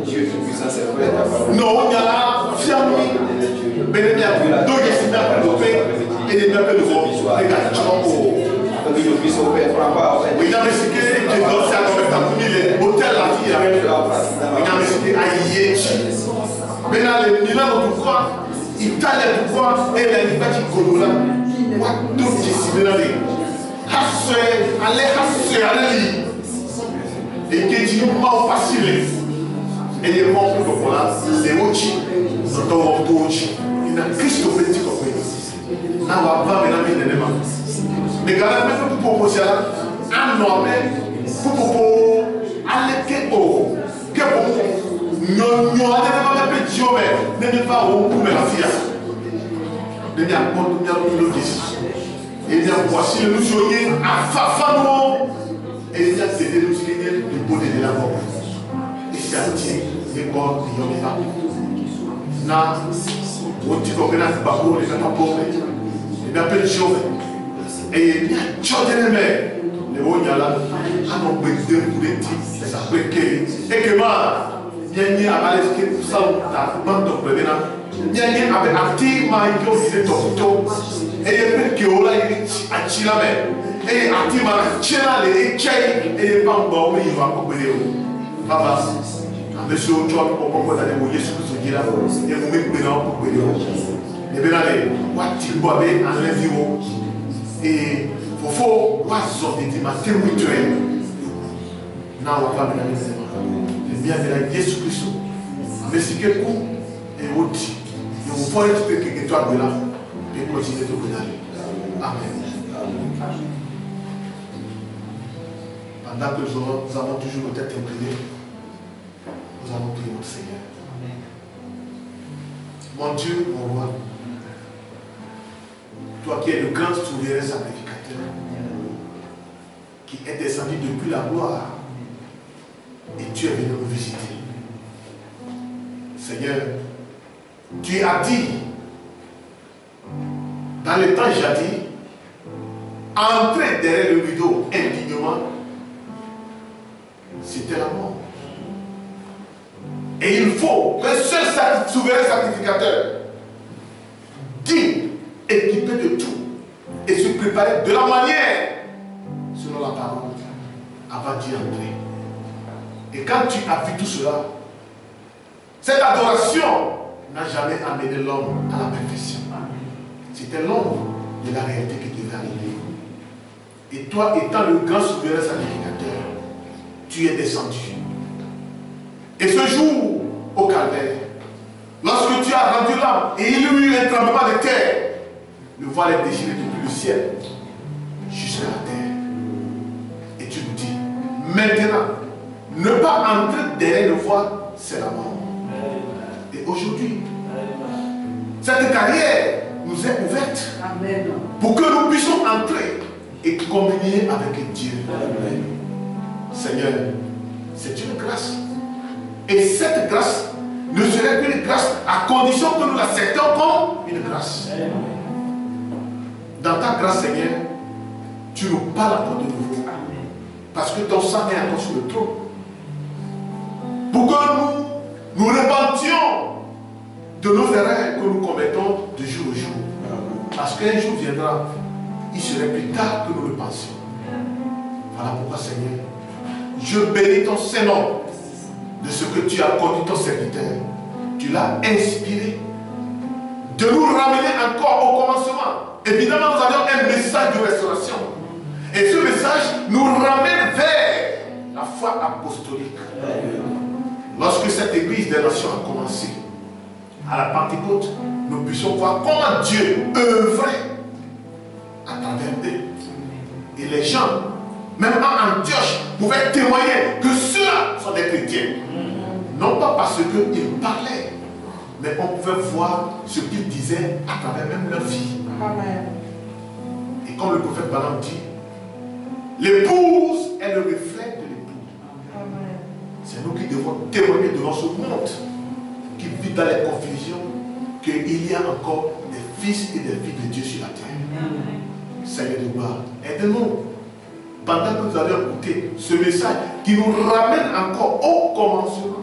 Non, il y a la fiamme. Mais il y a deux gestionnaires de paix et des peuples de voix. Regarde, tu vois. Oui, il y a des cités qui dansent à comme les hôtels la fille. Il y a des cités à Yéchi. Mais là, les Milan, pourquoi? Italie, pourquoi? Et la liberté Colola. What do you see? Hasse, allez, hasse, allez. Et que tu n'as pas facile. Et les gens qui sont là, c'est Ochi. C'est ton Ochi. Il a Christ au petit compris. Là, on va pas mélanger les éléments. Mais quand même, pour proposer un homme, pour proposer aller que haut, que bon, non, non, pas petit homme, ne pas au coup de la fille. Ne n'y a pas de bien de et bien voici le soigner à Fafano. Et il y a des dénonciés du bonnet de la mort. Et c'est un petit école de Yomifa. Là, on dit qu'on a un bateau, les gens pas pauvres. Il y a plein de choses. Et il y a des choses de mer. Les gens qui sont là, on a besoin de des petits, ça peut que. Et que moi, il y a une avalée qui est pour ça, la bande de prévenant. Bien avec actif, Maïko, c'est ton ton. Et il y a que là, il est à Chilame. Et actif, Chila, les Tchaï, et il pas bon, mais il va pas payer. Papa, monsieur, tu vas pas pouvoir aller au Yesu Christ, il a et vous mettez dedans pour payer. Et bien allez, what tu bois en l'invio. Et il faut voir ce qui m'a fait mutuel. Non, on va pas me laisser. Et bien, de la Yesu Christ. Mais si quelqu'un est au-dessus, il faut être que toi de là et continuer de regarder. Amen. Pendant que nous avons toujours nos têtes inclinées, nous allons prier notre Seigneur. Mon Dieu, mon roi, toi qui es le grand souverain sacrificateur, qui est descendu depuis la gloire, et tu es venu nous visiter. Seigneur, tu as dit, dans le temps jadis, entrer derrière le rideau indignement, c'était la mort. Et il faut que seul souverain sacrificateur, digne, équipé de tout, et se préparer de la manière, selon la parole, avant d'y entrer. Et quand tu as vu tout cela, cette adoration n'a jamais amené l'homme à la perfection. C'était l'ombre de la réalité qui devait arriver. Et toi, étant le grand souverain sacrificateur, tu es descendu. Et ce jour, au calvaire, lorsque tu as rendu l'âme et il y a eu un tremblement de terre, le voile est déchiré depuis le ciel jusqu'à la terre. Et tu nous dis, maintenant, ne pas entrer derrière le voile, c'est la mort. Et aujourd'hui, cette carrière nous est ouverte. Amen. Pour que nous puissions entrer et communier avec Dieu. Amen. Seigneur, c'est une grâce. Et cette grâce ne serait qu'une grâce à condition que nous l'acceptons comme une grâce. Amen. Dans ta grâce, Seigneur, tu nous parles encore de nouveau. Amen. Parce que ton sang est encore sur le trône. Pour que nous nous repentions de nos erreurs que nous commettons de jour au jour. Parce qu'un jour viendra, il serait plus tard que nous le pensions. Voilà pourquoi, Seigneur, je bénis ton Saint-Nom de ce que tu as conduit ton serviteur. Tu l'as inspiré de nous ramener encore au commencement. Évidemment, nous avions un message de restauration. Et ce message nous ramène vers la foi apostolique. Lorsque cette église des nations a commencé, à la Pentecôte, nous puissions voir comment Dieu œuvrait à travers eux. Et les gens, même en Antioche, pouvaient témoigner que ceux-là sont des chrétiens. Non pas parce qu'ils parlaient, mais on pouvait voir ce qu'ils disaient à travers même leur vie. Amen. Et comme le prophète Balaam dit, l'épouse est le reflet de l'époux. C'est nous qui devons témoigner devant ce monde qui vit dans les confusions qu'il y a encore des fils et des filles de Dieu sur la terre. Amen. Seigneur de gloire, aide-nous pendant que nous allons écouter ce message qui nous ramène encore au commencement.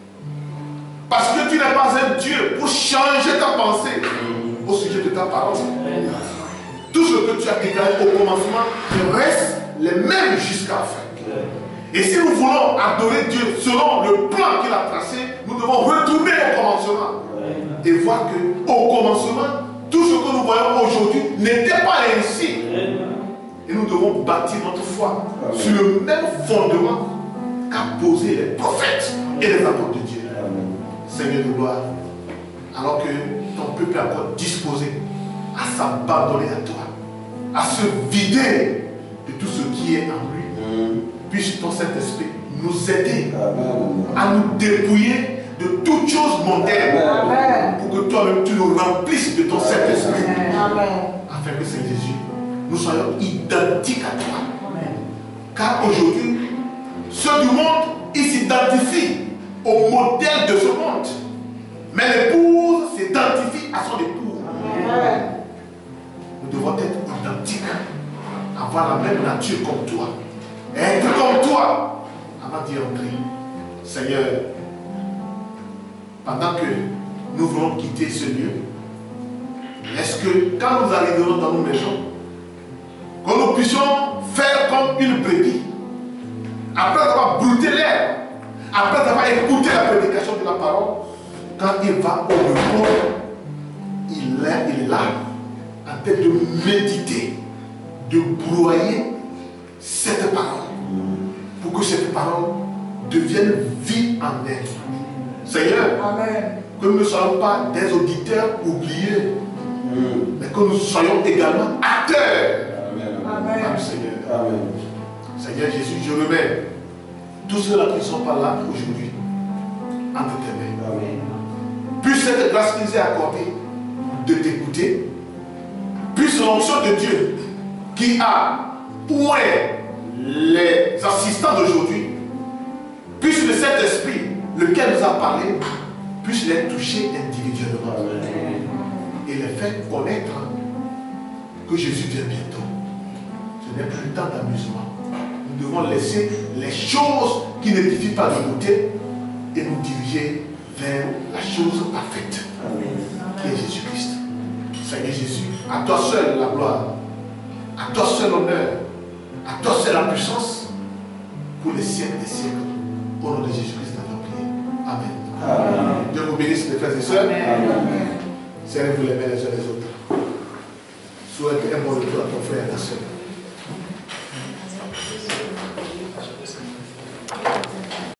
Parce que tu n'es pas un Dieu pour changer ta pensée au sujet de ta parole. Amen. Tout ce que tu as déclaré au commencement reste les mêmes jusqu'à la fin. Amen. Et si nous voulons adorer Dieu selon le plan qu'il a tracé, nous devons retourner au commencement. Amen. Et voir qu'au commencement, tout ce que nous voyons aujourd'hui n'était pas ainsi. Amen. Et nous devons bâtir notre foi Amen. Sur le même fondement qu'a posé les prophètes et les apôtres de Dieu. Amen. Seigneur de gloire, alors que ton peuple est encore disposé à s'abandonner à toi, à se vider de tout ce qui est en lui, Amen. Puisse ton Saint-Esprit nous aider Amen. À nous dépouiller de toutes choses mondaines pour que toi-même tu nous remplisses de ton Saint-Esprit afin que Seigneur Jésus, nous soyons identiques à toi. Amen. Car aujourd'hui, ceux du monde, ils s'identifient au modèle de ce monde. Mais l'épouse s'identifie à son époux. Amen. Nous devons être identiques, avoir la même nature comme toi, être comme toi avant d'y entrer. Seigneur, pendant que nous voulons quitter ce lieu, est-ce que quand nous arriverons dans nos maisons, que nous puissions faire comme une brebis, après avoir brouté l'air, après avoir écouté la prédication de la parole, quand il va au repos, il est, il est là, en train de méditer, de broyer cette parole, pour que cette parole devienne vie en elle. Seigneur, Amen. Que nous ne soyons pas des auditeurs oubliés, mm. mais que nous soyons également acteurs. Amen. Amen. Amen. Seigneur. Amen. Seigneur Jésus, je remets tous ceux-là qui ne sont pas là aujourd'hui entre tes mains. Amen. Puisse cette grâce qui nous est accordée de t'écouter, puisse l'onction de Dieu qui a oint les assistants d'aujourd'hui, puisse le Saint-Esprit, lequel nous a parlé, puisse les toucher individuellement. Amen. Et les faire connaître que Jésus vient bientôt. Ce n'est plus le temps d'amusement. Nous devons laisser les choses qui n'édifient pas de côté et nous diriger vers la chose parfaite, Amen. Qui est Jésus-Christ. Seigneur Jésus, à toi seul la gloire, à toi seul l'honneur, à toi seul la puissance, pour les siècles des siècles. Au nom de Jésus-Christ, nous avons prié. Amen. Amen. Dieu vous bénisse, mes frères et sœurs. Serrez-vous les mains les uns les autres. Souhaite un bon retour à ton frère et à ta sœur.